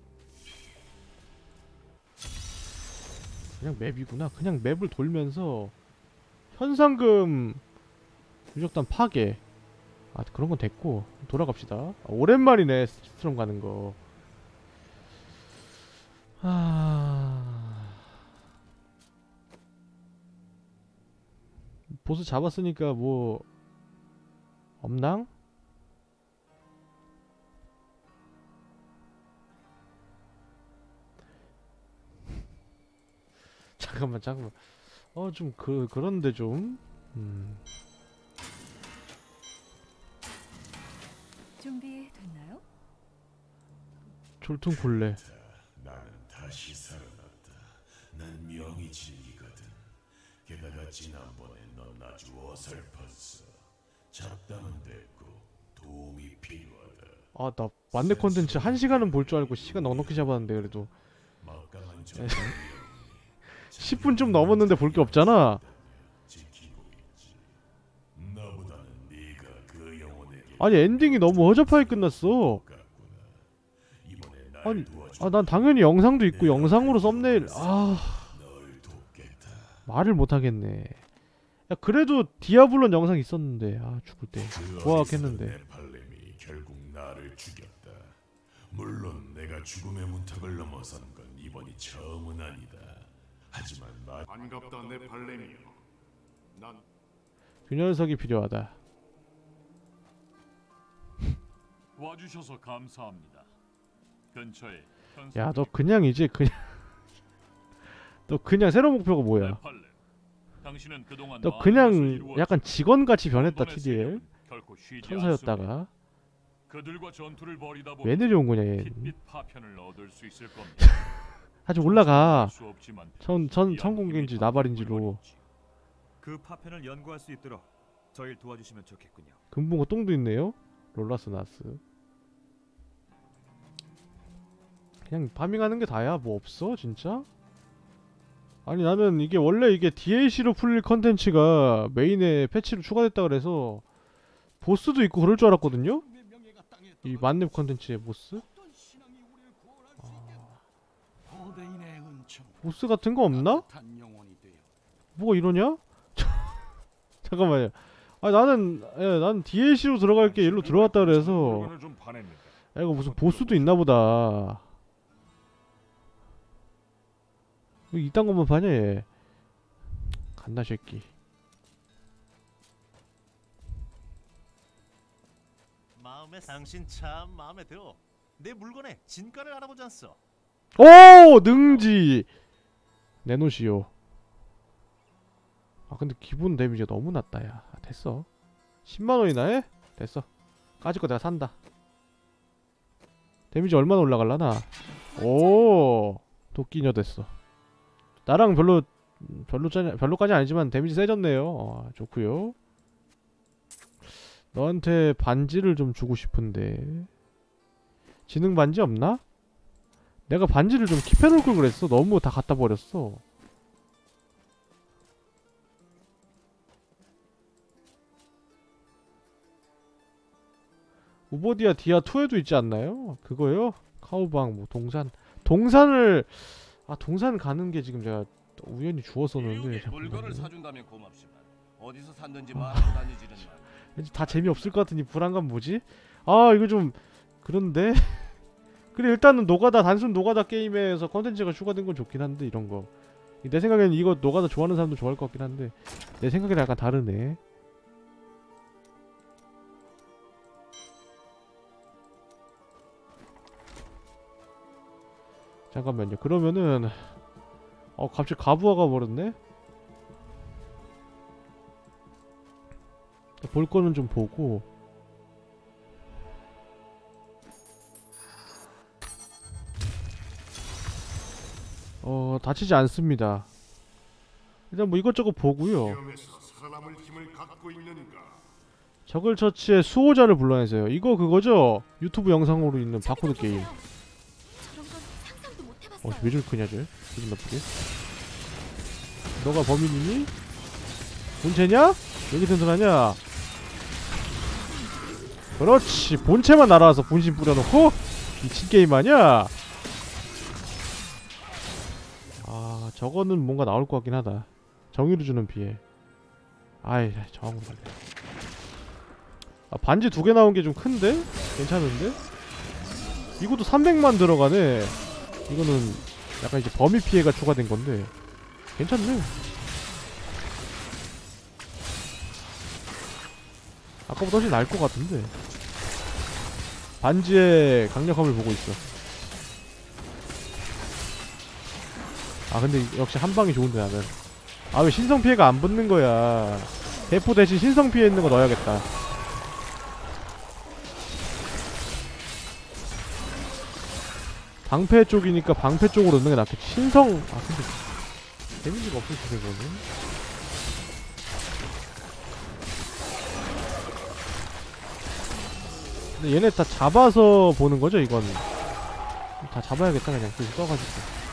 그냥 맵이구나. 그냥 맵을 돌면서 현상금 유적단 파괴. 아 그런 건 됐고 돌아갑시다. 아, 오랜만이네 스트롬 가는 거. 아... 보스 잡았으니까 뭐 없낭? 잠깐만 잠깐만. 어 좀 그 그런데 좀. 음. 준비됐나요? 졸퉁 굴레. 나는 다시 살아났다. 난 명이 진리거든. 게다가 지난번에 넌 아주 어설펐어. 잡담은 됐고 도움이 필요하다. 아 나 만렙 컨텐츠 한 시간은 볼 줄 알고 시간 넉넉히 잡았는데 그래도 막강한 정 십 분 좀 넘었는데 볼 게 없잖아. 지키고 있지. 나보다는 네가 그 영혼에게 아니 엔딩이 너무 허접하게 끝났어. 같구나. 아니, 아, 난 당연히 영상도 있고 영상으로 썸네일. 아, 말을 못 하겠네. 야, 그래도 디아블론 영상 있었는데. 아, 죽을 때 좋아했는데. 네팔렘이 결국 나를 죽였다. 물론 내가 죽음의 문턱을 넘어선 건 이번이 처음은 아니다. 하지만 나 반갑다 네팔렘이여. 난 균열석이 필요하다. 와주셔서 감사합니다. 근처에 야, 너 그냥 이제 그냥 너 그냥 새로운 목표가 뭐야? 네팔렘, 당신은 그동안 너 많은 것을 그냥 이루었지만 약간 직원같이 변했다. 혼돈의 티디엘 세력은 결코 쉬지 않습니다. 천사였다가 그들과 전투를 벌이다 왜 보면 내려온 거냐 얘. 핏빛 파편을 얻을 수 있을 겁니다. 아주 올라가. 수 없지만 전 전 귀한 천공기인지 힘이 나발인지로. 물건이지. 그 파편을 연구할 수 있도록 저희를 도와주시면 좋겠군요. 금붕어 똥도 있네요. 롤라스나스. 그냥 파밍하는 게 다야. 뭐 없어 진짜? 아니 나는 이게 원래 이게 디엘씨로 풀릴 컨텐츠가 메인에 패치로 추가됐다 그래서 보스도 있고 그럴 줄 알았거든요? 이 만렙 컨텐츠의 보스? 아... 보스 같은 거 없나? 뭐가 이러냐? 잠깐만요. 아 나는 예, 난 디엘씨로 들어갈 게 일로 들어왔다 그래서 야, 이거 무슨 보스도 있나 보다. 여기 이딴 것만 파냐 얘. 간다 새끼. 마음에 당신 참 마음에 들어. 내 물건에 진가를 알아보지 않소. 오! 능지! 내놓으시오. 아 근데 기본 데미지가 너무 낮다 야. 아, 됐어. 십만 원이나 해? 됐어. 까짓 거 내가 산다. 데미지 얼마나 올라갈라나? 오! 도끼녀 됐어. 나랑 별로 별로 별로까지 아니지만 데미지 세졌네요. 어, 좋구요. 너한테 반지를 좀 주고 싶은데 지능 반지 없나? 내가 반지를 좀 킵해놓을 걸 그랬어. 너무 다 갖다 버렸어. 우보디아 디아 투에도 있지 않나요? 그거요? 카우방 뭐 동산 동산을 아 동산 가는 게 지금 제가 우연히 주웠었는데 물건을 사준다면 고맙지만 어디서 샀는지 아... 말하고 다니지는 말. 왠지 다 재미없을 것 같은 이 불안감 뭐지? 아 이거 좀 그런데? 그래 일단은 노가다 단순 노가다 게임에서 컨텐츠가 추가된 건 좋긴 한데 이런거 내 생각에는 이거 노가다 좋아하는 사람도 좋아할 것 같긴 한데 내 생각이랑 약간 다르네. 잠깐만요. 그러면은 어 갑자기 가부화가 버렸네? 볼 거는 좀 보고 어 다치지 않습니다. 일단 뭐 이것저것 보고요. 적을 처치해 수호자를 불러내세요. 이거 그거죠? 유튜브 영상으로 있는 바코드 게임. 어, 왜 저렇게 크냐 쟤? 기분 나쁘게. 너가 범인이니? 본체냐? 여기 든든하냐? 그렇지. 본체만 날아와서 분신 뿌려놓고? 미친 게임 아냐? 아 저거는 뭔가 나올 것 같긴 하다. 정의로 주는 피해. 아이 저항으로 갈래. 아 반지 두 개 나온 게 좀 큰데? 괜찮은데? 이것도 삼백만 들어가네. 이거는 약간 이제 범위 피해가 추가된 건데 괜찮네. 아까보다 훨씬 나을 것 같은데. 반지의 강력함을 보고 있어. 아 근데 역시 한방이 좋은데 나는. 아 왜 신성 피해가 안 붙는 거야. 대포 대신 신성 피해 있는 거 넣어야겠다. 방패 쪽이니까 방패 쪽으로 넣는 게 낫겠지. 신성... 아 근데 데미지가 없을 텐데 그거는. 근데 얘네 다 잡아서 보는 거죠 이건. 다 잡아야겠다 그냥 계속 써가지고.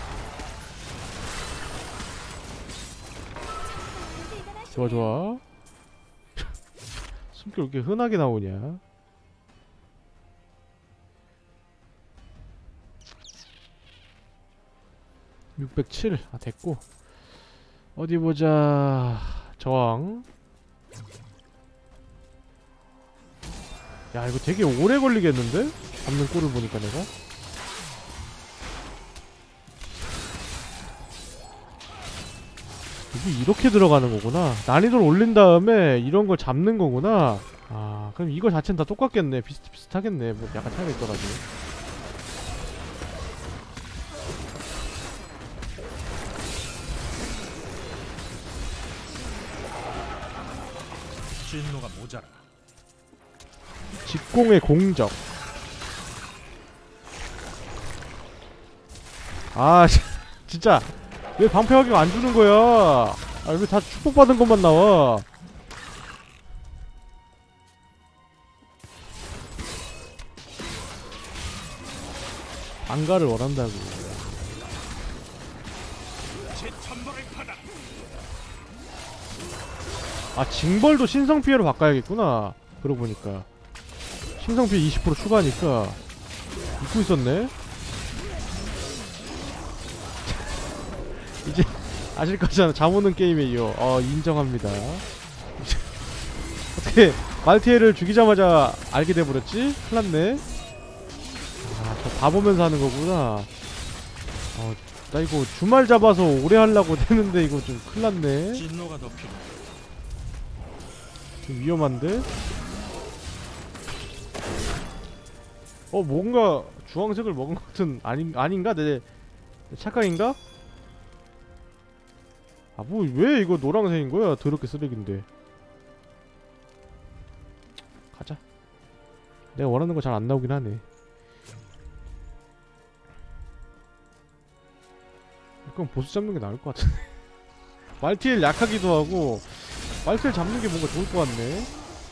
좋아 좋아. 숨결 왜 이렇게 흔하게 나오냐. 육백칠. 아 됐고. 어디 보자. 저항. 야 이거 되게 오래 걸리겠는데? 잡는 꼴을 보니까 내가. 이게 이렇게 들어가는 거구나. 난이도를 올린 다음에 이런 걸 잡는 거구나. 아 그럼 이거 자체는 다 똑같겠네. 비슷비슷하겠네. 뭐 약간 차이가 있더라고요. 진노가 모자라. 직공의 공적. 아 진짜 왜 방패 가격 안 주는 거야? 아 왜 다 축복받은 것만 나와? 방가를 원한다고. 아 징벌도 신성 피해로 바꿔야겠구나. 그러고 보니까 신성 피해 이십 퍼센트 추가하니까 잊고 있었네. 이제 아실 거잖아. 잠 오는 게임에 이어. 어 인정합니다. 어떻게 말티에를 죽이자마자 알게 돼버렸지? 큰일났네. 아 저 다 보면서 하는 거구나. 어 나 이거 주말 잡아서 오래 하려고 했는데 이거 좀 큰일났네. 진노가 더 필요해. 좀 위험한데? 어 뭔가 주황색을 먹은 것 같은 아닌 아닌가? 내, 내 착각인가? 아 뭐 왜 이거 노란색인 거야? 더럽게 쓰레기인데. 가자. 내가 원하는 거 잘 안 나오긴 하네. 이건 보스 잡는 게 나을 것 같은데. 말티엘 약하기도 하고 말티엘 잡는 게 뭔가 좋을 것 같네.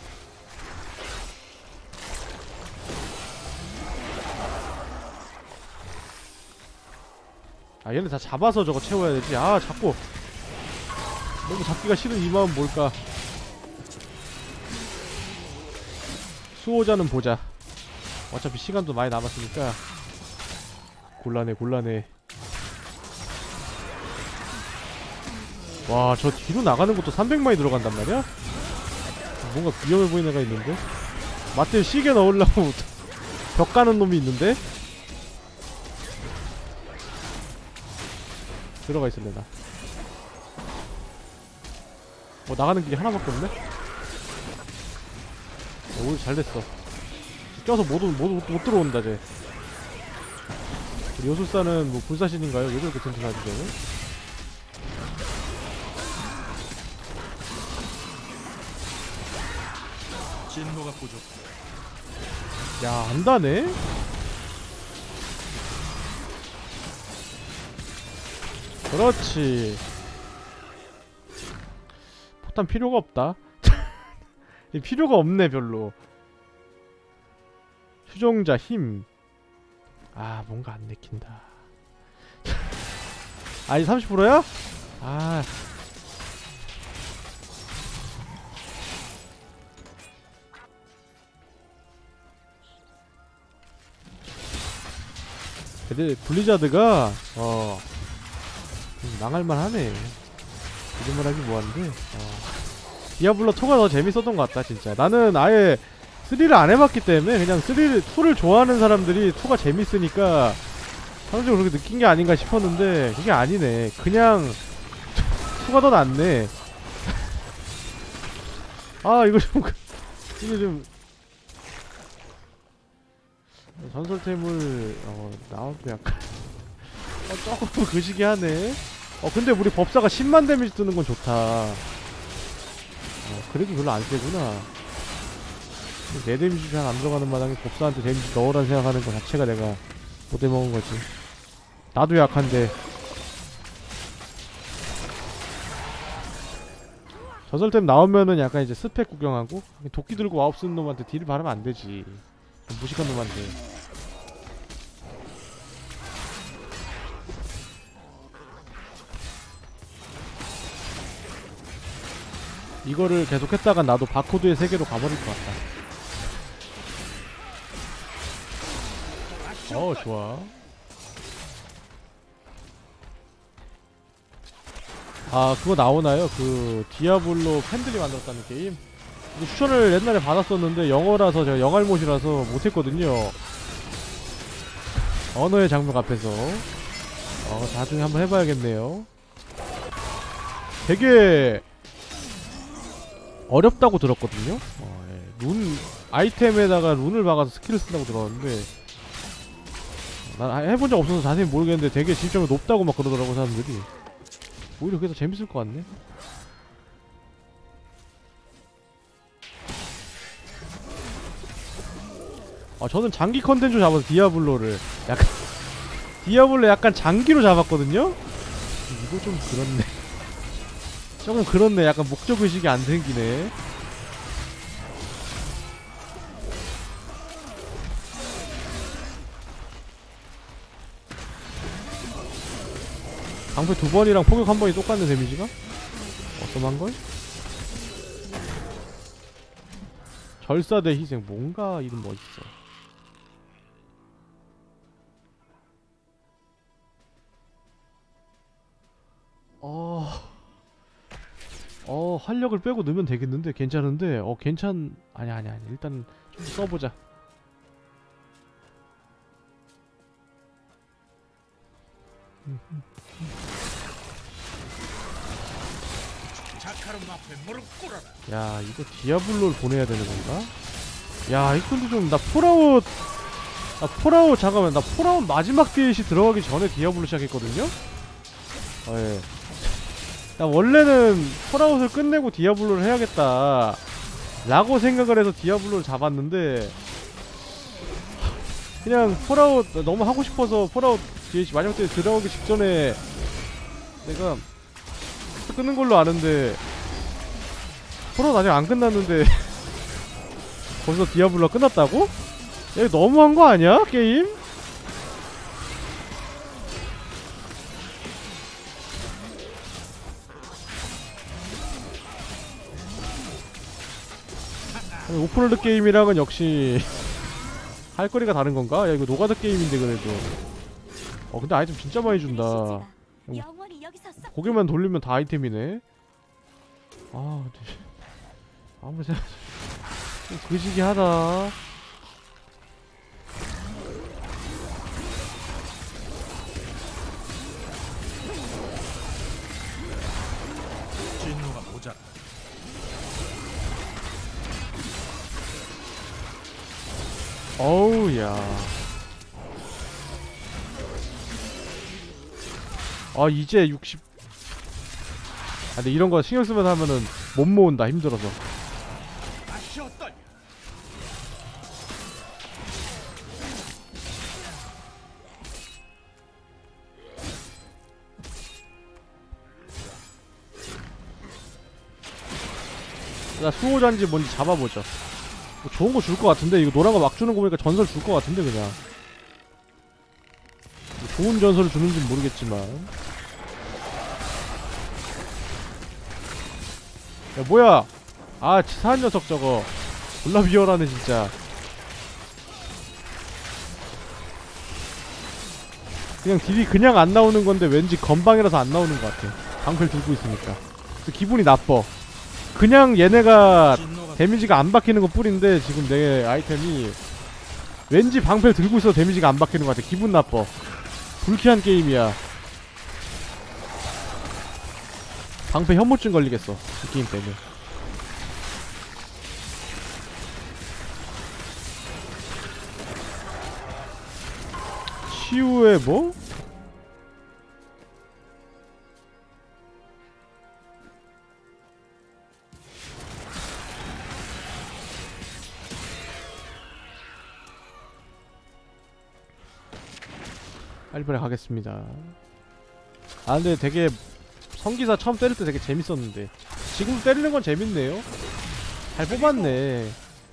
아 얘네 다 잡아서 저거 채워야 되지. 아 자꾸 너무 잡기가 싫은 이 마음 뭘까. 수호자는 보자. 어차피 시간도 많이 남았으니까. 곤란해 곤란해. 와 저 뒤로 나가는 것도 삼백만이 들어간단 말이야? 뭔가 위험해 보이는 애가 있는데? 맞대 시계 넣으려고 벽 가는 놈이 있는데? 들어가 있을래나. 어 나가는 길이 하나밖에 없네? 어, 오히려 잘됐어. 껴서 못, 못, 못 들어온다 쟤. 우리 요술사는 뭐 불사신인가요? 왜 저렇게 튼튼하지 쟤는? 진노가 부족. 야 안다네? 그렇지. 포탄 필요가 없다. 필요가 없네 별로. 추종자 힘. 아 뭔가 안 내킨다. 아니 삼십 퍼센트야? 아 근데 블리자드가 어 망할만 하네. 이름을 하기 뭐한데. 어. 디아블로 이가 더 재밌었던 것 같다 진짜. 나는 아예 쓰리를 안 해봤기 때문에 그냥 쓰리를, 이를 좋아하는 사람들이 이가 재밌으니까 상대적으로 그렇게 느낀 게 아닌가 싶었는데 그게 아니네. 그냥 이가 더 낫네. 아 이거 좀 이게 좀 전설템을 어 나와도 약간 어 조금 그시기 하네. 어 근데 우리 법사가 십만 데미지 뜨는 건 좋다. 어 그래도 별로 안 세구나. 내 데미지 잘 안 들어가는 마당에 법사한테 데미지 넣으란 생각하는 거 자체가 내가 못해먹은 거지. 나도 약한데. 전설템 나오면은 약간 이제 스펙 구경하고 도끼 들고 와업 쓰는 놈한테 딜을 바르면 안 되지. 무식한 놈한테. 이거를 계속 했다가 나도 바코드의 세계로 가버릴 것 같다. 어 좋아. 아 그거 나오나요? 그 디아블로 팬들이 만들었다는 게임? 이거 추천을 옛날에 받았었는데 영어라서 제가 영알못이라서 못했거든요. 언어의 장벽 앞에서. 어 나중에 한번 해봐야겠네요. 되게 어렵다고 들었거든요. 어, 예. 룬 아이템에다가 룬을 박아서 스킬을 쓴다고 들었는데 난 해본 적 없어서 자세히 모르겠는데 되게 진점이 높다고 막 그러더라고 사람들이. 오히려 그게 더 재밌을 것 같네. 아 저는 장기 컨텐츠 잡아서 디아블로를 약간 디아블로 약간 장기로 잡았거든요? 이거 좀 그렇네. 조금 그렇네. 약간 목적의식이 안 생기네. 방패 두 번이랑 포격 한 번이 똑같네 데미지가? 어썸한걸? 절사대 희생 뭔가 이름 멋있어. 어... 어... 활력을 빼고 넣으면 되겠는데? 괜찮은데? 어 괜찮... 아니 아니 아니 일단 좀 써보자. 야 이거 디아블로를 보내야 되는 건가? 야 이거 근데 좀 나 폴아웃 나 폴아웃 잠깐만 나 폴아웃 마지막 디엘씨 들어가기 전에 디아블로 시작했거든요? 어, 예. 나 원래는 폴아웃을 끝내고 디아블로를 해야겠다 라고 생각을 해서 디아블로를 잡았는데 그냥 폴아웃 너무 하고 싶어서 폴아웃 디엘씨 마지막 디엘씨 들어가기 직전에 내가 끊는 걸로 아는데 폴아웃 아직 안 끝났는데 벌써 디아블로가 끝났다고? 야 이거 너무한 거 아니야? 게임? 아니, 오픈월드 게임이랑은 역시 할 거리가 다른 건가? 야 이거 노가다 게임인데 그래도 어 근데 아이템 진짜 많이 준다. 고개만 돌리면 다 아이템이네. 아 근데 아무리 생각 좀 그지기 하다. 진노가 모자라. 어우 야. 아 이제 육십. 아 근데 이런 거 신경 쓰면서 하면은 못 모은다 힘들어서. 나 수호자인지 뭔지 잡아보죠. 뭐 좋은 거 줄 것 같은데 이거 노란 거 막 주는 거 보니까 전설 줄 것 같은데 그냥. 뭐 좋은 전설을 주는지는 모르겠지만. 야 뭐야? 아 치사한 녀석 저거. 졸라 비열하네 진짜. 그냥 딜이 그냥 안 나오는 건데 왠지 건방이라서 안 나오는 것 같아. 방패를 들고 있으니까. 그래서 기분이 나빠. 그냥 얘네가 데미지가 안 박히는 것 뿐인데 지금 내 아이템이 왠지 방패를 들고 있어서 데미지가 안 박히는 것 같아. 기분 나빠. 불쾌한 게임이야. 방패 혐오증 걸리겠어 이 게임 때문에. 치유의 뭐? 빨리빨리 가겠습니다. 아 근데 되게 성기사 처음 때릴 때 되게 재밌었는데 지금 때리는 건 재밌네요. 잘 뽑았네.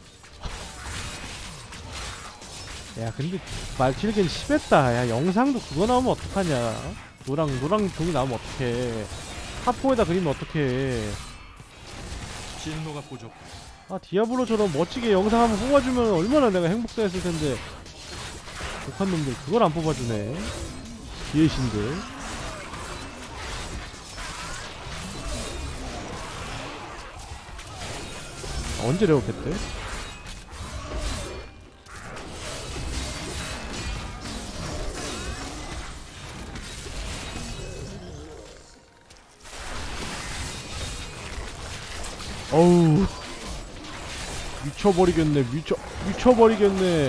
야 근데 말칠긴 심했다. 야 영상도 그거 나오면 어떡하냐. 노랑 노랑 종이 나오면 어떡해. 타포에다 그리면 어떡해. 진노가 부족. 아 디아블로처럼 멋지게 영상 한번 뽑아주면 얼마나 내가 행복했을 텐데. 독한 놈들 그걸 안 뽑아주네. 디에이씨인들. 언제 레어했대? 어우 미쳐버리겠네. 미쳐 미쳐버리겠네.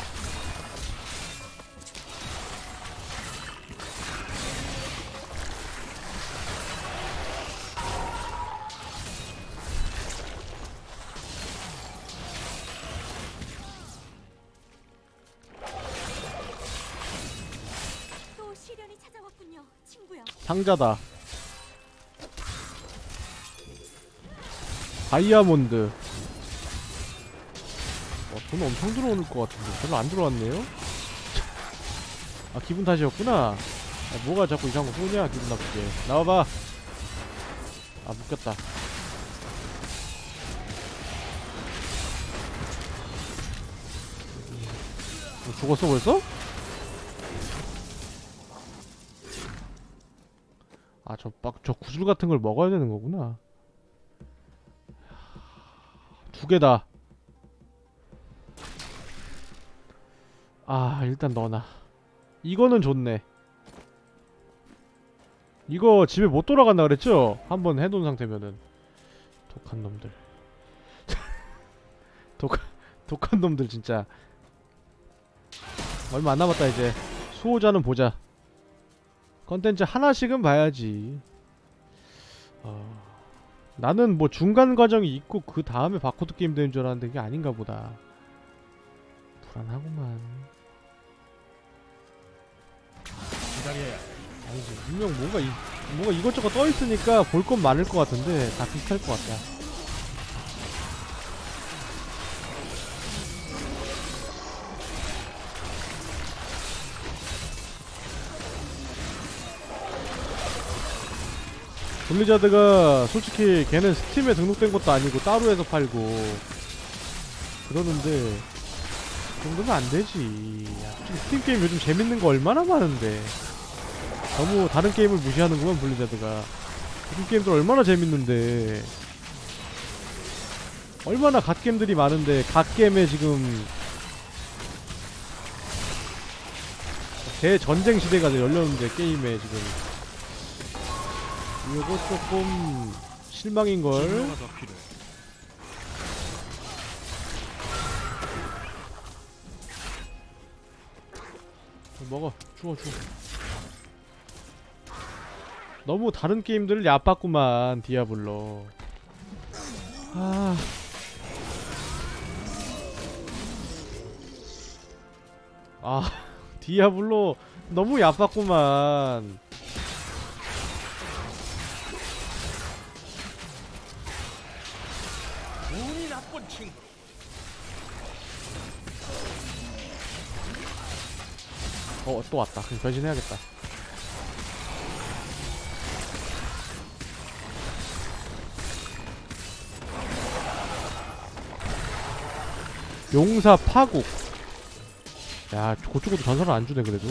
또 시련이 찾아왔군요, 친구야. 상자다. 다이아몬드. 어, 돈 엄청 들어오는 것 같은데 별로 안 들어왔네요? 아 기분 탓이었구나. 아, 뭐가 자꾸 이상한 거 쏘냐 기분 나쁘게. 나와봐. 아 묶였다. 어, 죽었어 벌써? 아 저 막 저 구슬 같은 걸 먹어야 되는 거구나. 두 개다. 아 일단 넣어놔. 이거는 좋네. 이거 집에 못 돌아간다 그랬죠? 한번 해놓은 상태면은. 독한 놈들. 독, 독한 놈들 진짜. 얼마 안 남았다 이제. 수호자는 보자. 컨텐츠 하나씩은 봐야지. 어... 나는 뭐 중간 과정이 있고 그 다음에 바코드 게임 되는 줄 알았는데 그게 아닌가 보다. 불안하구만. 기다려야. 아니지 분명 뭔가 이, 뭔가 이것저것 떠있으니까 볼 건 많을 것 같은데 다 비슷할 것 같다. 블리자드가 솔직히 걔는 스팀에 등록된 것도 아니고 따로 해서 팔고 그러는데 그 정도면 안되지. 솔직히 스팀 게임 요즘 재밌는 거 얼마나 많은데. 너무 다른 게임을 무시하는구만 블리자드가. 스팀 게임들 얼마나 재밌는데. 얼마나 갓게임들이 많은데 갓게임에 지금 대전쟁 시대가 열렸는데 게임에 지금 이거 조금 실망인걸. 먹어. 주워 주워. 너무 다른 게임들을 얕봤구만 디아블로. 아... 아... 디아블로 너무 얕봤구만. 운이 나쁜 친구. 어, 또 왔다. 그럼 변신해야겠다. 용사 파국. 야, 그쪽으로 전설을 안 주네, 그래도.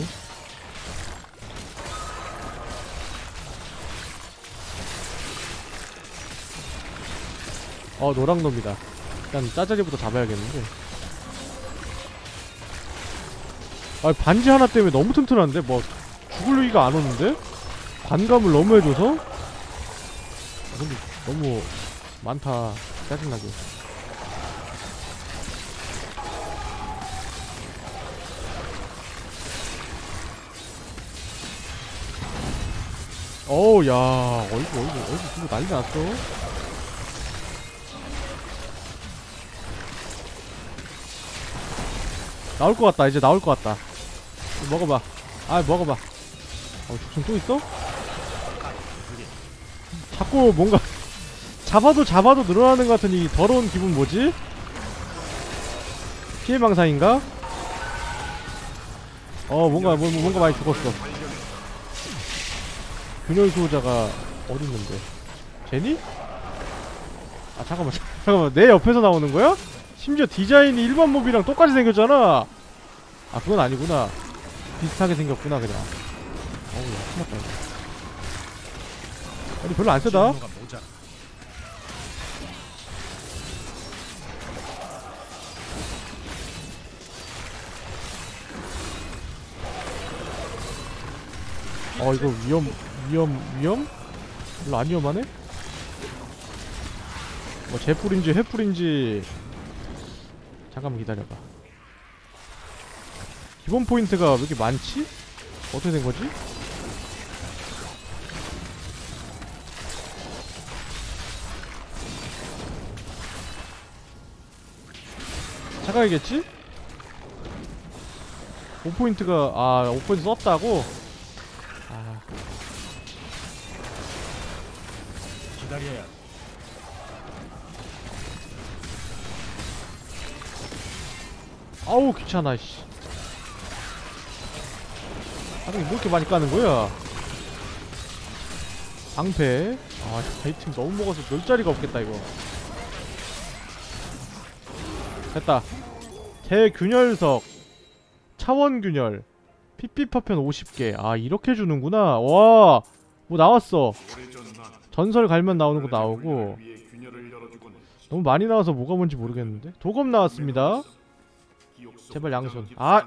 어, 노랑놈이다. 일단 짜자리부터 잡아야겠는데. 아, 반지 하나 때문에 너무 튼튼한데? 뭐 죽을 얘기가 안 오는데? 관감을 너무 해줘서? 아, 근데 너무 많다. 짜증나게. 어우, 야, 어이구, 어이구, 어이구, 지금 난리 났어. 나올 것 같다. 이제 나올 것 같다. 먹어봐. 아, 먹어봐. 어, 죽순 또 있어? 자꾸 뭔가 잡아도 잡아도 늘어나는 것 같은 이 더러운 기분 뭐지? 피해망상인가? 어, 뭔가 뭐, 뭔가 많이 죽었어. 균열 수호자가 어딨는데? 제니? 아, 잠깐만, 잠깐만. 내 옆에서 나오는 거야? 심지어 디자인이 일반 몹이랑 똑같이 생겼잖아. 아, 그건 아니구나. 비슷하게 생겼구나 그냥. 어우, 야, 큰일났다 이거. 아니 별로 안 세다. 어 이거 위험 위험 위험? 별로 안 위험하네? 뭐 재뿌린지 회뿌린지 잠깐만 기다려봐. 기본 포인트가 왜 이렇게 많지? 어떻게 된거지? 착각이겠지? 오 포인트가 아 오 포인트 썼다고? 아 기다려야 아우 귀찮아 씨. 아니 뭐 이렇게 많이 까는 거야? 방패. 아 아이템 너무 먹어서 놀 자리가 없겠다 이거. 됐다. 대균열석 차원균열 피피파편 오십 개. 아 이렇게 주는구나. 와 뭐 나왔어. 전설 갈면 나오는 거 나오고. 너무 많이 나와서 뭐가 뭔지 모르겠는데. 도검 나왔습니다. 제발 양손. 아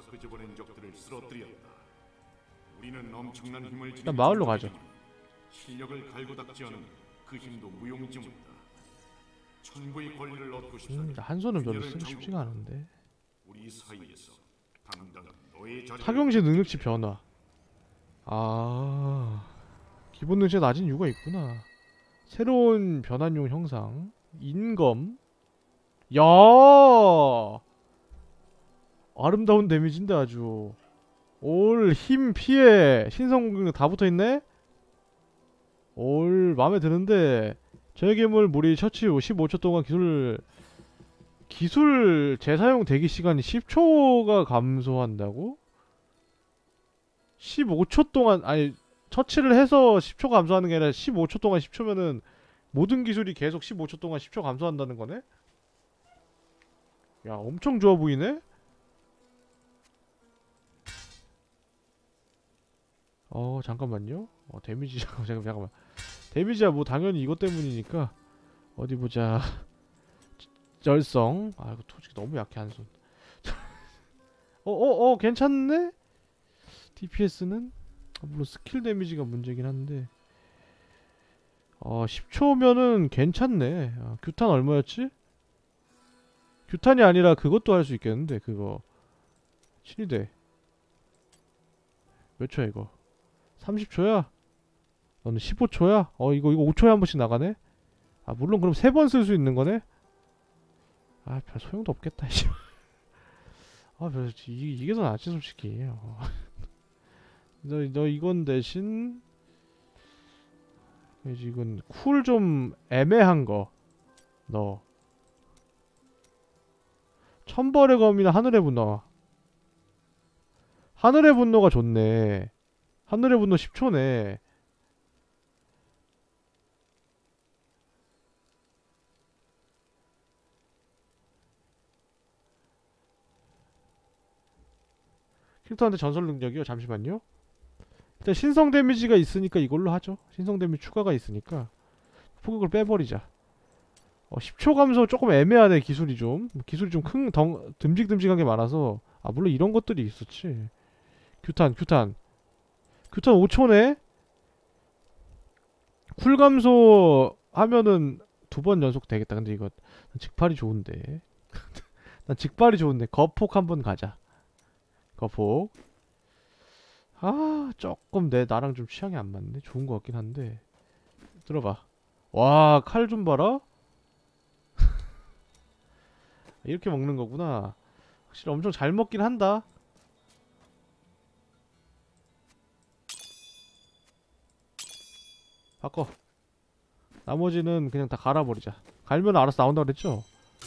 일단 마을로 가죠. 실력을 갈고 닦지 않으면 그 힘도 무용지물이다. 천부의 권리를 얻고 싶다. 음, 한 손은 별로 쓰기 쉽지가 않은데. 우리 사이에서 당당한 너의 자리. 착용시 능력치 변화. 아 기본 능력치가 낮은 이유가 있구나. 새로운 변환용 형상. 인검. 야 아름다운 데미지인데 아주. 올 힘 피해 신성 공격 다 붙어있네. 올 마음에 드는데. 저해괴물 무리 처치 후 십오 초 동안 기술 기술 재사용 대기 시간이 십 초가 감소한다고? 십오 초 동안 아니 처치를 해서 십 초 감소하는 게 아니라 십오 초 동안 십 초면은 모든 기술이 계속 십오 초 동안 십 초 감소한다는 거네? 야 엄청 좋아 보이네? 어 잠깐만요. 어 데미지 잠깐만 잠깐만. 데미지야 뭐 당연히 이것 때문이니까. 어디 보자. 절성. 아 이거 솔직히 너무 약해 한손. 어어어 어, 괜찮네? 디피에스는? 물론 스킬 데미지가 문제긴 한데. 어 십 초면은 괜찮네. 아, 규탄 얼마였지? 규탄이 아니라 그것도 할 수 있겠는데 그거. 신이대. 몇 초야 이거? 삼십 초야? 너는 십오 초야? 어 이거 이거 오 초에 한 번씩 나가네? 아 물론 그럼 세 번 쓸 수 있는 거네? 아 별 소용도 없겠다 씨. 아 별 이, 이게 더 낫지 솔직히. 어. 너, 너 이건 대신 이건 쿨 좀 애매한 거 너 천벌의 검이나 하늘의 분노. 하늘의 분노가 좋네. 하늘의 분노 십 초네. 캐릭터한테 전설 능력이요? 잠시만요. 일단 신성 데미지가 있으니까 이걸로 하죠. 신성 데미지 추가가 있으니까 포격을 빼버리자. 어, 십 초 감소 조금 애매하네. 기술이 좀 기술이 좀 큰 덩 듬직듬직한 게 많아서. 아 물론 이런 것들이 있었지. 규탄 규탄 규탄 오 초네? 쿨 감소 하면은 두 번 연속 되겠다. 근데 이거 난 직팔이 좋은데. 난 직팔이 좋은데 거폭 한번 가자. 거폭. 아 조금 내 나랑 좀 취향이 안 맞네. 좋은 것 같긴 한데. 들어봐. 와 칼 좀 봐라. 이렇게 먹는 거구나. 확실히 엄청 잘 먹긴 한다. 바꿔. 나머지는 그냥 다 갈아버리자. 갈면 알아서 나온다 그랬죠?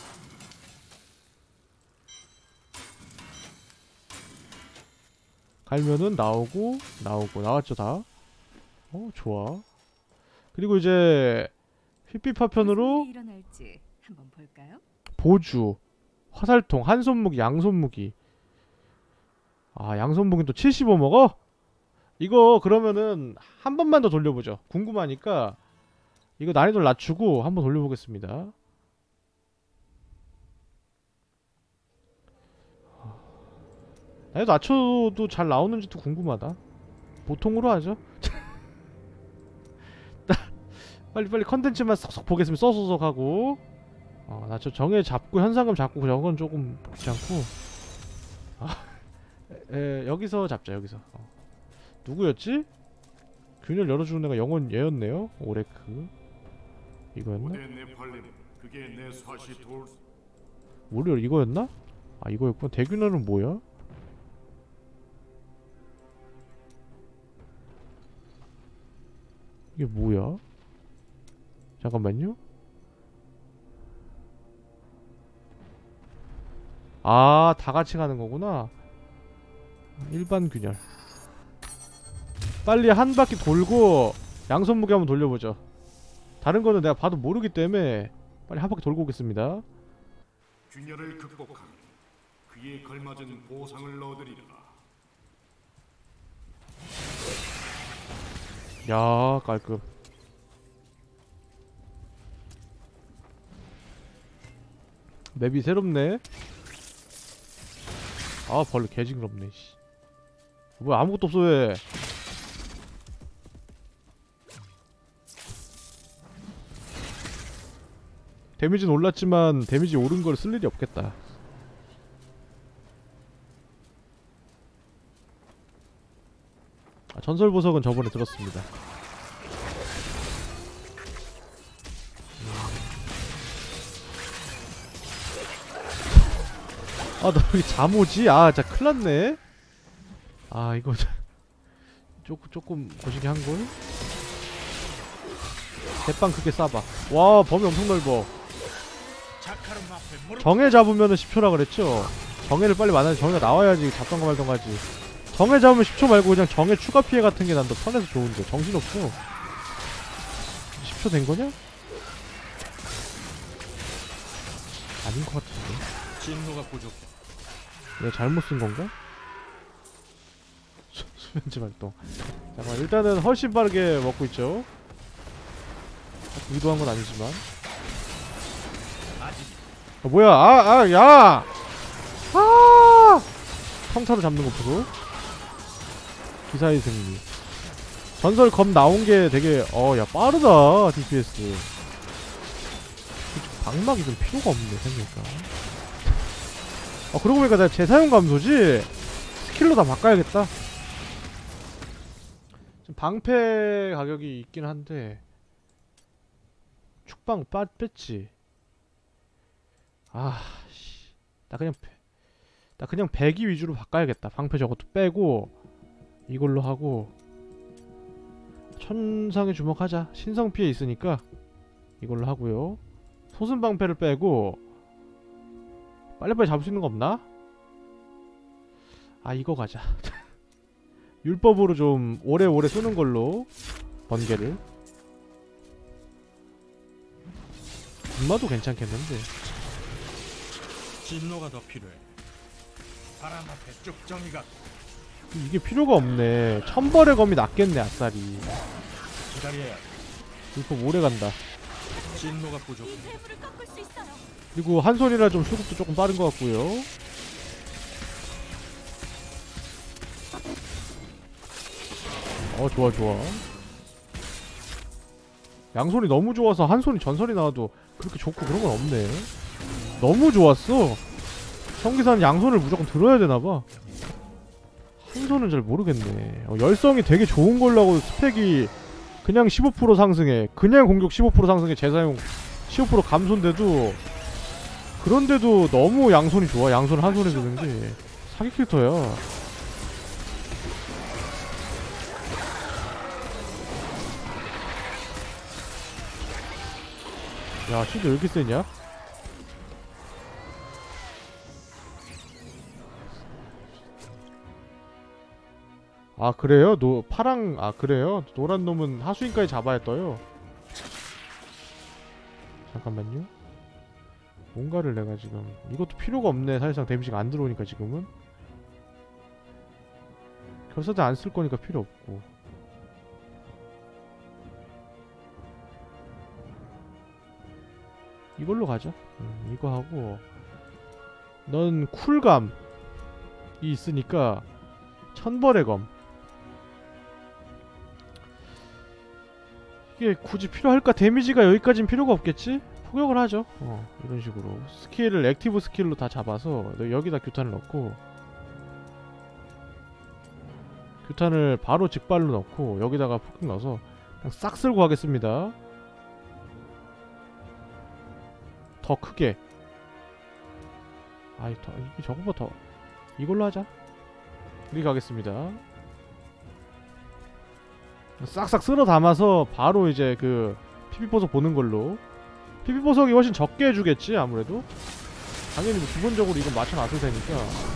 갈면은 나오고 나오고 나왔죠 다. 어 좋아. 그리고 이제 휘삐파편으로 일어날지 한번 볼까요? 보주, 화살통, 한손무기, 양손무기. 아 양손무기는 또 칠십오 먹어? 이거 그러면은 한 번만 더 돌려보죠. 궁금하니까 이거 난이도를 낮추고 한번 돌려보겠습니다. 난이도 낮춰도 잘 나오는지도 궁금하다. 보통으로 하죠. 빨리빨리 컨텐츠만 쏙쏙 보겠습니다. 써소속 하고. 어, 나 저 정해 잡고 현상금 잡고 저건 조금 귀찮고. 아, 에, 여기서 잡자. 여기서. 어. 누구였지? 균열 열어주는 애가 영원 얘였네요. 오레크. 이거였나? 그게 내 사시 돌. 뭐려 이거였나? 아 이거였구나. 대균열은 뭐야? 이게 뭐야? 잠깐만요. 아, 다 같이 가는 거구나. 일반 균열. 빨리 한 바퀴 돌고 양손 무게 한번 돌려보죠. 다른 거는 내가 봐도 모르기 때문에 빨리 한 바퀴 돌고 오겠습니다. 균열을 극복하면 그에 걸맞은 보상을 얻으리라. 야, 깔끔. 맵이 새롭네. 아, 벌레 개징그럽네. 씨. 뭐야, 아무것도 없어 왜? 데미지는 올랐지만 데미지 오른 걸 쓸 일이 없겠다. 아, 전설 보석은 저번에 들었습니다. 아, 너 여기 잠오지? 아, 진짜 큰일났네. 아, 이거 조금 조금 거시기 한걸? 대빵 크게 쏴봐. 와, 범위 엄청 넓어. 정해 잡으면은 십 초라 그랬죠? 정해를 빨리 만나야 정해가 나와야지 잡던가 말던가 하지. 정해 잡으면 십 초 말고 그냥 정해 추가 피해 같은 게 난 더 편해서 좋은데 정신없어. 십 초 된 거냐? 아닌 것 같은데. 진노가 부족해. 내가 잘못 쓴 건가? 수, 수면제 발동. 잠깐만, 일단은 훨씬 빠르게 먹고 있죠. 의도한 건 아니지만. 아, 뭐야? 아, 아, 야! 아! 평타로 잡는 거 보소. 기사의 승리. 전설 검 나온 게 되게, 어, 야, 빠르다, 디피에스. 방막이 좀 필요가 없네, 생각니까. 아, 그러고 보니까 내가 재사용 감소지? 스킬로 다 바꿔야겠다. 지금 방패 가격이 있긴 한데, 축방 빠, 뺐지. 아, 씨. 나 그냥, 나 그냥 배기 위주로 바꿔야겠다. 방패 저것도 빼고, 이걸로 하고, 천상에 주목하자. 신성 피해 있으니까, 이걸로 하고요. 소순 방패를 빼고, 빨리빨리 잡을 수 있는 거 없나? 아, 이거 가자. 율법으로 좀 오래오래 쏘는 걸로, 번개를. 분마도 괜찮겠는데. 진노가 더 필요해. 바람 앞에 쭉 정의가. 이게 필요가 없네. 천벌의 검이 낫겠네, 아싸리. 기다려야. 율법 오래 간다. 진노가 부족해. 그리고 한 손이라 좀 수급도 조금 빠른 것 같고요. 어, 좋아 좋아. 양손이 너무 좋아서 한 손이 전설이 나와도 그렇게 좋고 그런 건 없네. 너무 좋았어. 성기사는 양손을 무조건 들어야 되나봐. 한 손은 잘 모르겠네. 어, 열성이 되게 좋은 걸로 하고 스펙이 그냥 십오 퍼센트 상승해. 그냥 공격 십오 퍼센트 상승해. 재사용 십오 퍼센트 감소인데도, 그런데도 너무 양손이 좋아. 양손을 한 손에 드는 게 사기 캐릭터야. 야, 실드 왜 이렇게 세냐? 아, 그래요? 노, 파랑, 아, 그래요? 노란 놈은 하수인까지 잡아야 떠요. 잠깐만요. 뭔가를 내가 지금, 이것도 필요가 없네. 사실상 데미지가 안 들어오니까 지금은. 결사대 안 쓸 거니까 필요 없고. 이걸로 가자. 음, 이거 하고, 넌 쿨감이 있으니까 천벌의 검. 이게 굳이 필요할까? 데미지가 여기까진 필요가 없겠지? 포격을 하죠. 어, 이런 식으로 스킬을 액티브 스킬로 다 잡아서 여기다 규탄을 넣고, 규탄을 바로 직발로 넣고 여기다가 폭격 넣어서 그냥 싹 쓸고 가겠습니다. 더 크게. 아이, 더, 이게 저거보다 더 이걸로 하자. 이렇게 가겠습니다. 싹싹 쓸어 담아서 바로 이제 그 피피보석 보는 걸로. 피피보석이 훨씬 적게 해주겠지 아무래도. 당연히 뭐 기본적으로 이건 맞춰놨을 테니까.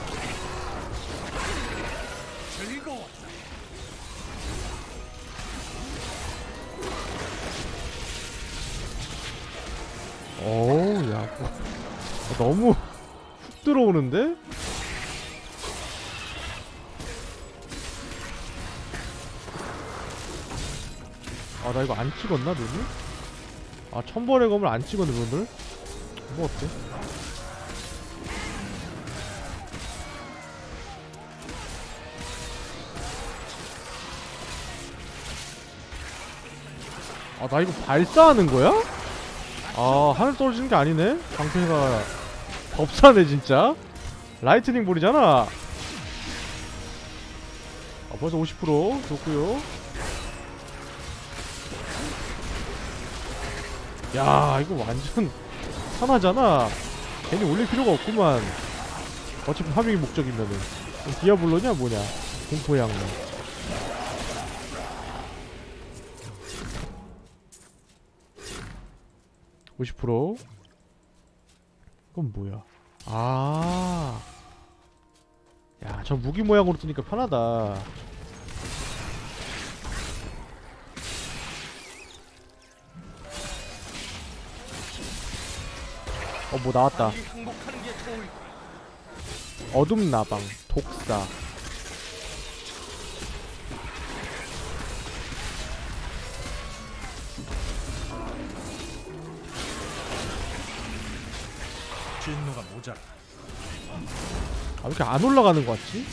어우, 야, 뭐, 너무 훅 들어오는데? 아, 나 이거 안 찍었나, 눈을? 아, 천벌의 검을 안 찍었네, 눈을? 뭐 어때? 아, 나 이거 발사하는 거야? 아, 하늘 떨어지는 게 아니네? 방패가 법사네 진짜. 라이트닝 볼이잖아. 아, 벌써 오십 퍼센트 좋구요. 야, 이거 완전 편하잖아. 괜히 올릴 필요가 없구만. 어차피 파밍이 목적이면은. 디아블로냐 뭐냐, 공포의 악몽. 오십 퍼센트. 이건 뭐야? 아, 야, 저 무기 모양으로 뜨니까 편하다. 어, 뭐 나왔다. 어둠 나방, 독사. 진노가 모자라. 아, 왜 이렇게 안 올라가는 것 같지?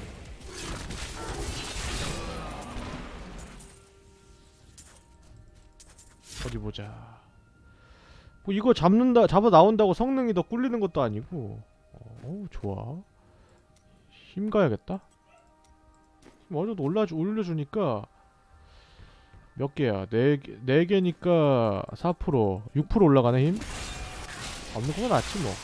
어디 보자. 뭐 이거 잡는다, 잡아 나온다고 성능이 더 꿀리는 것도 아니고. 어우, 좋아. 힘 가야겠다. 힘 어느 정도 올라주, 올려주니까 몇 개야? 네, 네 개니까 사 퍼센트, 육 퍼센트 올라가네, 힘? 없는 거가 낫지 뭐.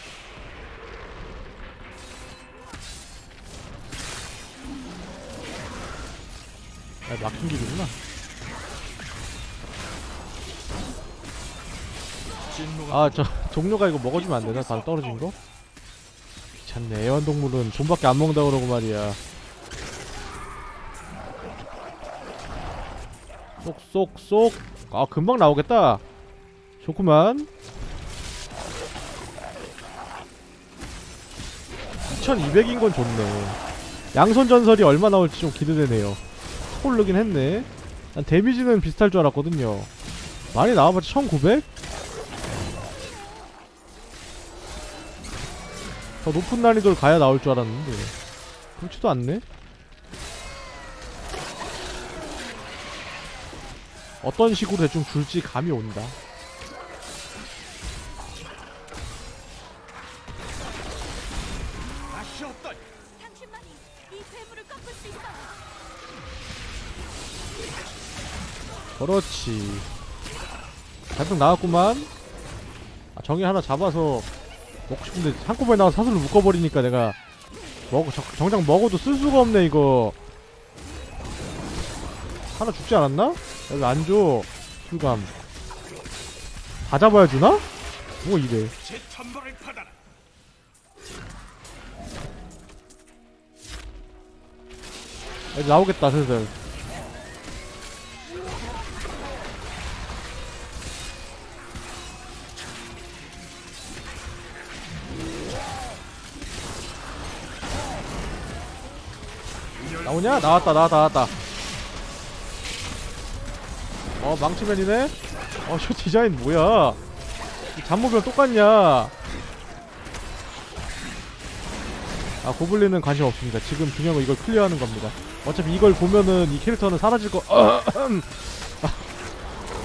아, 막힌 길이구나. 아, 저 종료가 이거 먹어주면 안 되나? 바로 떨어진 거? 귀찮네. 애완동물은 돈밖에 안 먹는다 그러고 말이야. 쏙쏙쏙. 아, 금방 나오겠다. 좋구만. 이천이백인 건 좋네. 양손전설이 얼마 나올지 좀 기대되네요. 오르긴 했네. 난 데미지는 비슷할 줄 알았거든요. 많이 나와봤자 천구백? 더 높은 난이도를 가야 나올 줄 알았는데 그렇지도 않네. 어떤 식으로 대충 줄지 감이 온다. 당신만이 이 괴물을 꺾을 수 있어. 그렇지. 잔뜩 나왔구만. 아, 정이 하나 잡아서 먹고 싶은데 한꺼번에 나와서 사슬로 묶어버리니까 내가 먹어, 정, 정작 먹어도 쓸 수가 없네 이거. 하나 죽지 않았나? 여기 안 줘. 술감. 다 잡아야 주나? 뭐 이래. 여기 나오겠다 슬슬. 나오냐? 나왔다 나왔다 나왔다. 어, 망치맨이네? 어, 저 디자인 뭐야? 잡목이랑 똑같냐? 아, 고블린은 관심 없습니다. 지금 중요한 건 이걸 클리어하는 겁니다. 어차피 이걸 보면은 이 캐릭터는 사라질 거.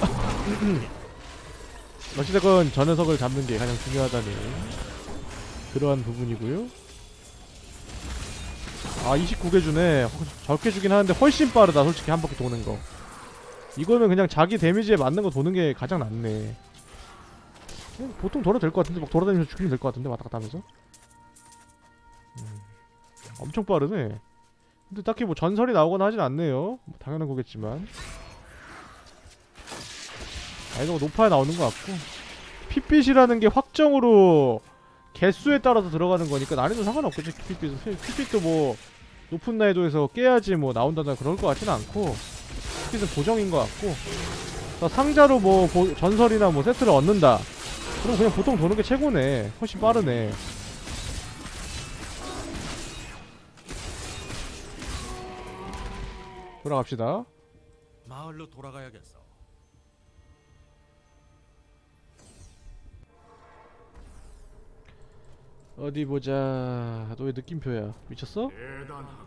어찌됐건 저 녀석을 잡는 게 가장 중요하다는 그러한 부분이고요. 아 이십구 개 주네. 적게 주긴 하는데 훨씬 빠르다 솔직히 한 바퀴 도는 거. 이거는 그냥 자기 데미지에 맞는 거 도는 게 가장 낫네. 보통 돌아도 될 것 같은데 막 돌아다니면서 죽이면 될 것 같은데 왔다 갔다 하면서. 음, 엄청 빠르네. 근데 딱히 뭐 전설이 나오거나 하진 않네요. 뭐 당연한 거겠지만. 난이도가 높아야 나오는 것 같고, 핏빛이라는 게 확정으로 개수에 따라서 들어가는 거니까 난이도 상관없겠지. 핏빛은 핏빛도 뭐 높은 난이도에서 깨야지 뭐 나온다나 그럴 것 같지는 않고, 핏빛은 고정인 것 같고, 상자로 뭐 보, 전설이나 뭐 세트를 얻는다 그럼 그냥 보통 도는 게 최고네. 훨씬 빠르네. 돌아갑시다. 마을로 돌아가야겠어. 어디 보자. 너 왜 느낌표야? 미쳤어? 대단하군.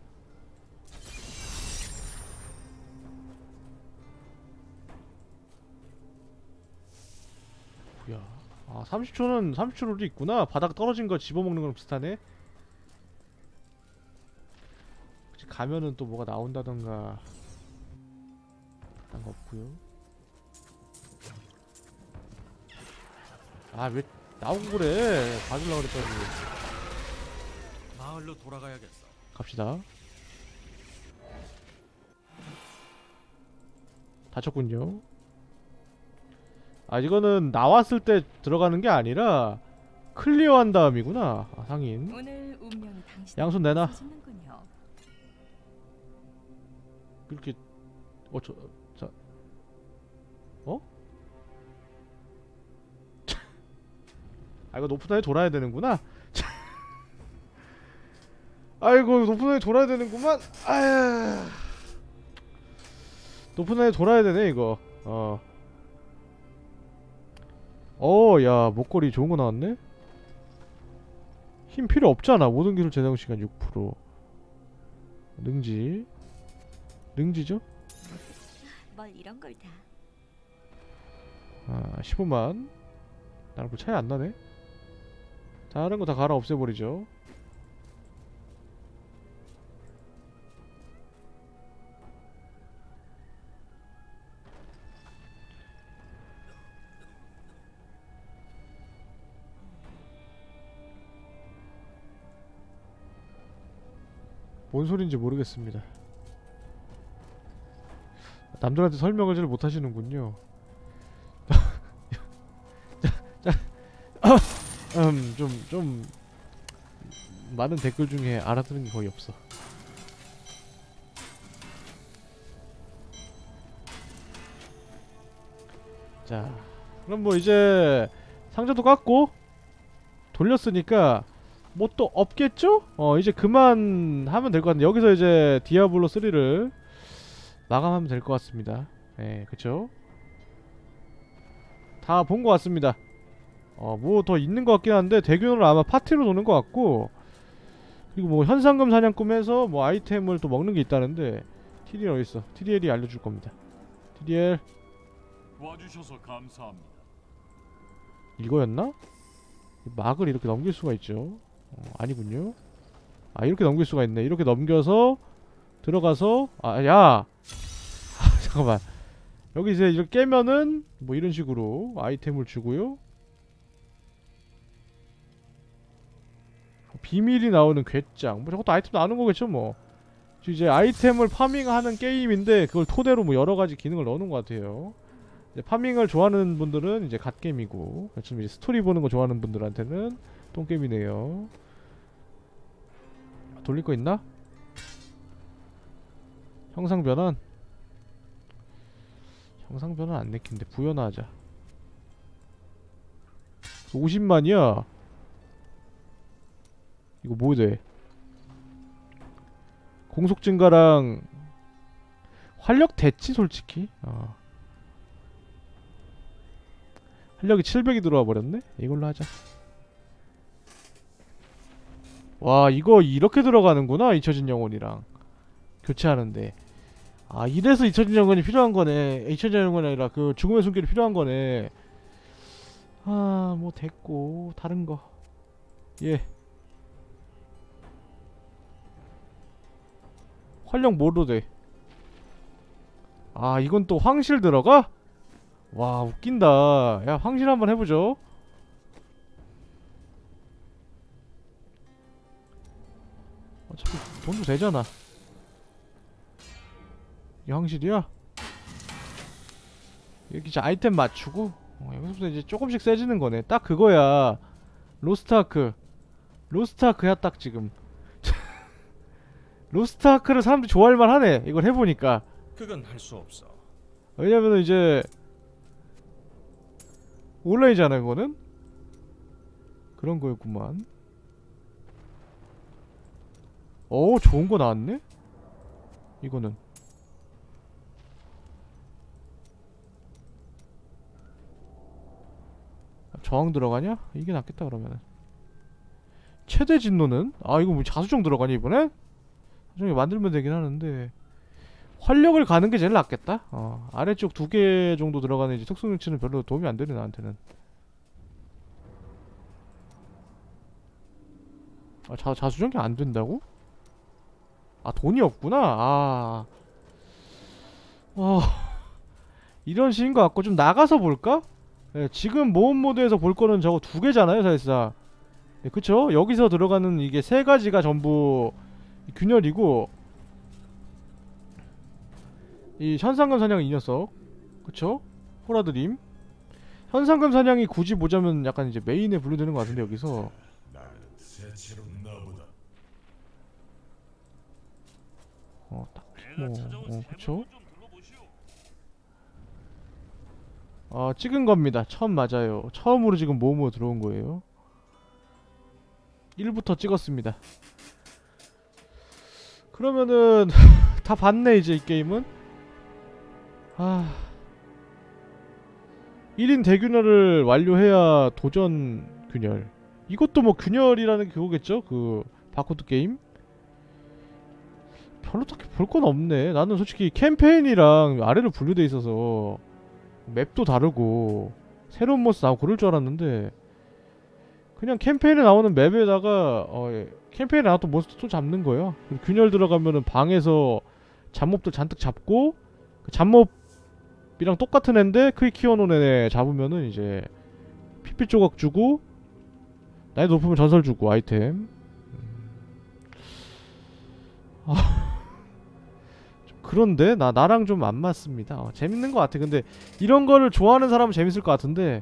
뭐야? 아 삼십 초는 삼십 초 룰이 있구나. 바닥 떨어진 거 집어먹는 거랑 비슷하네. 혹시 가면은 또 뭐가 나온다던가 그런 거 없고요. 아 왜 나오고 그래? 봐주려고 그랬더니. 마을로 돌아가야겠어. 갑시다. 다쳤군요. 아 이거는 나왔을 때 들어가는 게 아니라 클리어한 다음이구나. 아, 상인. 오늘 운명이 당신 양손 내놔. 그렇게 어 저 자 어? 아 이거 높은 데에 돌아야 되는구나. 아이고 높은 데에 돌아야 되는구만. 아휴 높은 데에 돌아야 되네 이거. 어. 어, 야, 목걸이 좋은 거 나왔네? 힘 필요 없잖아. 모든 기술 재사용 시간 육 퍼센트. 능지. 능지죠? 뭘 이런 걸 다. 아, 십오만. 나랑 뭐 차이 안 나네? 다른 거 다 갈아 없애버리죠. 뭔 소린지 모르겠습니다. 남들한테 설명을 잘 못하시는군요. 자, 자, 음, 좀, 좀 많은 댓글 중에 알아듣는 게 거의 없어. 자, 그럼 뭐 이제 상자도 깠고 돌렸으니까 뭐 또 없겠죠? 어 이제 그만 하면 될 것 같은데 여기서 이제 디아블로 쓰리를 마감하면 될 것 같습니다. 예, 그쵸? 다 본 것 같습니다. 어 뭐 더 있는 것 같긴 한데 대규모로 아마 파티로 노는 것 같고, 그리고 뭐 현상금 사냥꾼에서 뭐 아이템을 또 먹는 게 있다는데 티디엘 어딨어? 티디엘이 알려줄 겁니다. 티디엘 와주셔서 감사합니다. 이거였나? 막을 이렇게 넘길 수가 있죠. 어, 아니군요. 아 이렇게 넘길 수가 있네. 이렇게 넘겨서 들어가서 아 야! 아, 잠깐만. 여기 이제 이렇게 깨면은 뭐 이런 식으로 아이템을 주고요. 비밀이 나오는 괴짱. 뭐 저것도 아이템 나오는 거겠죠 뭐. 이제 아이템을 파밍하는 게임인데 그걸 토대로 뭐 여러 가지 기능을 넣는 것 같아요. 이제 파밍을 좋아하는 분들은 이제 갓게임이고, 지금 이제 스토리 보는 거 좋아하는 분들한테는 똥게임이네요. 아, 돌릴 거 있나? 형상 변환? 형상 변환 안 내킨데 부연화 하자. 오십만이야. 이거 뭐 돼? 공속 증가랑 활력 됐지 솔직히. 어. 활력이 칠백이 들어와 버렸네? 이걸로 하자. 와 이거 이렇게 들어가는구나. 잊혀진 영혼이랑 교체하는데. 아 이래서 잊혀진 영혼이 필요한 거네. 잊혀진 영혼이 아니라 그 죽음의 손길이 필요한 거네. 아 뭐 됐고 다른 거. 예. 활력 뭐로 돼? 아 이건 또 황실 들어가? 와 웃긴다. 야 황실 한번 해보죠. 어차피 돈도 되잖아. 이 황실이야? 이렇게 이제 아이템 맞추고 어, 여기서부터 이제 조금씩 세지는 거네. 딱 그거야. 로스트아크. 로스트아크야 딱 지금. 로스트아크를 사람들이 좋아할만 하네. 이걸 해보니까. 그건 할 수 없어. 왜냐면은 이제 온라인이잖아 그거는. 그런 거였구만. 오 좋은 거 나왔네? 이거는 저항 들어가냐? 이게 낫겠다 그러면은. 최대 진노는? 아 이거 뭐 자수정 들어가냐 이번에? 자수정이 만들면 되긴 하는데 활력을 가는 게 제일 낫겠다. 어 아래쪽 두 개 정도 들어가는 이제 특수능치는 별로 도움이 안 되네 나한테는. 아 자, 자수정이 안 된다고? 아 돈이 없구나. 아 어... 이런 식인 것 같고 좀 나가서 볼까? 예, 지금 모험 모드에서 볼 거는 저거 두 개잖아요 사실상. 예, 그쵸? 여기서 들어가는 이게 세 가지가 전부 균열이고 이 현상금 사냥 이 녀석 그쵸? 호라드림. 현상금 사냥이 굳이 보자면 약간 이제 메인에 분류되는 것 같은데 여기서 나는 새치로 나보다. 어, 딱히 뭐, 어, 그쵸? 아, 찍은 겁니다. 처음 맞아요. 처음으로 지금 모험으로 들어온 거예요. 일부터 찍었습니다. 그러면은, 다 봤네, 이제 이 게임은. 아. 일 인 대균열을 완료해야 도전 균열. 이것도 뭐 균열이라는 게 그거겠죠? 그, 바코드 게임? 별로 딱히 볼 건 없네. 나는 솔직히 캠페인이랑 아래로 분류돼 있어서 맵도 다르고 새로운 모습 나오고 그럴 줄 알았는데 그냥 캠페인에 나오는 맵에다가 어, 예. 캠페인에 나왔던 몬스터 또 잡는 거야. 균열 들어가면은 방에서 잡몹들 잔뜩 잡고 그 잡몹이랑 똑같은 앤데 크게 키워놓은 애 잡으면은 이제 피피 조각 주고 나이 높으면 전설 주고 아이템. 아 그런데 나 나랑 좀 안 맞습니다. 어, 재밌는 것 같아. 근데 이런 거를 좋아하는 사람은 재밌을 것 같은데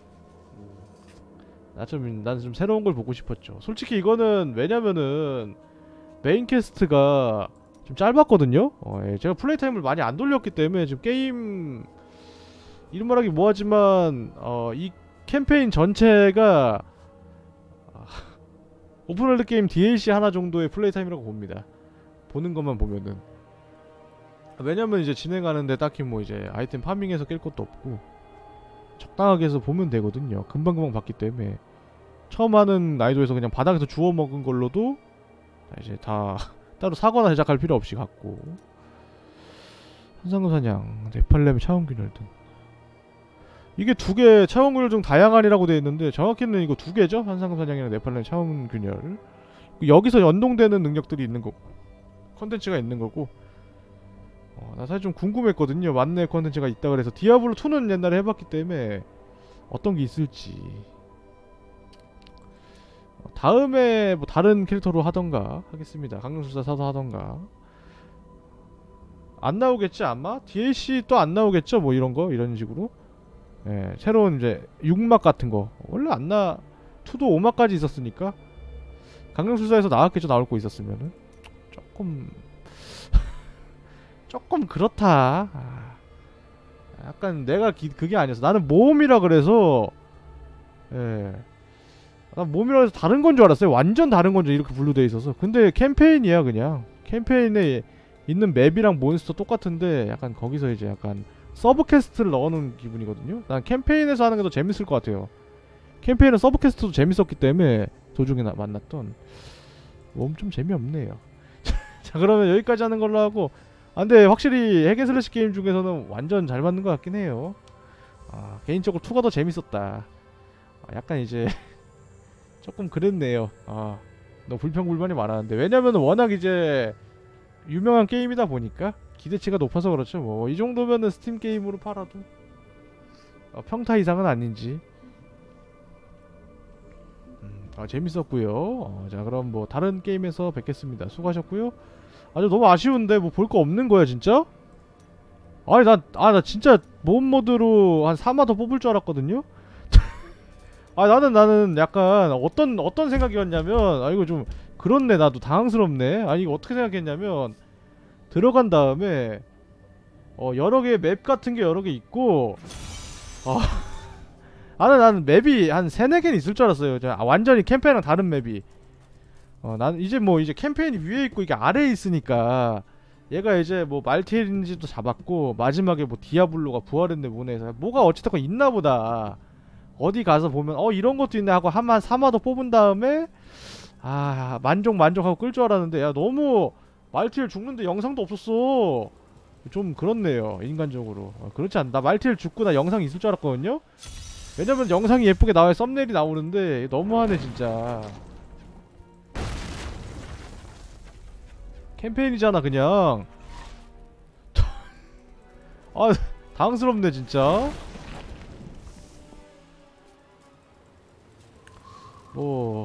나 좀 나는 좀 새로운 걸 보고 싶었죠. 솔직히 이거는 왜냐면은 메인 퀘스트가 좀 짧았거든요. 어, 예, 제가 플레이 타임을 많이 안 돌렸기 때문에 지금 게임 이런 말하기 뭐하지만 어, 이 캠페인 전체가 아, 오픈월드 게임 디엘씨 하나 정도의 플레이 타임이라고 봅니다. 보는 것만 보면은. 왜냐면 이제 진행하는데 딱히 뭐 이제 아이템 파밍해서 깰 것도 없고 적당하게 해서 보면 되거든요. 금방금방 봤기 때문에 처음 하는 난이도에서 그냥 바닥에서 주워 먹은 걸로도 이제 다 따로 사거나 제작할 필요 없이 갔고 현상금 사냥, 네팔렘 차원균열 등 이게 두 개 차원균열 중 다양한이라고 되어 있는데 정확히는 이거 두 개죠? 현상금 사냥이랑 네팔렘 차원균열 여기서 연동되는 능력들이 있는 거고 컨텐츠가 있는 거고 어, 나 사실 좀 궁금했거든요. 만렙 컨텐츠가 있다 그래서 디아블로 투는 옛날에 해봤기 때문에 어떤 게 있을지 어, 다음에 뭐 다른 캐릭터로 하던가 하겠습니다. 강령술사 사서 하던가 안 나오겠지 아마? 디엘씨 또 안 나오겠죠? 뭐 이런거 이런 식으로 예, 새로운 이제 육 막 같은 거 원래 안 나... 투도 오 막까지 있었으니까 강령술사에서 나왔겠죠? 나올 거 있었으면은 조금 조금 그렇다. 아, 약간 내가 기, 그게 아니었어. 나는 모험이라 그래서 예. 난 모험이라 해서 다른 건 줄 알았어요. 완전 다른 건 줄 이렇게 분류돼 있어서. 근데 캠페인이야 그냥. 캠페인에 있는 맵이랑 몬스터 똑같은데 약간 거기서 이제 약간 서브 퀘스트를 넣어놓은 기분이거든요. 난 캠페인에서 하는 게 더 재밌을 것 같아요. 캠페인은 서브 퀘스트도 재밌었기 때문에 도중에 나, 만났던 모험 좀 재미없네요. 자 그러면 여기까지 하는 걸로 하고 아 근데 확실히 핵앤슬래시 게임 중에서는 완전 잘 맞는 것 같긴 해요. 아 개인적으로 투가 더 재밌었다. 아, 약간 이제 조금 그랬네요. 아 너무 불평불만이 많았는데 왜냐면 워낙 이제 유명한 게임이다 보니까 기대치가 높아서 그렇죠. 뭐 이 정도면은 스팀 게임으로 팔아도 어, 평타 이상은 아닌지. 음, 아, 재밌었고요. 어, 자 그럼 뭐 다른 게임에서 뵙겠습니다. 수고하셨고요. 아주 너무 아쉬운데 뭐 볼 거 없는 거야 진짜? 아니 난 아 나 진짜 모험 모드로 한 삼 화 더 뽑을 줄 알았거든요. 아 나는 나는 약간 어떤 어떤 생각이었냐면 아 이거 좀 그렇네 나도 당황스럽네. 아니 이거 어떻게 생각했냐면 들어간 다음에 어 여러 개의 맵 같은 게 여러 개 있고 아 나는 나는 맵이 한 세네 개는 있을 줄 알았어요. 아, 완전히 캠페인이랑 다른 맵이. 어, 난 이제 뭐 이제 캠페인이 위에 있고 이게 아래에 있으니까 얘가 이제 뭐 말티엘인지도 잡았고 마지막에 뭐 디아블로가 부활했네 뭐네 해서 뭐가 어찌됐건 있나보다. 어디 가서 보면 어 이런 것도 있네 하고 한 삼 화 더 뽑은 다음에 아 만족 만족하고 끌 줄 알았는데 야 너무 말티엘 죽는데 영상도 없었어. 좀 그렇네요 인간적으로. 어, 그렇지 않나 말티엘 죽고 나 영상이 있을 줄 알았거든요. 왜냐면 영상이 예쁘게 나와야 썸네일이 나오는데 너무하네 진짜. 캠페인이잖아 그냥. 아 당황스럽네 진짜. 뭐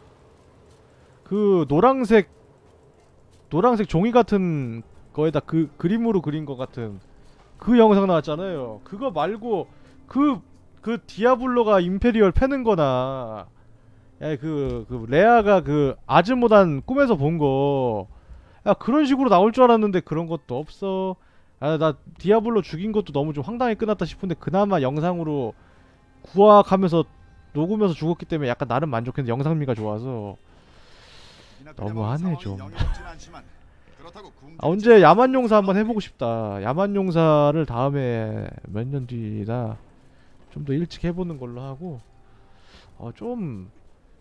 그 노랑색 노랑색 종이 같은 거에다 그 그림으로 그린 것 같은 그 영상 나왔잖아요. 그거 말고 그 그 디아블로가 임페리얼 패는 거나 야 그 그 레아가 그 아즈모단 꿈에서 본 거 야 그런 식으로 나올 줄 알았는데 그런 것도 없어. 아 나 디아블로 죽인 것도 너무 좀 황당하게 끝났다 싶은데 그나마 영상으로 구악하면서 녹으면서 죽었기 때문에 약간 나름 만족했는데 영상미가 좋아서 너무하네 좀. 아 언제 야만용사 한번 해보고 싶다. 야만용사를 다음에 몇 년 뒤나 좀 더 일찍 해보는 걸로 하고 어 좀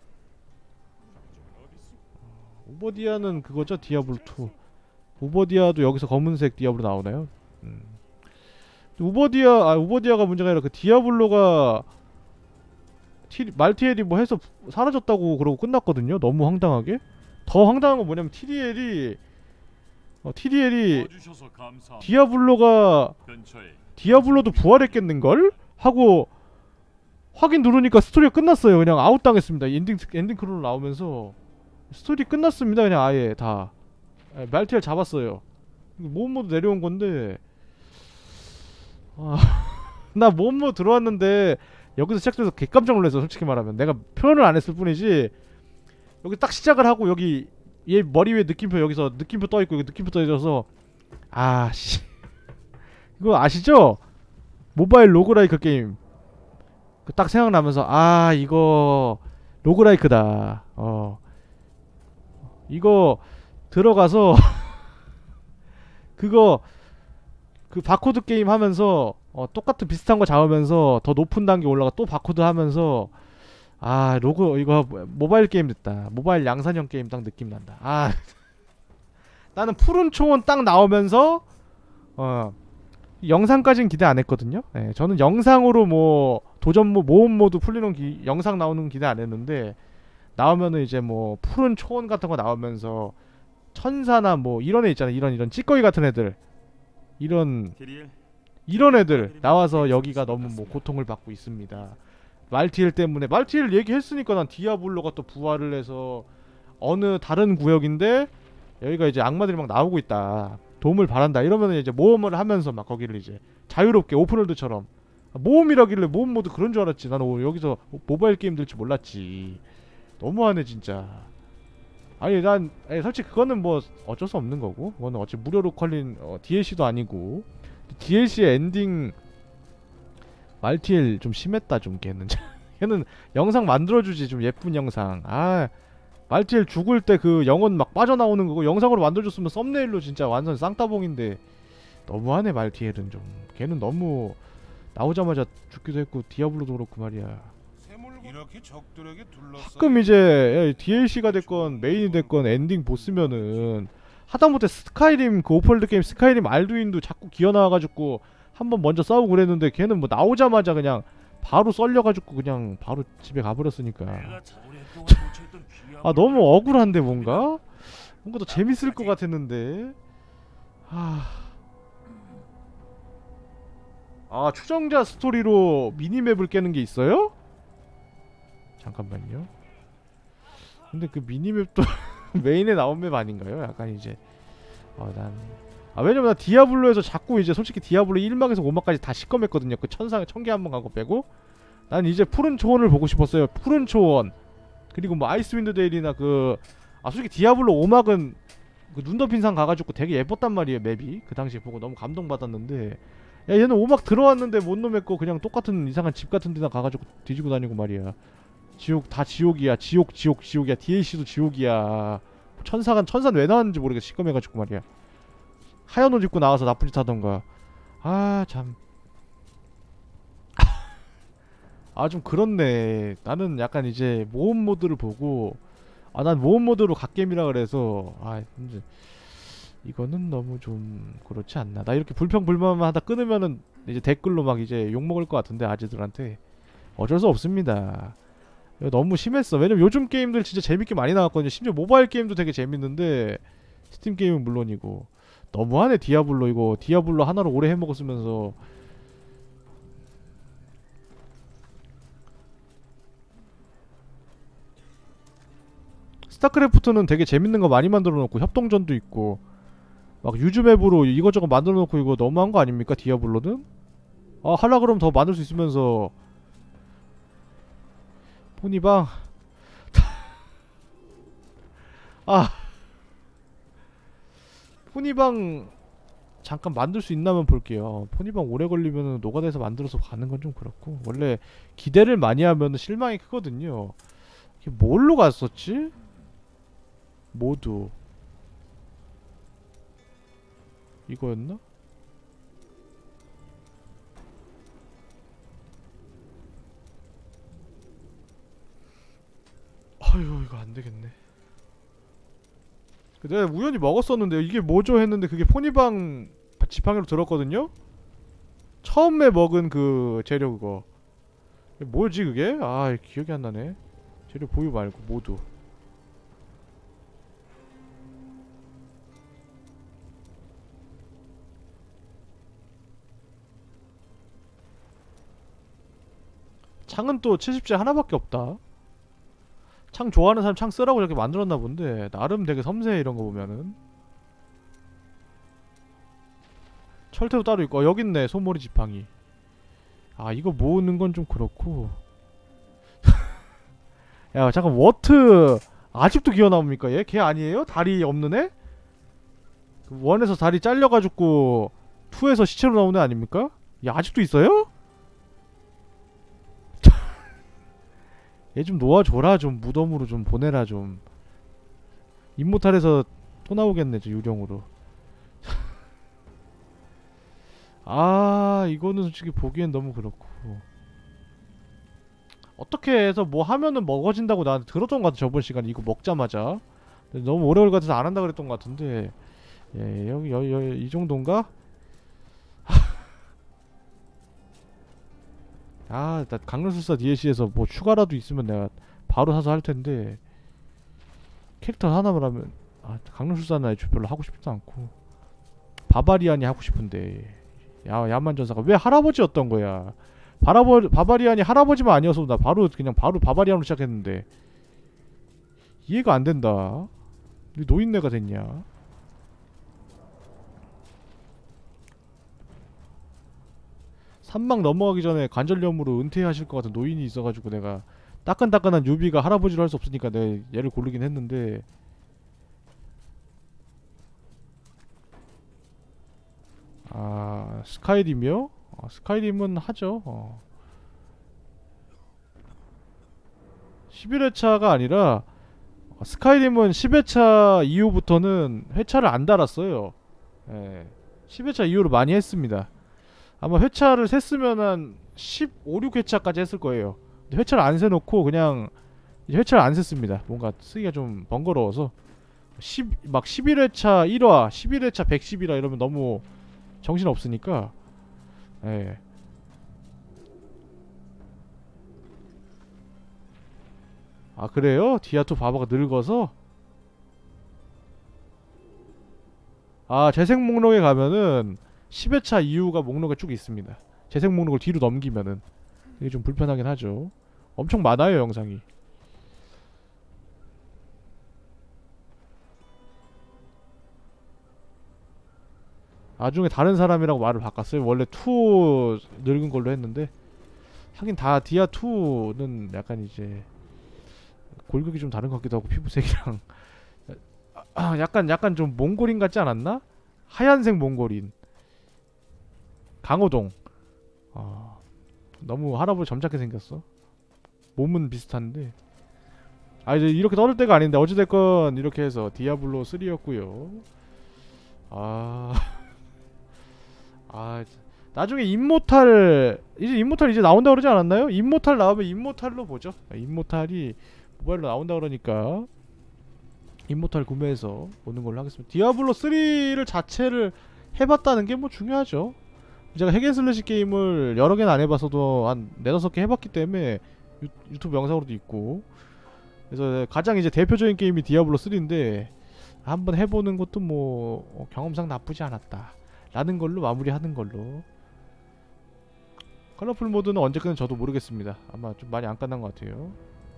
오버디아는 그거죠 디아블로 투. 오버디아도 여기서 검은색 디아블로 나오나요? 음. 오버디아 아 오버디아가 문제가 아니라 그 디아블로가 티, 말티엘이 뭐 해서 사라졌다고 그러고 끝났거든요. 너무 황당하게. 더 황당한 건 뭐냐면 티디엘이 어, 티디엘이 디아블로가 디아블로도 부활했겠는걸? 하고 확인 누르니까 스토리가 끝났어요. 그냥 아웃당했습니다. 엔딩 엔딩 크롤 나오면서 스토리 끝났습니다. 그냥 아예 다 에, 말티엘 잡았어요. 모험 모드 내려온 건데 아, 나 모험 모드 들어왔는데 여기서 시작돼서 개깜짝 놀랐어. 솔직히 말하면 내가 표현을 안 했을 뿐이지 여기 딱 시작을 하고 여기 얘 머리 위에 느낌표 여기서 느낌표 떠있고 여기 느낌표 떠있어서 아씨 이거 아시죠? 모바일 로그라이크 게임 그 딱 생각나면서 아 이거 로그라이크다. 어 이거 들어가서 그거 그 바코드 게임 하면서 어 똑같은 비슷한 거 잡으면서 더 높은 단계 올라가 또 바코드 하면서 아 로그 이거 모바일 게임 됐다. 모바일 양산형 게임 딱 느낌 난다. 아 나는 푸른 초원 딱 나오면서 어 영상까지는 기대 안 했거든요. 예, 저는 영상으로 뭐 도전 모 모험 모드 풀리는 기, 영상 나오는 기대 안 했는데 나오면은 이제 뭐 푸른 초원 같은 거 나오면서 천사나 뭐 이런 애 있잖아. 이런 이런 찌꺼기 같은 애들 이런 이런 애들 나와서 여기가 너무 뭐 고통을 받고 있습니다. 말티엘 때문에 말티엘 얘기했으니까 난 디아블로가 또 부활을 해서 어느 다른 구역인데 여기가 이제 악마들이 막 나오고 있다. 도움을 바란다. 이러면은 이제 모험을 하면서 막 거기를 이제 자유롭게 오픈월드처럼 모험이라길래 모험 모드 그런 줄 알았지. 나는 여기서 모바일 게임 될 줄 몰랐지. 너무하네 진짜. 아니 난 아니, 솔직히 그거는 뭐 어쩔 수 없는 거고 그거는 어차피 무료로 컬린 어, 디엘씨도 아니고 디엘씨의 엔딩 말티엘 좀 심했다 좀 걔는. 걔는 영상 만들어주지 좀 예쁜 영상. 아 말티엘 죽을 때 그 영혼 막 빠져나오는 거고 영상으로 만들어줬으면 썸네일로 진짜 완전 쌍따봉인데 너무하네 말티엘은 좀. 걔는 너무 나오자마자 죽기도 했고 디아블로도 그렇고 말이야. 이렇게 적들에게 둘러싸여 가끔 이제 디엘씨가 됐건 메인이 됐건 엔딩 보스면은 하다못해 스카이림 그 오픈월드 게임 스카이림 알두인도 자꾸 기어 나와가지고 한번 먼저 싸우고 그랬는데 걔는 뭐 나오자마자 그냥 바로 썰려가지고 그냥 바로 집에 가버렸으니까. 아 너무 억울한데 뭔가? 뭔가 더 재밌을 것 같았는데. 하... 아 추정자 스토리로 미니맵을 깨는 게 있어요? 잠깐만요. 근데 그 미니맵도 메인에 나온 맵 아닌가요? 약간 이제 어, 난... 아 왜냐면 나 디아블로에서 자꾸 이제 솔직히 디아블로 일 막에서 오 막까지 다 시검했거든요. 그 천상 천개 한 번 간 거 빼고. 난 이제 푸른 초원을 보고 싶었어요. 푸른 초원. 그리고 뭐 아이스윈드 데일이나 그... 아 솔직히 디아블로 오 막은 그 눈 덮인 산 가가지고 되게 예뻤단 말이에요 맵이. 그 당시에 보고 너무 감동받았는데 야 얘는 오 막 들어왔는데 못 놈했고 그냥 똑같은 이상한 집 같은 데나 가가지고 뒤지고 다니고 말이야. 지옥 다 지옥이야. 지옥 지옥 지옥이야. 디엘씨도 지옥이야. 천사가 천사는 왜 나왔는지 모르겠어. 시꺼매가지고 말이야. 하얀 옷 입고 나와서 나쁜 짓 하던가. 아 참. 아 좀 그렇네. 나는 약간 이제 모험 모드를 보고 아 난 모험 모드로 갓게임이라 그래서 아 이제 이거는 너무 좀 그렇지 않나. 나 이렇게 불평불만만 하다 끊으면은 이제 댓글로 막 이제 욕먹을 것 같은데 아재들한테 어쩔 수 없습니다. 너무 심했어. 왜냐면 요즘 게임들 진짜 재밌게 많이 나왔거든요. 심지어 모바일 게임도 되게 재밌는데 스팀 게임은 물론이고 너무하네. 디아블로 이거 디아블로 하나로 오래 해먹었으면서 스타크래프트는 되게 재밌는 거 많이 만들어 놓고 협동전도 있고 막 유즈맵으로 이것저것 만들어 놓고 이거 너무한 거 아닙니까? 디아블로는? 아 하려 그러면 더 만들 수 있으면서 포니방 아 포니방 잠깐 만들 수 있나면 볼게요. 포니방 오래 걸리면은 노가다에서 만들어서 가는 건 좀 그렇고 원래 기대를 많이 하면은 실망이 크거든요. 이게 뭘로 갔었지? 모두 이거였나? 아유 이거 안되겠네. 내가 우연히 먹었었는데 이게 뭐죠 했는데 그게 포니방 지팡이로 들었거든요? 처음에 먹은 그 재료 그거 뭐지 그게? 아 기억이 안 나네. 재료 보유 말고 모두. 창은 또 칠십 째 하나밖에 없다. 창 좋아하는 사람 창 쓰라고 저렇게 만들었나 본데 나름 되게 섬세해 이런 거 보면은. 철퇴도 따로 있고 어, 여기 있네 소머리 지팡이. 아 이거 모으는 건 좀 그렇고 야 잠깐 워트 아직도 기어 나옵니까 얘? 걔 아니에요? 다리 없는 애? 원에서 다리 잘려가지고 투에서 시체로 나오는 애 아닙니까? 얘 아직도 있어요? 얘 좀 놓아줘라. 좀 무덤으로 좀 보내라. 좀 임모탈에서 또 나오겠네 저 유령으로. 아 이거는 솔직히 보기엔 너무 그렇고 어떻게 해서 뭐 하면은 먹어진다고 나한테 들었던 것 같아 저번 시간에 이거 먹자마자. 너무 오래 걸릴 것 같아서 안 한다 그랬던 것 같은데 예 여기 여기 여기 이 정도인가? 아, 나 강릉술사 디엘씨에서 뭐 추가라도 있으면 내가 바로 사서 할 텐데 캐릭터 하나만 하면 아, 강릉술사는 애초에 별로 하고 싶지도 않고 바바리안이 하고 싶은데 야, 야만전사가 왜 할아버지였던 거야. 바라버, 바바리안이 할아버지만 아니어서 나 바로 그냥 바로 바바리안으로 시작했는데 이해가 안 된다. 왜 노인네가 됐냐. 삼막 넘어가기 전에 관절염으로 은퇴하실 것 같은 노인이 있어가지고 내가 따끈따끈한 유비가 할아버지로 할 수 없으니까 내가 얘를 고르긴 했는데 아 스카이림이요? 아, 스카이림은 하죠. 어. 십일 회차가 아니라 어, 스카이림은 십 회차 이후부터는 회차를 안 달았어요. 예. 십 회차 이후로 많이 했습니다. 아마 회차를 셌으면 한 십오, 육 회차까지 했을 거예요. 근데 회차를 안 세놓고 그냥 이제 회차를 안 셌습니다. 뭔가 쓰기가 좀 번거로워서 십, 막 십일 회차 일 화, 십일 회차 백십 화 이러면 너무 정신 없으니까. 예. 아 그래요? 디아투 바바가 늙어서? 아 재생 목록에 가면은 십 회차 이후가 목록에 쭉 있습니다. 재생 목록을 뒤로 넘기면은 이게 좀 불편하긴 하죠. 엄청 많아요 영상이. 나중에 다른 사람이라고 말을 바꿨어요. 원래 투 늙은 걸로 했는데 하긴 다 디아투는 약간 이제 골격이 좀 다른 것 같기도 하고 피부색이랑 아, 약간 약간 좀 몽골인 같지 않았나? 하얀색 몽골인 강호동. 아, 너무 할아버지 점잖게 생겼어. 몸은 비슷한데 아 이제 이렇게 떠들 때가 아닌데 어찌됐건 이렇게 해서 디아블로 쓰리였고요. 아... 아 나중에 임모탈 이제 임모탈 이제 나온다 그러지 않았나요? 임모탈 나오면 임모탈로 보죠. 임모탈이 모바일로 나온다 그러니까 임모탈 구매해서 보는 걸로 하겠습니다. 디아블로 쓰리를 자체를 해봤다는 게 뭐 중요하죠. 제가 핵앤슬래시 게임을 여러 개는 안 해봐서도 한 네다섯 개 해봤기 때문에 유, 유튜브 영상으로도 있고 그래서 가장 이제 대표적인 게임이 디아블로 쓰리인데 한번 해보는 것도 뭐 어, 경험상 나쁘지 않았다 라는 걸로 마무리하는 걸로. 컬러풀 모드는 언제 끄는 저도 모르겠습니다. 아마 좀 많이 안 끝난 것 같아요.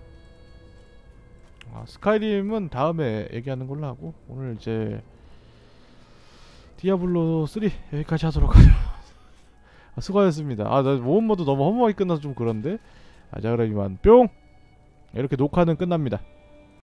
아, 스카이림은 다음에 얘기하는 걸로 하고 오늘 이제 디아블로 쓰리 여기까지 하도록 하죠. 아, 수고하셨습니다. 아, 나 모험 모드 너무 허무하게 끝나서 좀 그런데. 아, 자 그럼 이만 뿅! 이렇게 녹화는 끝납니다.